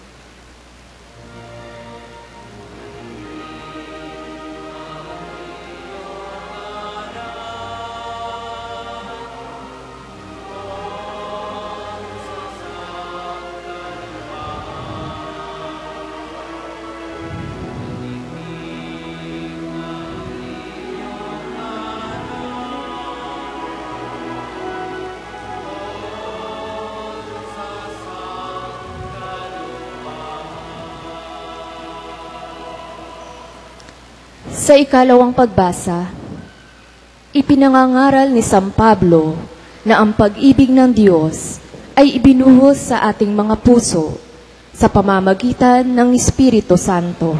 Sa ikalawang pagbasa, ipinangangaral ni San Pablo na ang pag-ibig ng Diyos ay ibinuhos sa ating mga puso sa pamamagitan ng Espiritu Santo.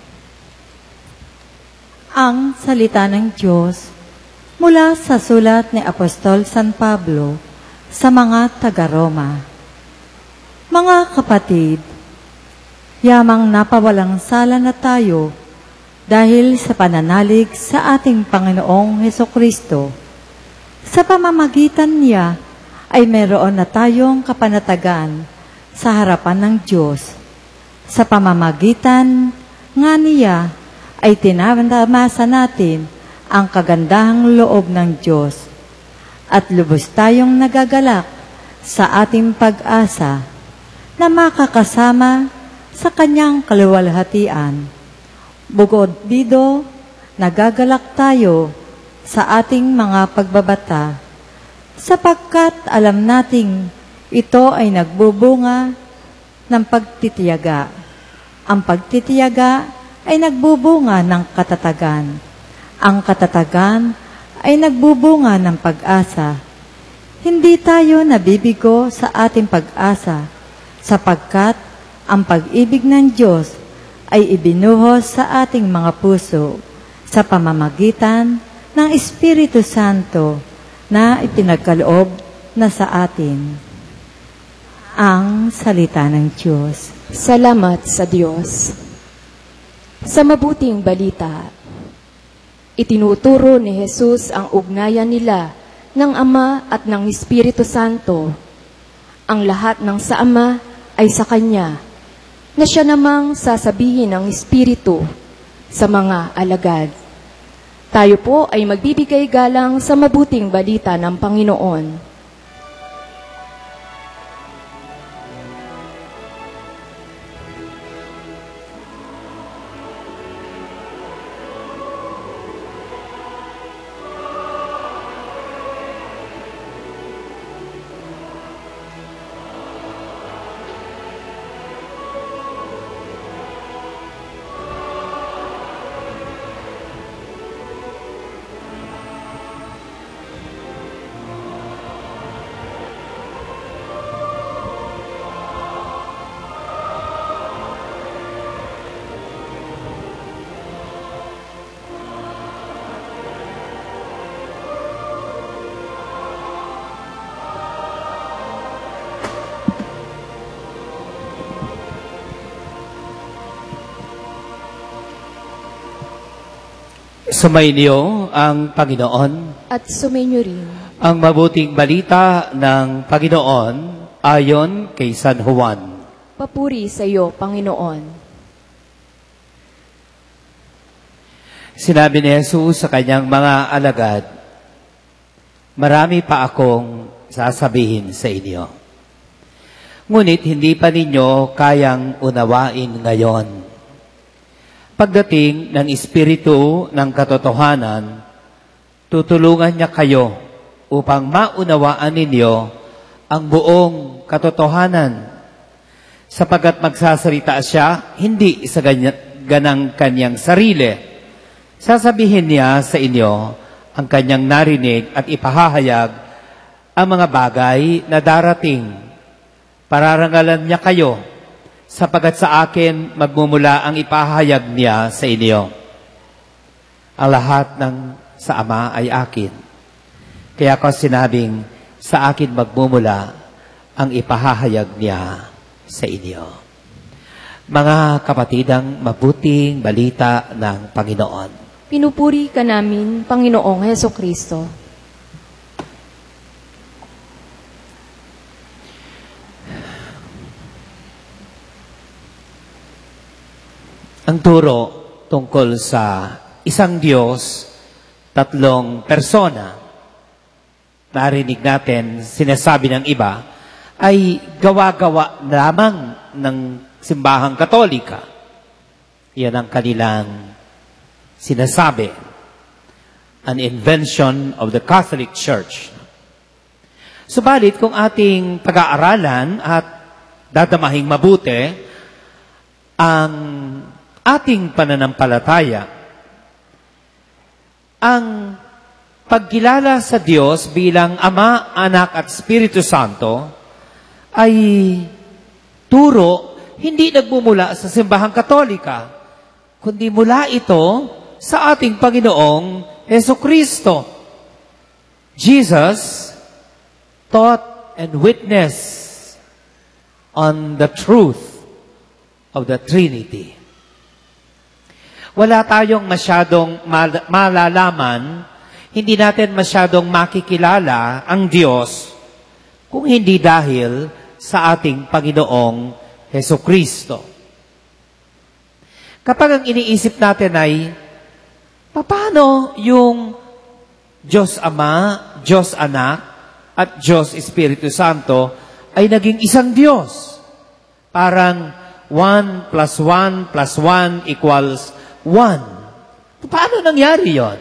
Ang salita ng Diyos mula sa sulat ni Apostol San Pablo sa mga taga-Roma. Mga kapatid, yamang napawalang sala na tayo dahil sa pananalig sa ating Panginoong Hesukristo. Sa pamamagitan niya ay meron na tayong kapanatagan sa harapan ng Diyos. Sa pamamagitan nga niya ay tinamasa natin ang kagandahang loob ng Diyos at lubos tayong nagagalak sa ating pag-asa na makakasama sa kanyang kaluwalhatian. Bukod dito, nagagalak tayo sa ating mga pagbabata, sapagkat alam nating ito ay nagbubunga ng pagtitiyaga. Ang pagtitiyaga ay nagbubunga ng katatagan. Ang katatagan ay nagbubunga ng pag-asa. Hindi tayo nabibigo sa ating pag-asa, sapagkat ang pag-ibig ng Diyos ay ibinuhos sa ating mga puso sa pamamagitan ng Espiritu Santo na ipinagkaloob na sa atin. Ang salita ng Diyos. Salamat sa Diyos. Sa mabuting balita, itinuturo ni Jesus ang ugnayan nila ng Ama at ng Espiritu Santo. Ang lahat ng sa Ama ay sa Kanya, na siya namang sasabihin ng Espiritu sa mga alagad. Tayo po ay magbibigay galang sa mabuting balita ng Panginoon. Sumainyo ang Panginoon at sumainyo rin ang mabuting balita ng Panginoon ayon kay San Juan. Papuri sa iyo, Panginoon. Sinabi ni Jesus sa kanyang mga alagad, marami pa akong sasabihin sa inyo. Ngunit hindi pa ninyo kayang unawain ngayon. Pagdating ng Espiritu ng katotohanan, tutulungan niya kayo upang maunawaan ninyo ang buong katotohanan. Sapagat magsasalita siya, hindi sa ganyan, ganang kanyang sarili. Sasabihin niya sa inyo ang kanyang narinig at ipahahayag ang mga bagay na darating. Pararangalan niya kayo, sapagat sa akin magmumula ang ipahayag niya sa inyo. Ang lahat ng sa Ama ay akin. Kaya ko sinabing, sa akin magmumula ang ipahahayag niya sa inyo. Mga kapatidang mabuting balita ng Panginoon. Pinupuri ka namin, Panginoong Hesukristo. Ang turo tungkol sa isang Diyos, tatlong persona, narinig natin, sinasabi ng iba, ay gawa-gawa lamang ng simbahang Katolika. Yan ang kanilang sinasabi. An invention of the Catholic Church. Subalit, kung ating pag-aaralan at dadamahing mabuti, ang ating pananampalataya, ang pagkilala sa Diyos bilang Ama, Anak at Espiritu Santo ay turo hindi nagmumula sa simbahang Katolika, kundi mula ito sa ating Panginoong Hesukristo. Jesus taught and witnessed on the truth of the Trinity. Wala tayong masyadong mal- malalaman, hindi natin masyadong makikilala ang Diyos kung hindi dahil sa ating Panginoong Hesukristo. Kapag ang iniisip natin ay, paano yung Diyos Ama, Diyos Anak, at Diyos Espiritu Santo ay naging isang Diyos? Parang one plus one plus one equals one. Paano nangyari yon?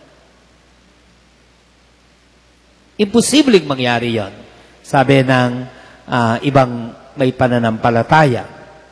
Imposibleng mangyari yon, sabi ng uh, ibang may pananampalataya.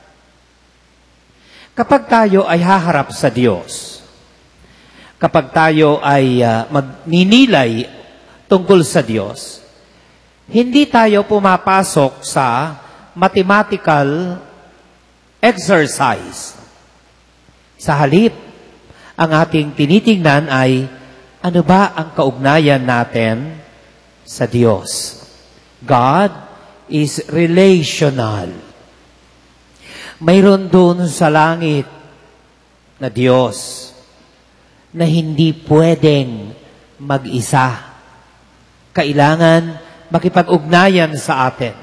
Kapag tayo ay haharap sa Diyos, kapag tayo ay uh, magninilay tungkol sa Diyos, hindi tayo pumapasok sa mathematical exercise. Sa halip, ang ating tinitingnan ay ano ba ang kaugnayan natin sa Diyos. God is relational. Mayroon doon sa langit na Diyos na hindi pwedeng mag-isa. Kailangan makipag-ugnayan sa atin.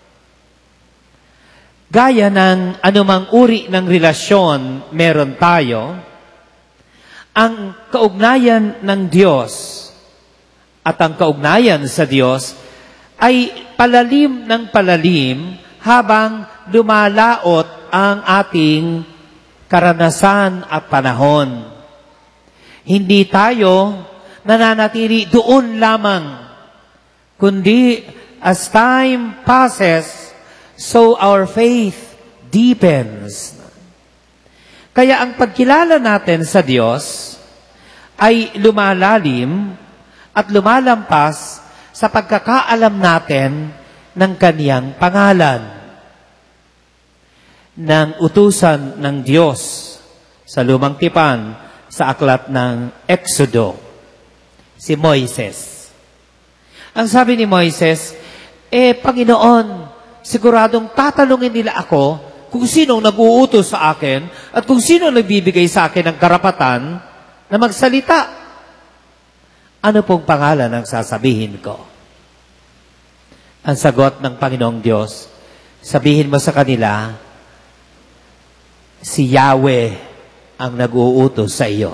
Gaya ng anumang uri ng relasyon meron tayo, ang kaugnayan ng Diyos at ang kaugnayan sa Diyos ay palalim ng palalim habang lumalaot ang ating karanasan at panahon. Hindi tayo nananatili doon lamang, kundi as time passes, so our faith deepens. Kaya ang pagkilala natin sa Diyos ay lumalalim at lumalampas sa pagkakaalam natin ng Kaniyang pangalan, ng utusan ng Diyos sa lumang tipan sa aklat ng Exodo, si Moises. Ang sabi ni Moises, eh Panginoon, siguradong tatanungin nila ako kung sino nag-uutos sa akin at kung sino nagbibigay sa akin ng karapatan na magsalita. Ano pong pangalan ang sasabihin ko? Ang sagot ng Panginoong Diyos, sabihin mo sa kanila, si Yahweh ang nag-uutos sa iyo.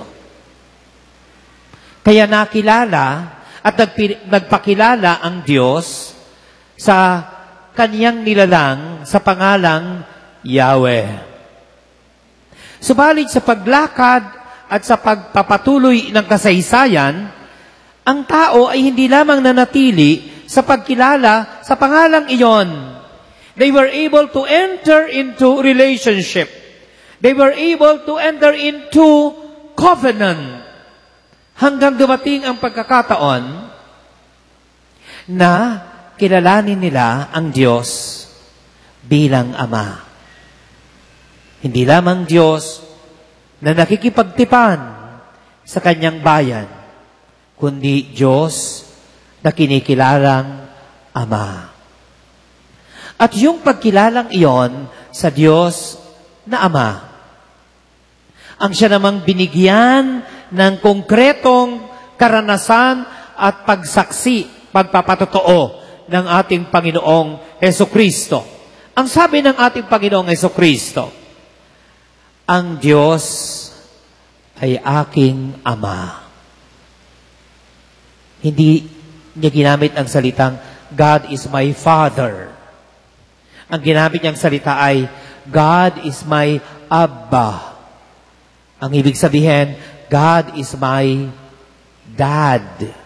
Kaya nakilala at nagpakilala ang Diyos sa Kaniyang nilalang sa pangalang Yahweh. Subalit sa paglakad at sa pagpapatuloy ng kasaysayan, ang tao ay hindi lamang nanatili sa pagkilala sa pangalang iyon. They were able to enter into relationship. They were able to enter into covenant. Hanggang dumating ang pagkakataon na kilalanin nila ang Diyos bilang Ama. Hindi lamang Diyos na nakikipagtipan sa Kanyang bayan, kundi Diyos na kinikilalang Ama. At yung pagkilalang iyon sa Diyos na Ama, ang siya namang binigyan ng konkretong karanasan at pagsaksi, pagpapatotoo ng ating Panginoong Hesukristo. Ang sabi ng ating Panginoong Hesukristo, ang Diyos ay aking Ama. Hindi niya ginamit ang salitang, God is my Father. Ang ginamit niyang salita ay, God is my Abba. Ang ibig sabihin, God is my Dad.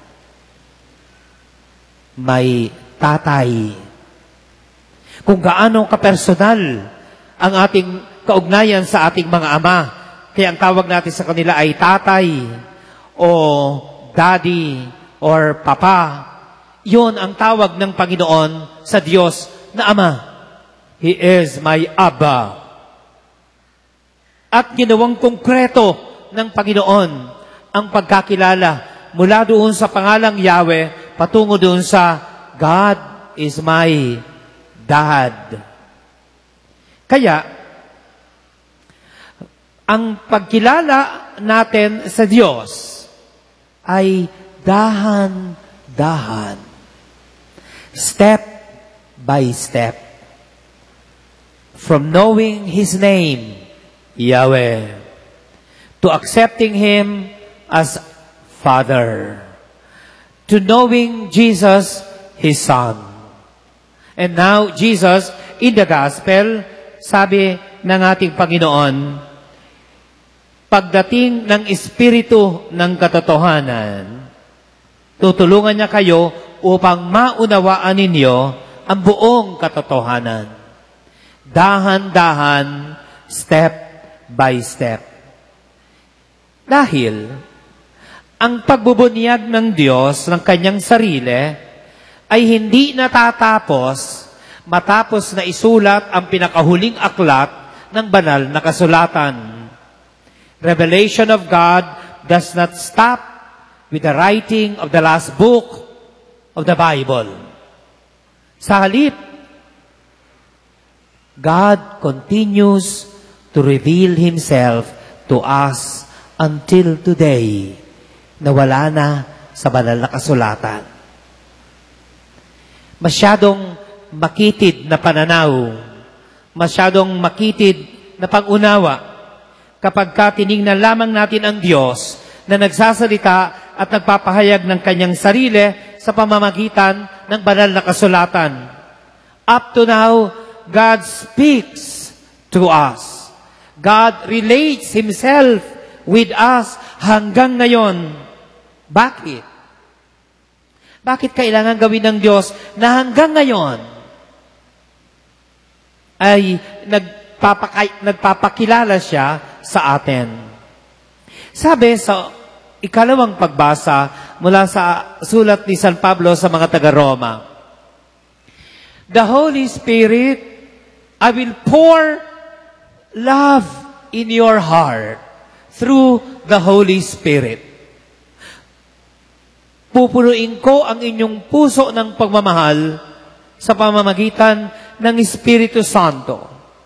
May tatay. Kung gaano kapersonal ang ating kaugnayan sa ating mga ama. Kaya ang tawag natin sa kanila ay tatay o daddy or papa. Yun ang tawag ng Panginoon sa Diyos na Ama. He is my Abba. At ginawang konkreto ng Panginoon ang pagkakilala mula doon sa pangalang Yahweh patungo doon sa God is my Dad. Kaya, ang pagkilala natin sa Diyos ay dahan-dahan. Step by step. From knowing His name, Yahweh, to accepting Him as Father, to knowing Jesus, His Son. And now, Jesus, in the Gospel, sabi ng ating Panginoon, pagdating ng Espiritu ng katotohanan, tutulungan niya kayo upang maunawaan ninyo ang buong katotohanan. Dahan-dahan, step by step. Dahil, ang pagbubunyag ng Diyos ng kanyang sarili ay hindi natatapos matapos na isulat ang pinakahuling aklat ng banal na kasulatan. Revelation of God does not stop with the writing of the last book. of the Bible. Sa halip, God continues to reveal Himself to us until today na wala na sa banal na kasulatan. Masyadong makitid na pananaw, masyadong makitid na pag-unawa kapag ka tinignan lamang natin ang Diyos na nagsasalita at nagpapahayag ng kanyang sarili sa pamamagitan ng banal na kasulatan. Up to now, God speaks to us. God relates Himself with us hanggang ngayon. Bakit? Bakit kailangan gawin ng Diyos na hanggang ngayon ay nagpapaka- nagpapakilala siya sa atin? Sabi sa ikalawang pagbasa mula sa sulat ni San Pablo sa mga taga-Roma, the Holy Spirit, I will pour love in your heart through the Holy Spirit. Pupunuin ko ang inyong puso ng pagmamahal sa pamamagitan ng Espiritu Santo.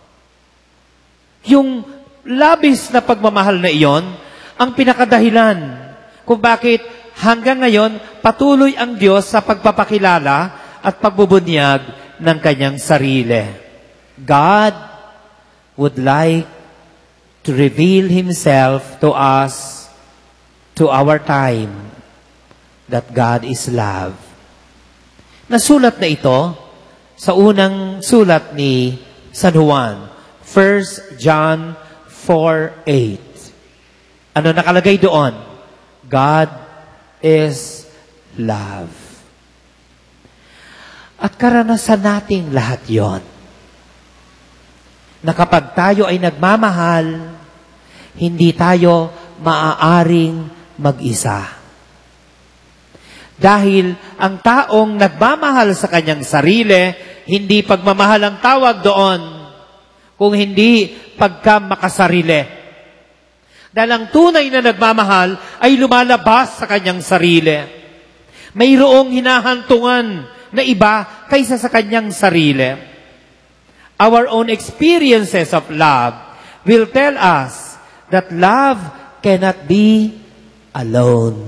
Yung labis na pagmamahal na iyon, ang pinakadahilan kung bakit hanggang ngayon patuloy ang Diyos sa pagpapakilala at pagbubunyag ng kanyang sarili. God would like to reveal Himself to us, to our time, that God is love. Nasulat na ito sa unang sulat ni San Juan, First John four eight. Ano nakalagay doon? God is love. At karanasan nating lahat yon. Na kapag tayo ay nagmamahal, hindi tayo maaaring mag-isa. Dahil ang taong nagmamahal sa kanyang sarili, hindi pagmamahal ang tawag doon, kung hindi pagkamakasarili. Dahil ang tunay na nagmamahal ay lumalabas sa kanyang sarili. Mayroong hinahantungan na iba kaysa sa kanyang sarili. Our own experiences of love will tell us that love cannot be alone.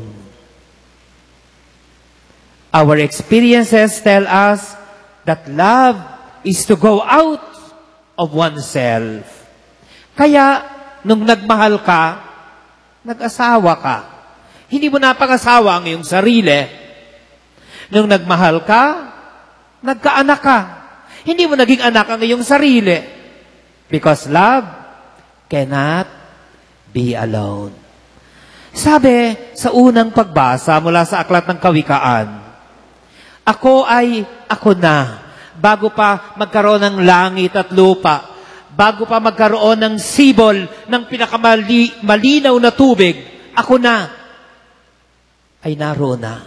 Our experiences tell us that love is to go out of oneself. Kaya, nung nagmahal ka, nag-asawa ka. Hindi mo napag-asawa ang iyong sarili. Nung nagmahal ka, nagkaanak ka. Hindi mo naging anak ang iyong sarili. Because love cannot be alone. Sabi sa unang pagbasa mula sa Aklat ng Kawikaan, ako ay ako na, bago pa magkaroon ng langit at lupa, bago pa magkaroon ng sibol ng pinakamalinaw na tubig, ako na, ay naroon na.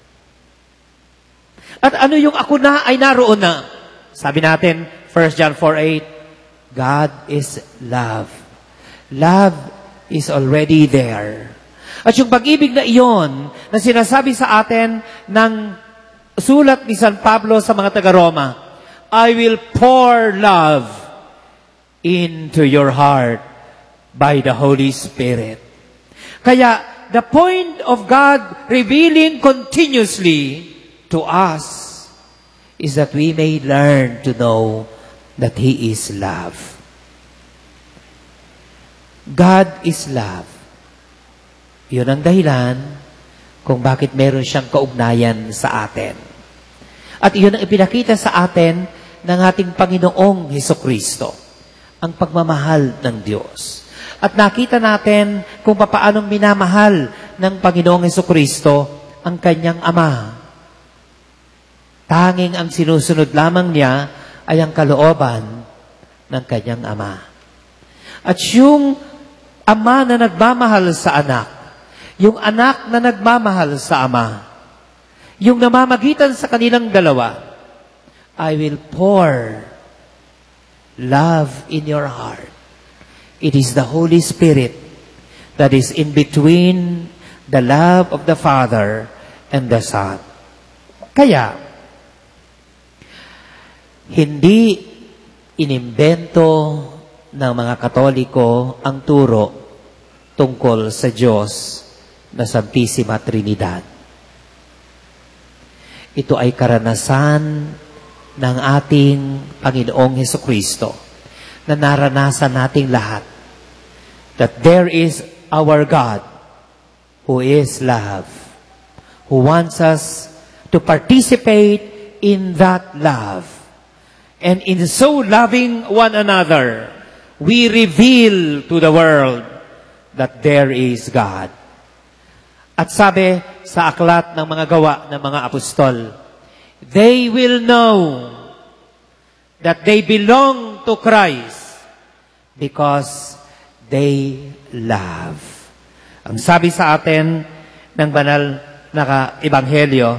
At ano yung ako na ay naroon na? Sabi natin, First John four eight, God is love. Love is already there. At yung pag-ibig na iyon, na sinasabi sa atin ng sulat ni San Pablo sa mga taga-Roma, I will pour love into your heart by the Holy Spirit. Kaya, the point of God revealing continuously to us is that we may learn to know that He is love. God is love. Yun ang dahilan kung bakit meron siyang kaugnayan sa atin. At iyon ang ipinakita sa atin ng ating Panginoong Hesukristo, ang pagmamahal ng Diyos. At nakita natin kung papaanong minamahal ng Panginoong Hesukristo ang kanyang Ama. Tanging ang sinusunod lamang niya ay ang kalooban ng kanyang Ama. At yung Ama na nagmamahal sa anak, yung anak na nagmamahal sa Ama, yung namamagitan sa kanilang dalawa, I will pour love in your heart. It is the Holy Spirit that is in between the love of the Father and the Son. Kaya, hindi inimbento ng mga Katoliko ang turo tungkol sa Diyos na Santisima Trinidad. Ito ay karanasan ng ating Panginoong Hesukristo na naranasan nating lahat. That there is our God who is love, who wants us to participate in that love. And in so loving one another, we reveal to the world that there is God. At sabi sa aklat ng mga gawa ng mga apostol, they will know that they belong to Christ because they love. Ang sabi sa atin ng banal na ebanghelyo,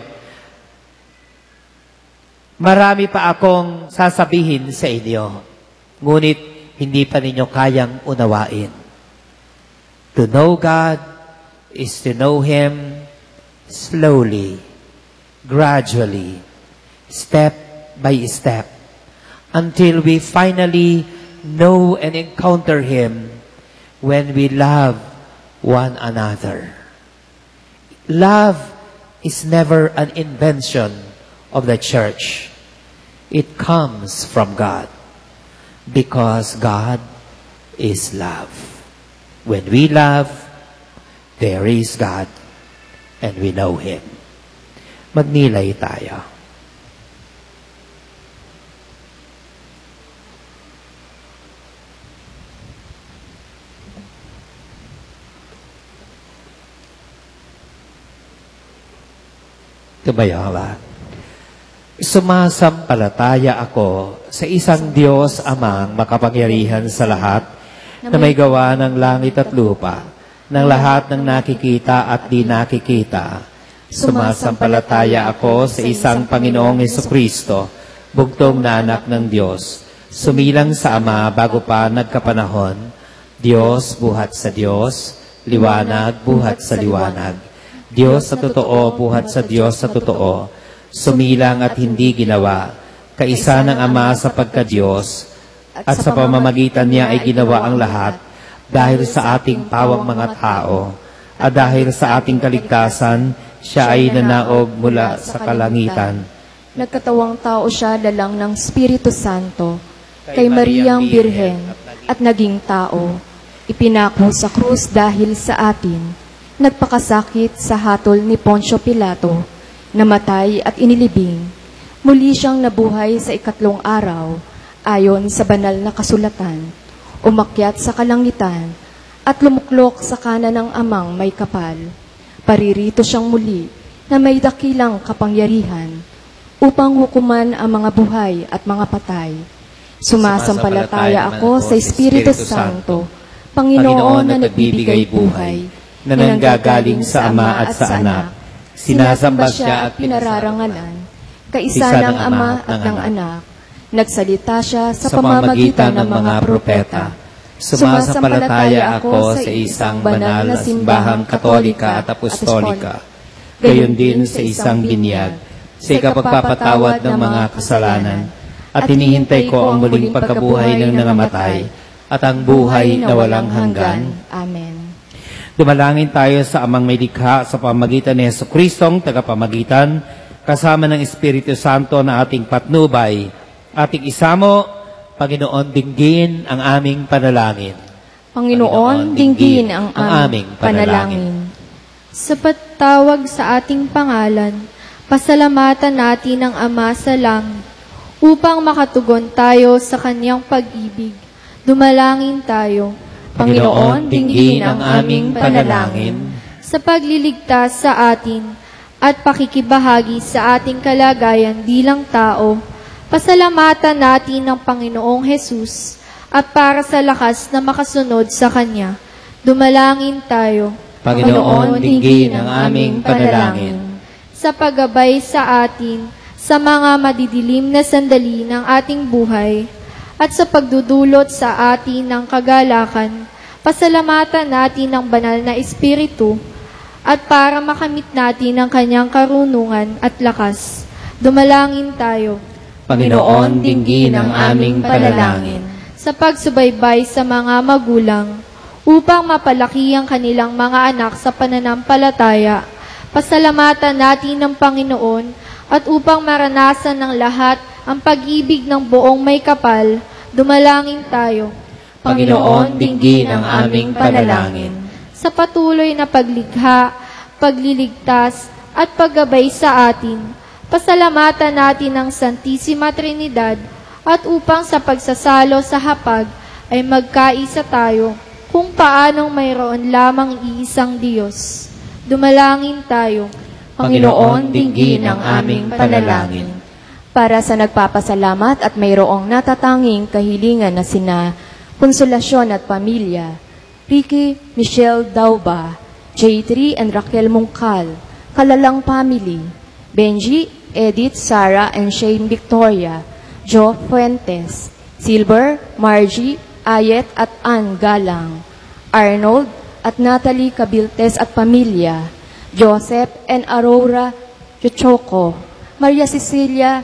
marami pa akong sasabihin sa inyo, ngunit hindi pa ninyo kayang unawain. To know God is to know Him slowly, gradually, step by step, until we finally know and encounter Him when we love one another. Love is never an invention of the church. It comes from God because God is love. When we love, there is God and we know Him. Magnilay tayo. Tumayo ang lahat. Sumasampalataya ako sa isang Diyos Amang makapangyarihan sa lahat na may gawa ng langit at lupa, ng lahat ng nakikita at di nakikita. Sumasampalataya ako sa isang Panginoong Hesukristo, bugtong na anak ng Diyos, sumilang sa Ama bago pa nagkapanahon, Diyos buhat sa Diyos, liwanag buhat sa liwanag, Diyos sa totoo buhat sa Diyos sa totoo, sumilang at hindi ginawa, kaisa ng Ama sa pagka-Diyos, at sa pamamagitan niya ay ginawa ang lahat, dahil sa ating pawang mga tao, at dahil sa ating kaligtasan, siya ay nanaog mula sa kalangitan. Nagkatawang tao siya dalang ng Espiritu Santo, kay Mariang Birhen, at naging tao, ipinako sa krus dahil sa atin, nagpakasakit sa hatol ni Poncio Pilato, namatay at inilibing, muli siyang nabuhay sa ikatlong araw, ayon sa banal na kasulatan, umakyat sa kalangitan, at lumuklok sa kanan ng Amang may kapal. Paririto siyang muli na may dakilang kapangyarihan, upang hukuman ang mga buhay at mga patay. Sumasampalataya ako sa Espiritu Santo, Panginoon na nagbibigay buhay, na nanggagaling sa Ama at sa Anak. Sinasamba siya at pinararangalan, kaisa ng Ama at ng Anak. Nagsalita siya sa pamamagitan ng mga propeta. Sumasampalataya ako sa isang banal na simbahang katolika at apostolika, gayon din sa isang binyag, sa ikapagpapatawad ng mga kasalanan, at hinihintay ko ang muling pagkabuhay ng nangamatay, at ang buhay na walang hanggan. Amen. Dumalangin tayo sa Amang may likha sa pamamagitan ni Jesucristong tagapamagitan, kasama ng Espiritu Santo na ating patnubay, ating isamo, Panginoon, dinggin ang aming panalangin. Panginoon, dinggin ang aming panalangin. Sa pagtawag sa ating pangalan, pasalamatan natin ang Ama sa langit, upang makatugon tayo sa Kanyang pag-ibig. Dumalangin tayo. Panginoon, dinggin ang aming panalangin. Sa pagliligtas sa atin at pakikibahagi sa ating kalagayan bilang tao, pasalamatan natin ang Panginoong Hesus at para sa lakas na makasunod sa Kanya, dumalangin tayo. Panginoon, dinggin ang aming panalangin. Sa paggabay sa atin sa mga madidilim na sandali ng ating buhay at sa pagdudulot sa atin ng kagalakan, pasalamatan natin ang banal na Espiritu at para makamit natin ang kanyang karunungan at lakas. Dumalangin tayo. Panginoon, dinggin ang aming panalangin. Sa pagsubaybay sa mga magulang, upang mapalaki ang kanilang mga anak sa pananampalataya, pasalamatan natin ng Panginoon at upang maranasan ng lahat ang pag-ibig ng buong may kapal, dumalangin tayo. Panginoon, dinggin ang aming panalangin. Sa patuloy na paglikha, pagliligtas, at paggabay sa atin, pasalamatan natin ang Santissima Trinidad at upang sa pagsasalo sa hapag ay magkaisa tayo kung paanong mayroon lamang iisang Diyos. Dumalangin tayo. Panginoon, dinggin ang aming panalangin. Para sa nagpapasalamat at mayroong natatanging kahilingan na sina Konsolasyon at Pamilya, Ricky Michelle Dauba, J three and Raquel Mungkal, Kalalang Family, Benji, Edith, Sarah, and Shane Victoria, Joe Fuentes, Silver, Margie, Ayet at Ann Galang, Arnold at Natalie Cabiltes at Pamilya, Joseph and Aurora Chuchoco, Maria Cecilia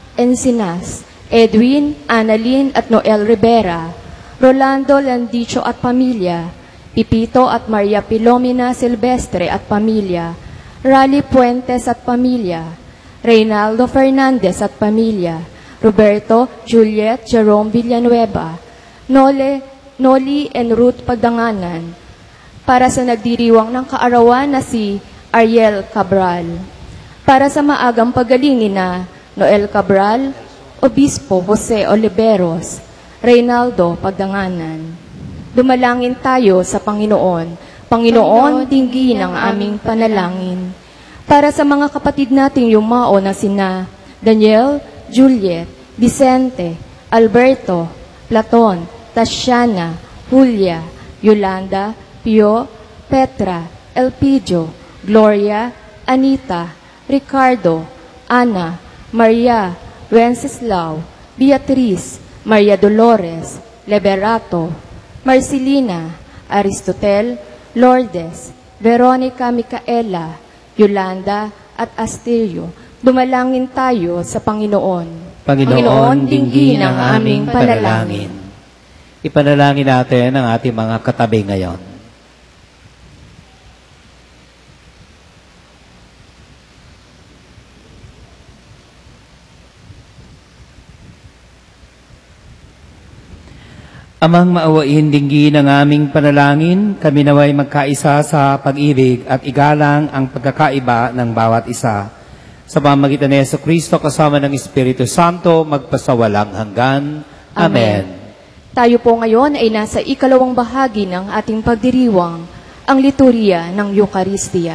Encinas, Edwin, Annalyn at Noel Rivera, Rolando Landicho at Pamilya, Pipito at Maria Pilomena Silvestre at Pamilya, Rally Puentes at Pamilya, Reynaldo Fernandez at Pamilya, Roberto, Juliet, Jerome Villanueva, Nole, Noli and Ruth Pagdanganan, para sa nagdiriwang ng kaarawan na si Ariel Cabral, para sa maagang pagalingin na Noel Cabral, Obispo Jose Oliveros, Reynaldo Pagdanganan. Dumalangin tayo sa Panginoon. Panginoon, dinggin ang aming panalangin. Para sa mga kapatid nating yumao na sina Daniel, Juliet, Vicente, Alberto, Platon, Tatiana, Julia, Yolanda, Pio, Petra, Elpidio, Gloria, Anita, Ricardo, Ana, Maria, Wenceslao, Beatriz, Maria Dolores, Liberato, Marcelina, Aristotel, Lourdes, Veronica Micaela, Yolanda at Asterio. Dumalangin tayo sa Panginoon. Panginoon, Panginoon, dinggin ang aming panalangin. Ipanalangin natin ang ating mga katabi ngayon. Amang maawain, dinggin ang aming panalangin, kami naway magkaisa sa pag-ibig at igalang ang pagkakaiba ng bawat isa. Sa pamamagitan ni Jesucristo kasama ng Espiritu Santo, magpasawalang hanggan. Amen. Amen. Tayo po ngayon ay nasa ikalawang bahagi ng ating pagdiriwang, ang liturya ng Eucharistia.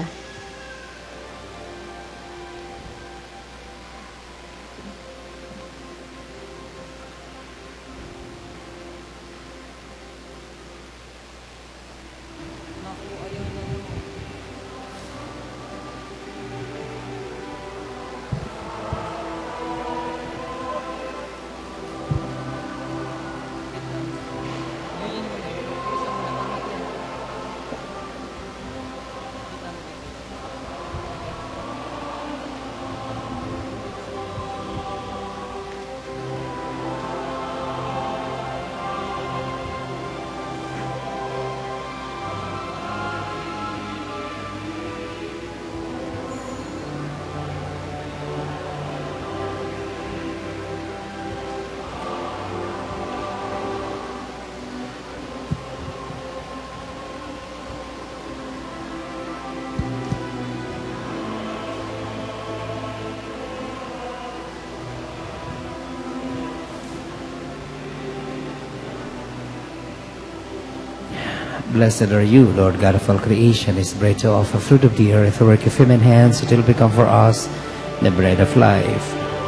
Blessed are you, Lord God of all creation, is bread to offer fruit of the earth, the work of human hands, it will become for us the bread of life.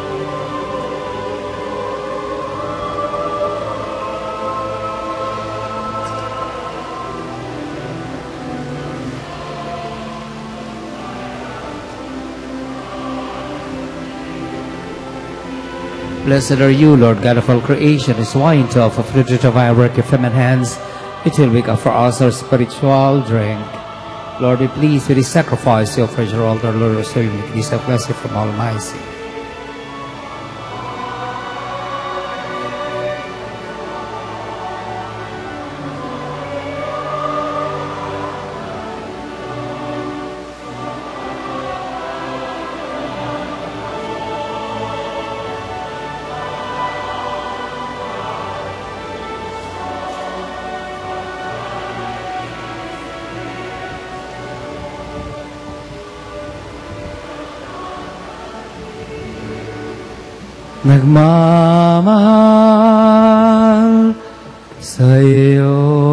Blessed are you, Lord God of all creation, is wine to offer fruit of our work of human hands, it will become for us our spiritual drink. Lord, be pleased with this sacrifice you offer your altar, Lord, so you make this a blessing from Almighty. Nagmamahal sa iyo.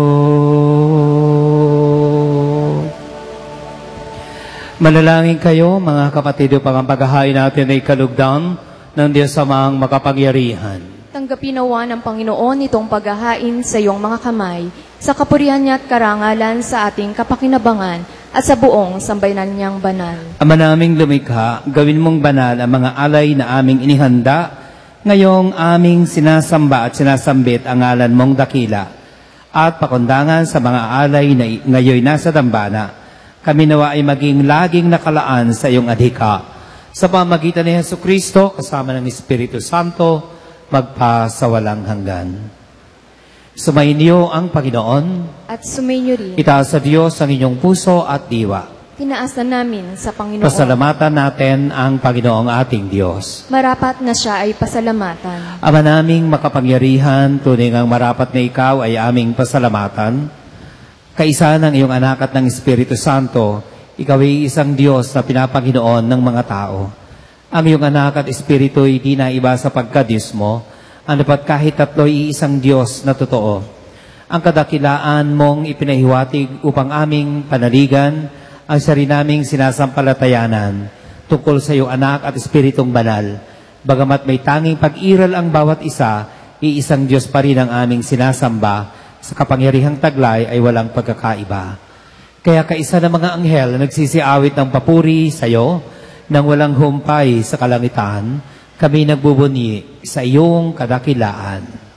Manalangin kayo, mga kapatid, upang ang paghahain natin ay kalugdan ng Diyos Amang makapangyarihan. Tanggapin nawa ng Panginoon itong paghahain sa iyong mga kamay, sa kapurihan niya at karangalan sa ating kapakinabangan at sa buong sambayanan niyang banal. Ama naming lumikha, gawin mong banal ang mga alay na aming inihanda, ngayong aming sinasamba at sinasambit ang ngalan mong dakila, at pakundangan sa mga alay na ngayon nasa dambana, kami nawa ay maging laging nakalaan sa iyong adhika. Sa pamagitan ni Jesucristo, kasama ng Espiritu Santo, magpasawalang hanggan. Sumainyo ang Panginoon, at sumainyo rin. Itaas sa Diyos ang inyong puso at diwa. Tinaasan namin sa Panginoon. Pasalamatan natin ang Panginoong ating Diyos. Marapat na siya ay pasalamatan. Ama naming makapangyarihan, tunay ngang marapat na ikaw ay aming pasalamatan. Kaisa ng iyong anak at ng Espiritu Santo, ikaw ay isang Diyos na pinapanginoon ng mga tao. Ang iyong anak at Espiritu ay di na iba sa pagka-Diyos mo, ano pat kahit tatlo ay isang Diyos na totoo. Ang kadakilaan mong ipinahiwatig upang aming panaligan ang sarili naming sinasampalatayanan tungkol sa iyong anak at Espiritong Banal. Bagamat may tanging pag-iral ang bawat isa, iisang Diyos pa rin ang aming sinasamba, sa kapangyarihang taglay ay walang pagkakaiba. Kaya kaisa ng mga anghel na nagsisiawit ng papuri sa iyo, nang walang humpay sa kalangitan, kami nagbubunyi sa iyong kadakilaan.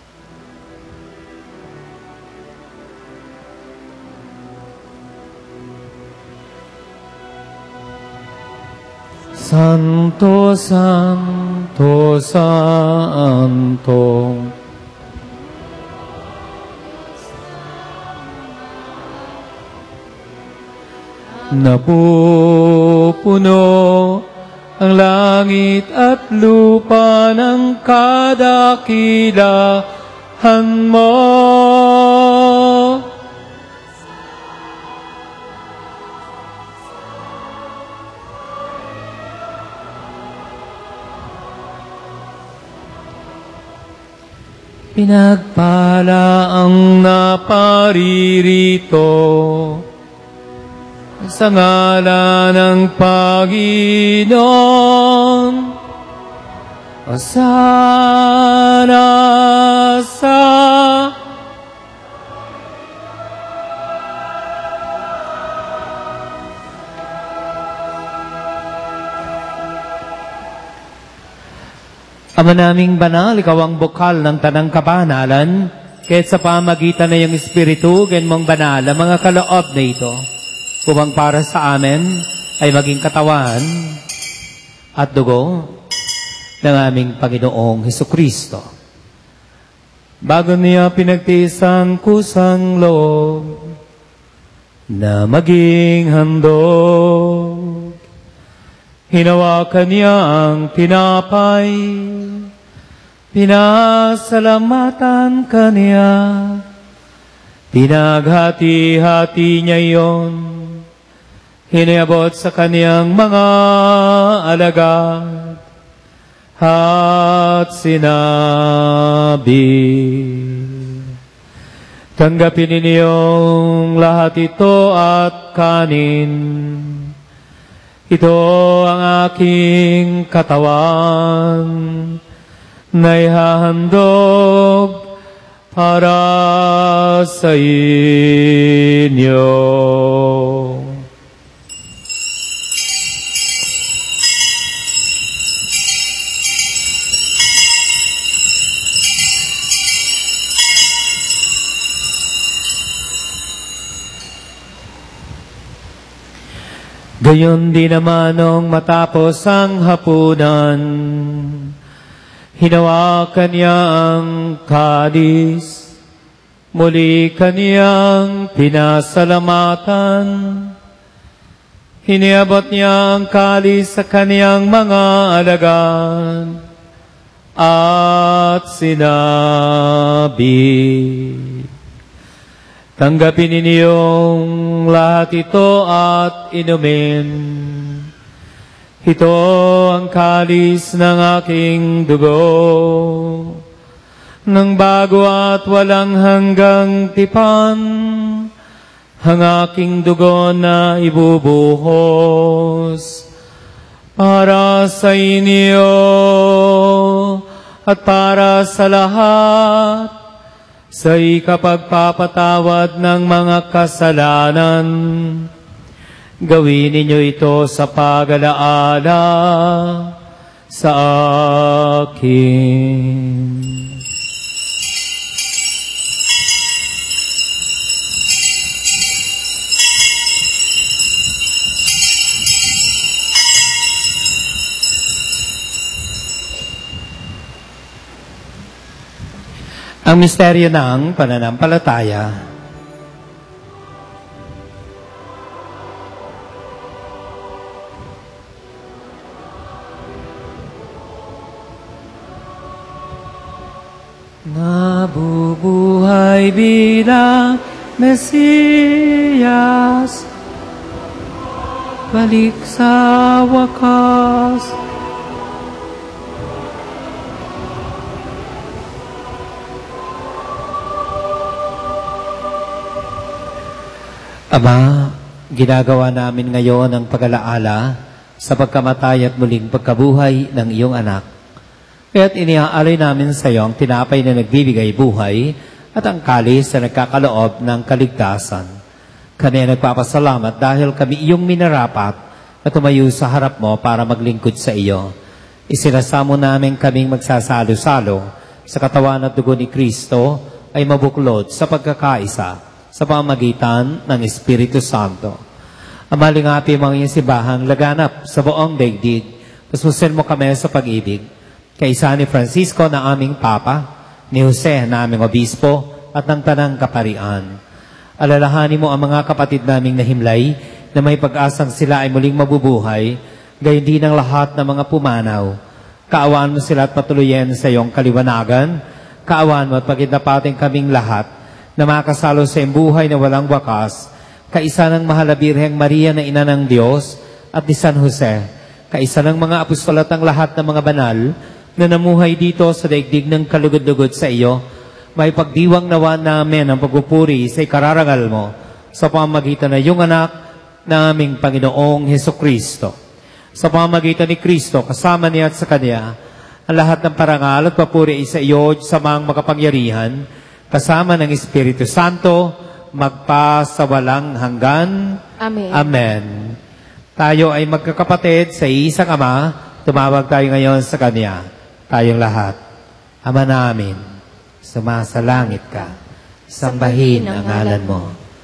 Santo, Santo, Santo, napupuno ang langit at lupa ng kadakilahan mo. Pinagpala ang naparirito sa ngalan ng Panginoon. Hosana sa Ama naming banal, ikaw ang bukal ng tanang kabanalan, kahit sa pamagitan na iyong Espiritu, gan mong banal ang mga kaloob na ito, upang para sa amin ay maging katawan at dugo ng aming Panginoong Hesukristo. Bago niya pinagtiis ang kusang loob na maging handog, hinawakan niya ang tinapay, pinasalamatan kaniya, pinaghati-hati niya iyon, hiniabot sa kaniyang mga alagad, at sinabi, tanggapin ninyong lahat ito at kanin. Ito ang aking katawan na ihahandog para sa inyo. Gayon din naman nung matapos ang hapunan, hinawakan niya ang kalis, muli kaniyang pinasalamatan. Hiniabot niya ang kalis sa kaniyang mga alagad at sinabi, tanggapin ninyong lahat ito at inumin. Ito ang kalis ng aking dugo, ng bago at walang hanggang tipan, ang aking dugo na ibubuhos para sa inyo at para sa lahat, sa ikapagpapatawad ng mga kasalanan. Gawin ninyo ito sa pag-alaala sa akin. Ang misteryo ng pananampalataya. Nabubuhay bilang Mesiyas, balik sa wakas. Ama, ginagawa namin ngayon ang pag-alaala sa pagkamatay at muling pagkabuhay ng iyong anak. Kaya't iniaalay namin sa iyo ang tinapay na nagbibigay buhay at ang kalis na nagkakaloob ng kaligtasan. Kami nagpapasalamat dahil kami iyong minarapat at tumayo sa harap mo para maglingkod sa iyo. Isinasamo namin kaming magsasalo-salo sa katawan at dugo ni Kristo ay mabuklod sa pagkakaisa sa pamamagitan ng Espiritu Santo. Amalingati mga iyong sibahang laganap sa buong daigdig. Pasusin mo kami sa pag-ibig. Kaisa ni Francisco na aming Papa, ni Jose na aming Obispo, at ng Tanang Kaparian. Alalahanin mo ang mga kapatid naming nahimlay na may pag-asang sila ay muling mabubuhay, gayon din ang lahat ng mga pumanaw. Kaawaan mo sila at patuloyin sa iyong kaliwanagan. Kaawaan mo at pagkitapating kaming lahat na makasalo sa buhay na walang wakas, kaisa ng Mahal na Birheng Maria na Ina ng Diyos at ni San Jose, kaisa ng mga apostol at ang lahat ng mga banal na namuhay dito sa daigdig ng kalugod-lugod sa iyo, may pagdiwang nawa namin ang pagpupuri sa ikararangal mo sa pamamagitan ng iyong anak na aming Panginoong Hesukristo. Sa pamamagitan ni Kristo, kasama niya at sa Kanya, ang lahat ng parangal at papuri ay sa iyo sa mga makapangyarihan, kasama ng Espiritu Santo, magpa sa walang hanggan. Amen. Amen. Tayo ay magkakapatid sa isang Ama. Tumawag tayo ngayon sa Kanya. Tayong lahat. Ama namin, sumasalangit ka. Sambahin ang ngalan mo.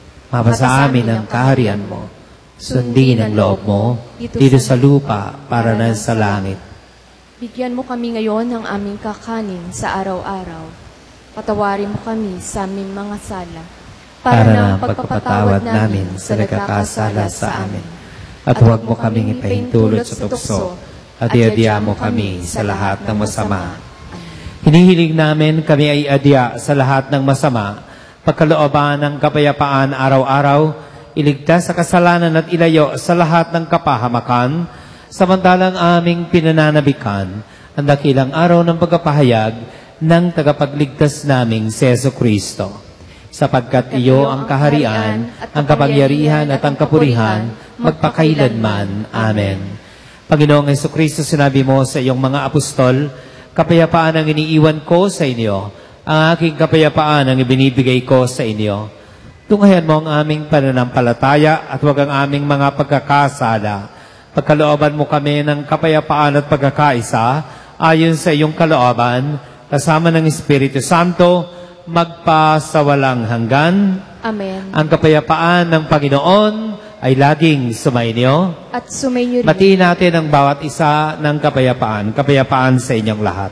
Mapasa amin ang kaharian mo. Sundin ang loob mo dito sa lupa para na sa langit. Bigyan mo kami ngayon ng aming kakanin sa araw-araw. Patawarin mo kami sa aming mga sala para, para na pagpapatawad namin sa nagkakasala sa amin. At huwag mo kaming ipahintulot sa tukso at iadya mo kami sa lahat ng masama. Hinihiling namin kami ay adya sa lahat ng masama, pagkalooban ng kapayapaan araw-araw, iligtas sa kasalanan at ilayo sa lahat ng kapahamakan, samantalang aming pinananabikan ang dakilang araw ng pagkapahayag ng tagapagligtas naming si Jesucristo. Sapagkat iyo ang kaharian, ang kapangyarihan at ang kapurihan, magpakailanman. Amen. Panginoong Jesucristo, sinabi mo sa iyong mga apostol, kapayapaan ang iniiwan ko sa inyo, ang aking kapayapaan ang ibinibigay ko sa inyo. Tunghayan mo ang aming pananampalataya at huwag ang aming mga pagkakasala. Pagkalooban mo kami ng kapayapaan at pagkakaisa, ayon sa iyong kalooban, kasama ng Espiritu Santo, magpa sa walang hanggan. Amen. Ang kapayapaan ng Panginoon ay laging sumainyo. At sumainyo rin. Matiin natin ang bawat isa ng kapayapaan. Kapayapaan sa inyong lahat.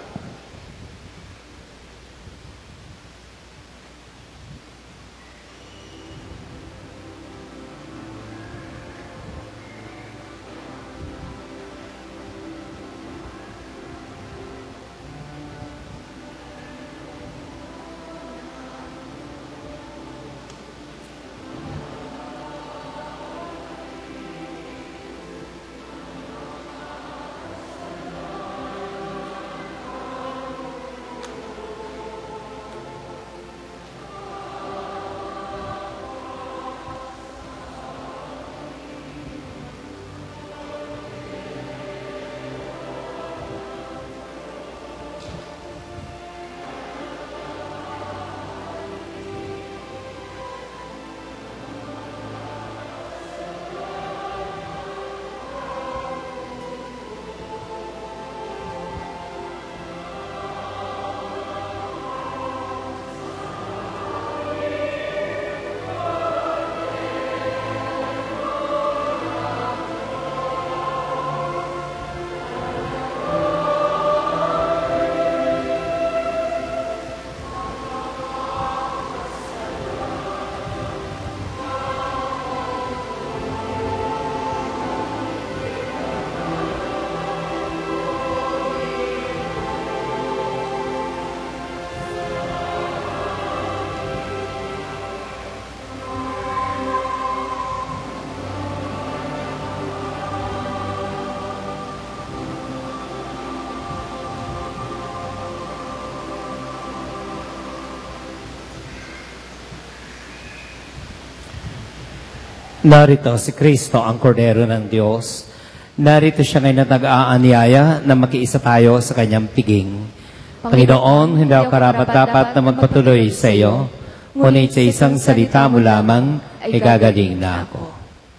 Narito si Kristo, ang kordero ng Diyos. Narito siya ngayon na nag-aanyaya na makiisa tayo sa kanyang piging. Panginoon, hindi ako karapat-dapat na magpatuloy sa iyo, ngunit sa isang salita mo lamang, ay gagaling na ako.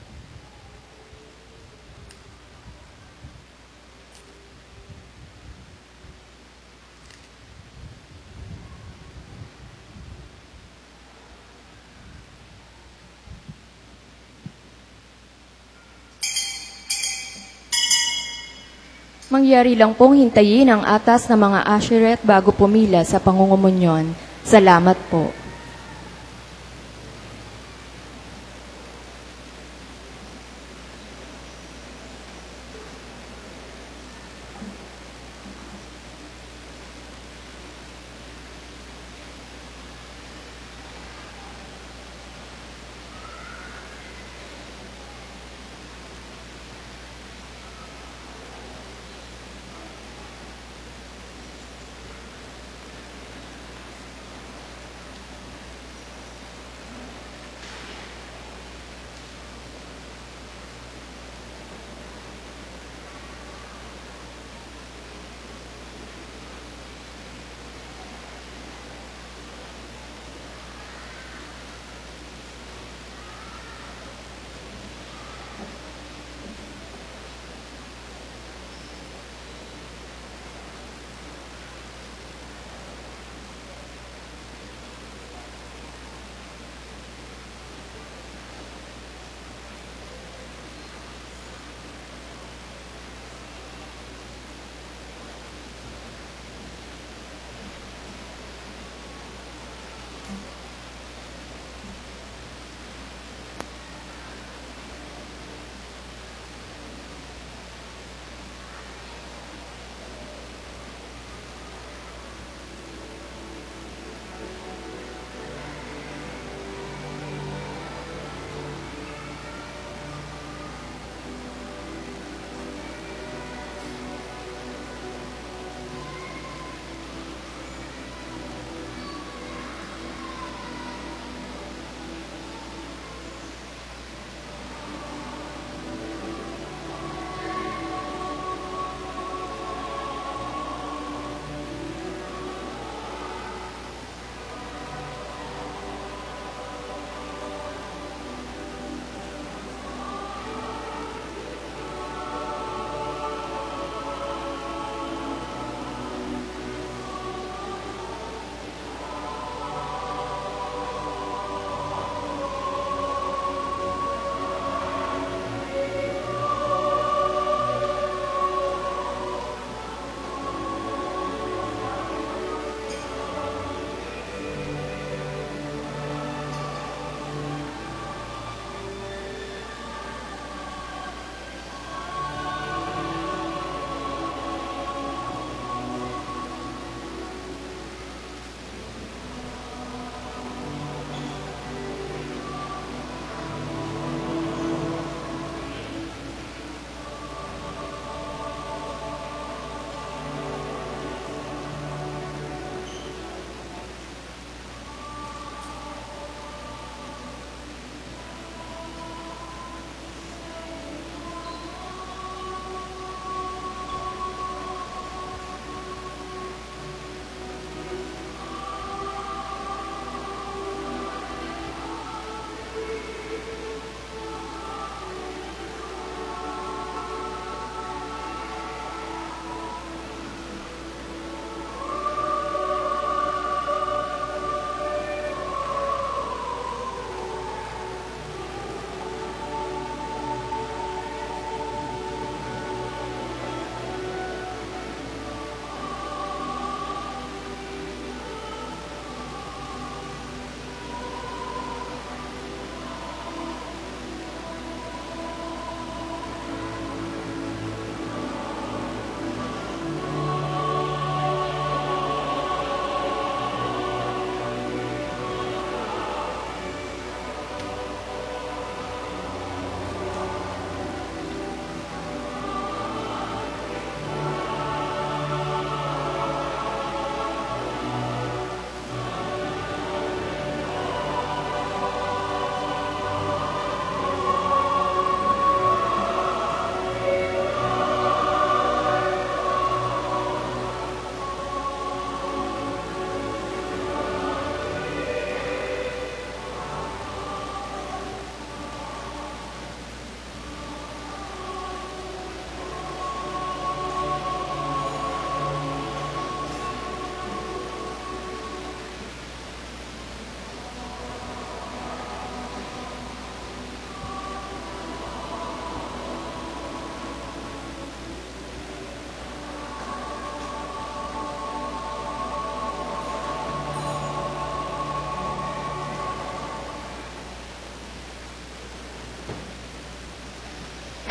Mangyari lang pong hintayin ang atas ng mga asheret bago pumila sa pangungumunyon. Salamat po.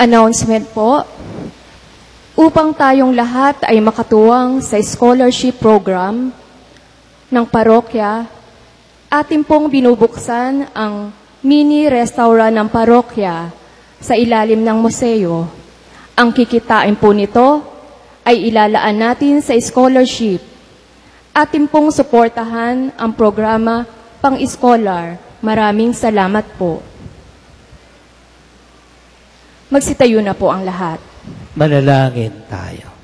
Announcement po, upang tayong lahat ay makatuwang sa scholarship program ng parokya, atin pong binubuksan ang mini restaurant ng parokya sa ilalim ng museo. Ang kikitain po nito ay ilalaan natin sa scholarship. Atin pong suportahan ang programa pang-scholar. Maraming salamat po. Magsitayo na po ang lahat. Manalangin tayo.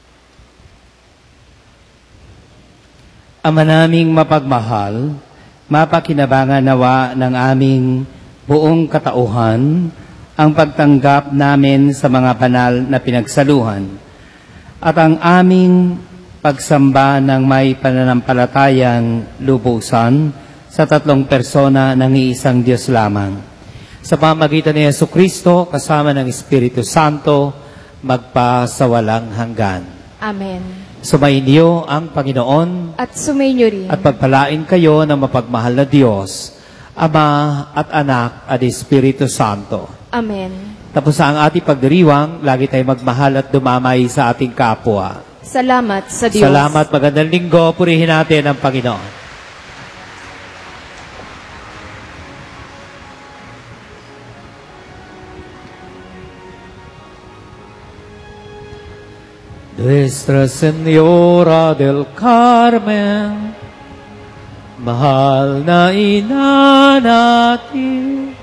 Ama naming mapagmahal, mapakinabangan nawa ng aming buong katauhan ang pagtanggap namin sa mga banal na pinagsaluhan at ang aming pagsamba ng may pananampalatayang lubusan sa tatlong persona ng iisang Diyos lamang. Sa pamagitan ni Jesucristo, kasama ng Espiritu Santo, magpasawalang hanggan. Amen. Sumainyo ang Panginoon At sumainyo rin. at pagpalain kayo ng mapagmahal na Diyos, Ama at Anak at Espiritu Santo. Amen. Tapos ang ating pagdiriwang, lagi tayong magmahal at dumamay sa ating kapwa. Salamat sa Diyos. Salamat, magandang linggo, purihin natin ang Panginoon. Nuestra Señora del Carmen, mahal na ina natin,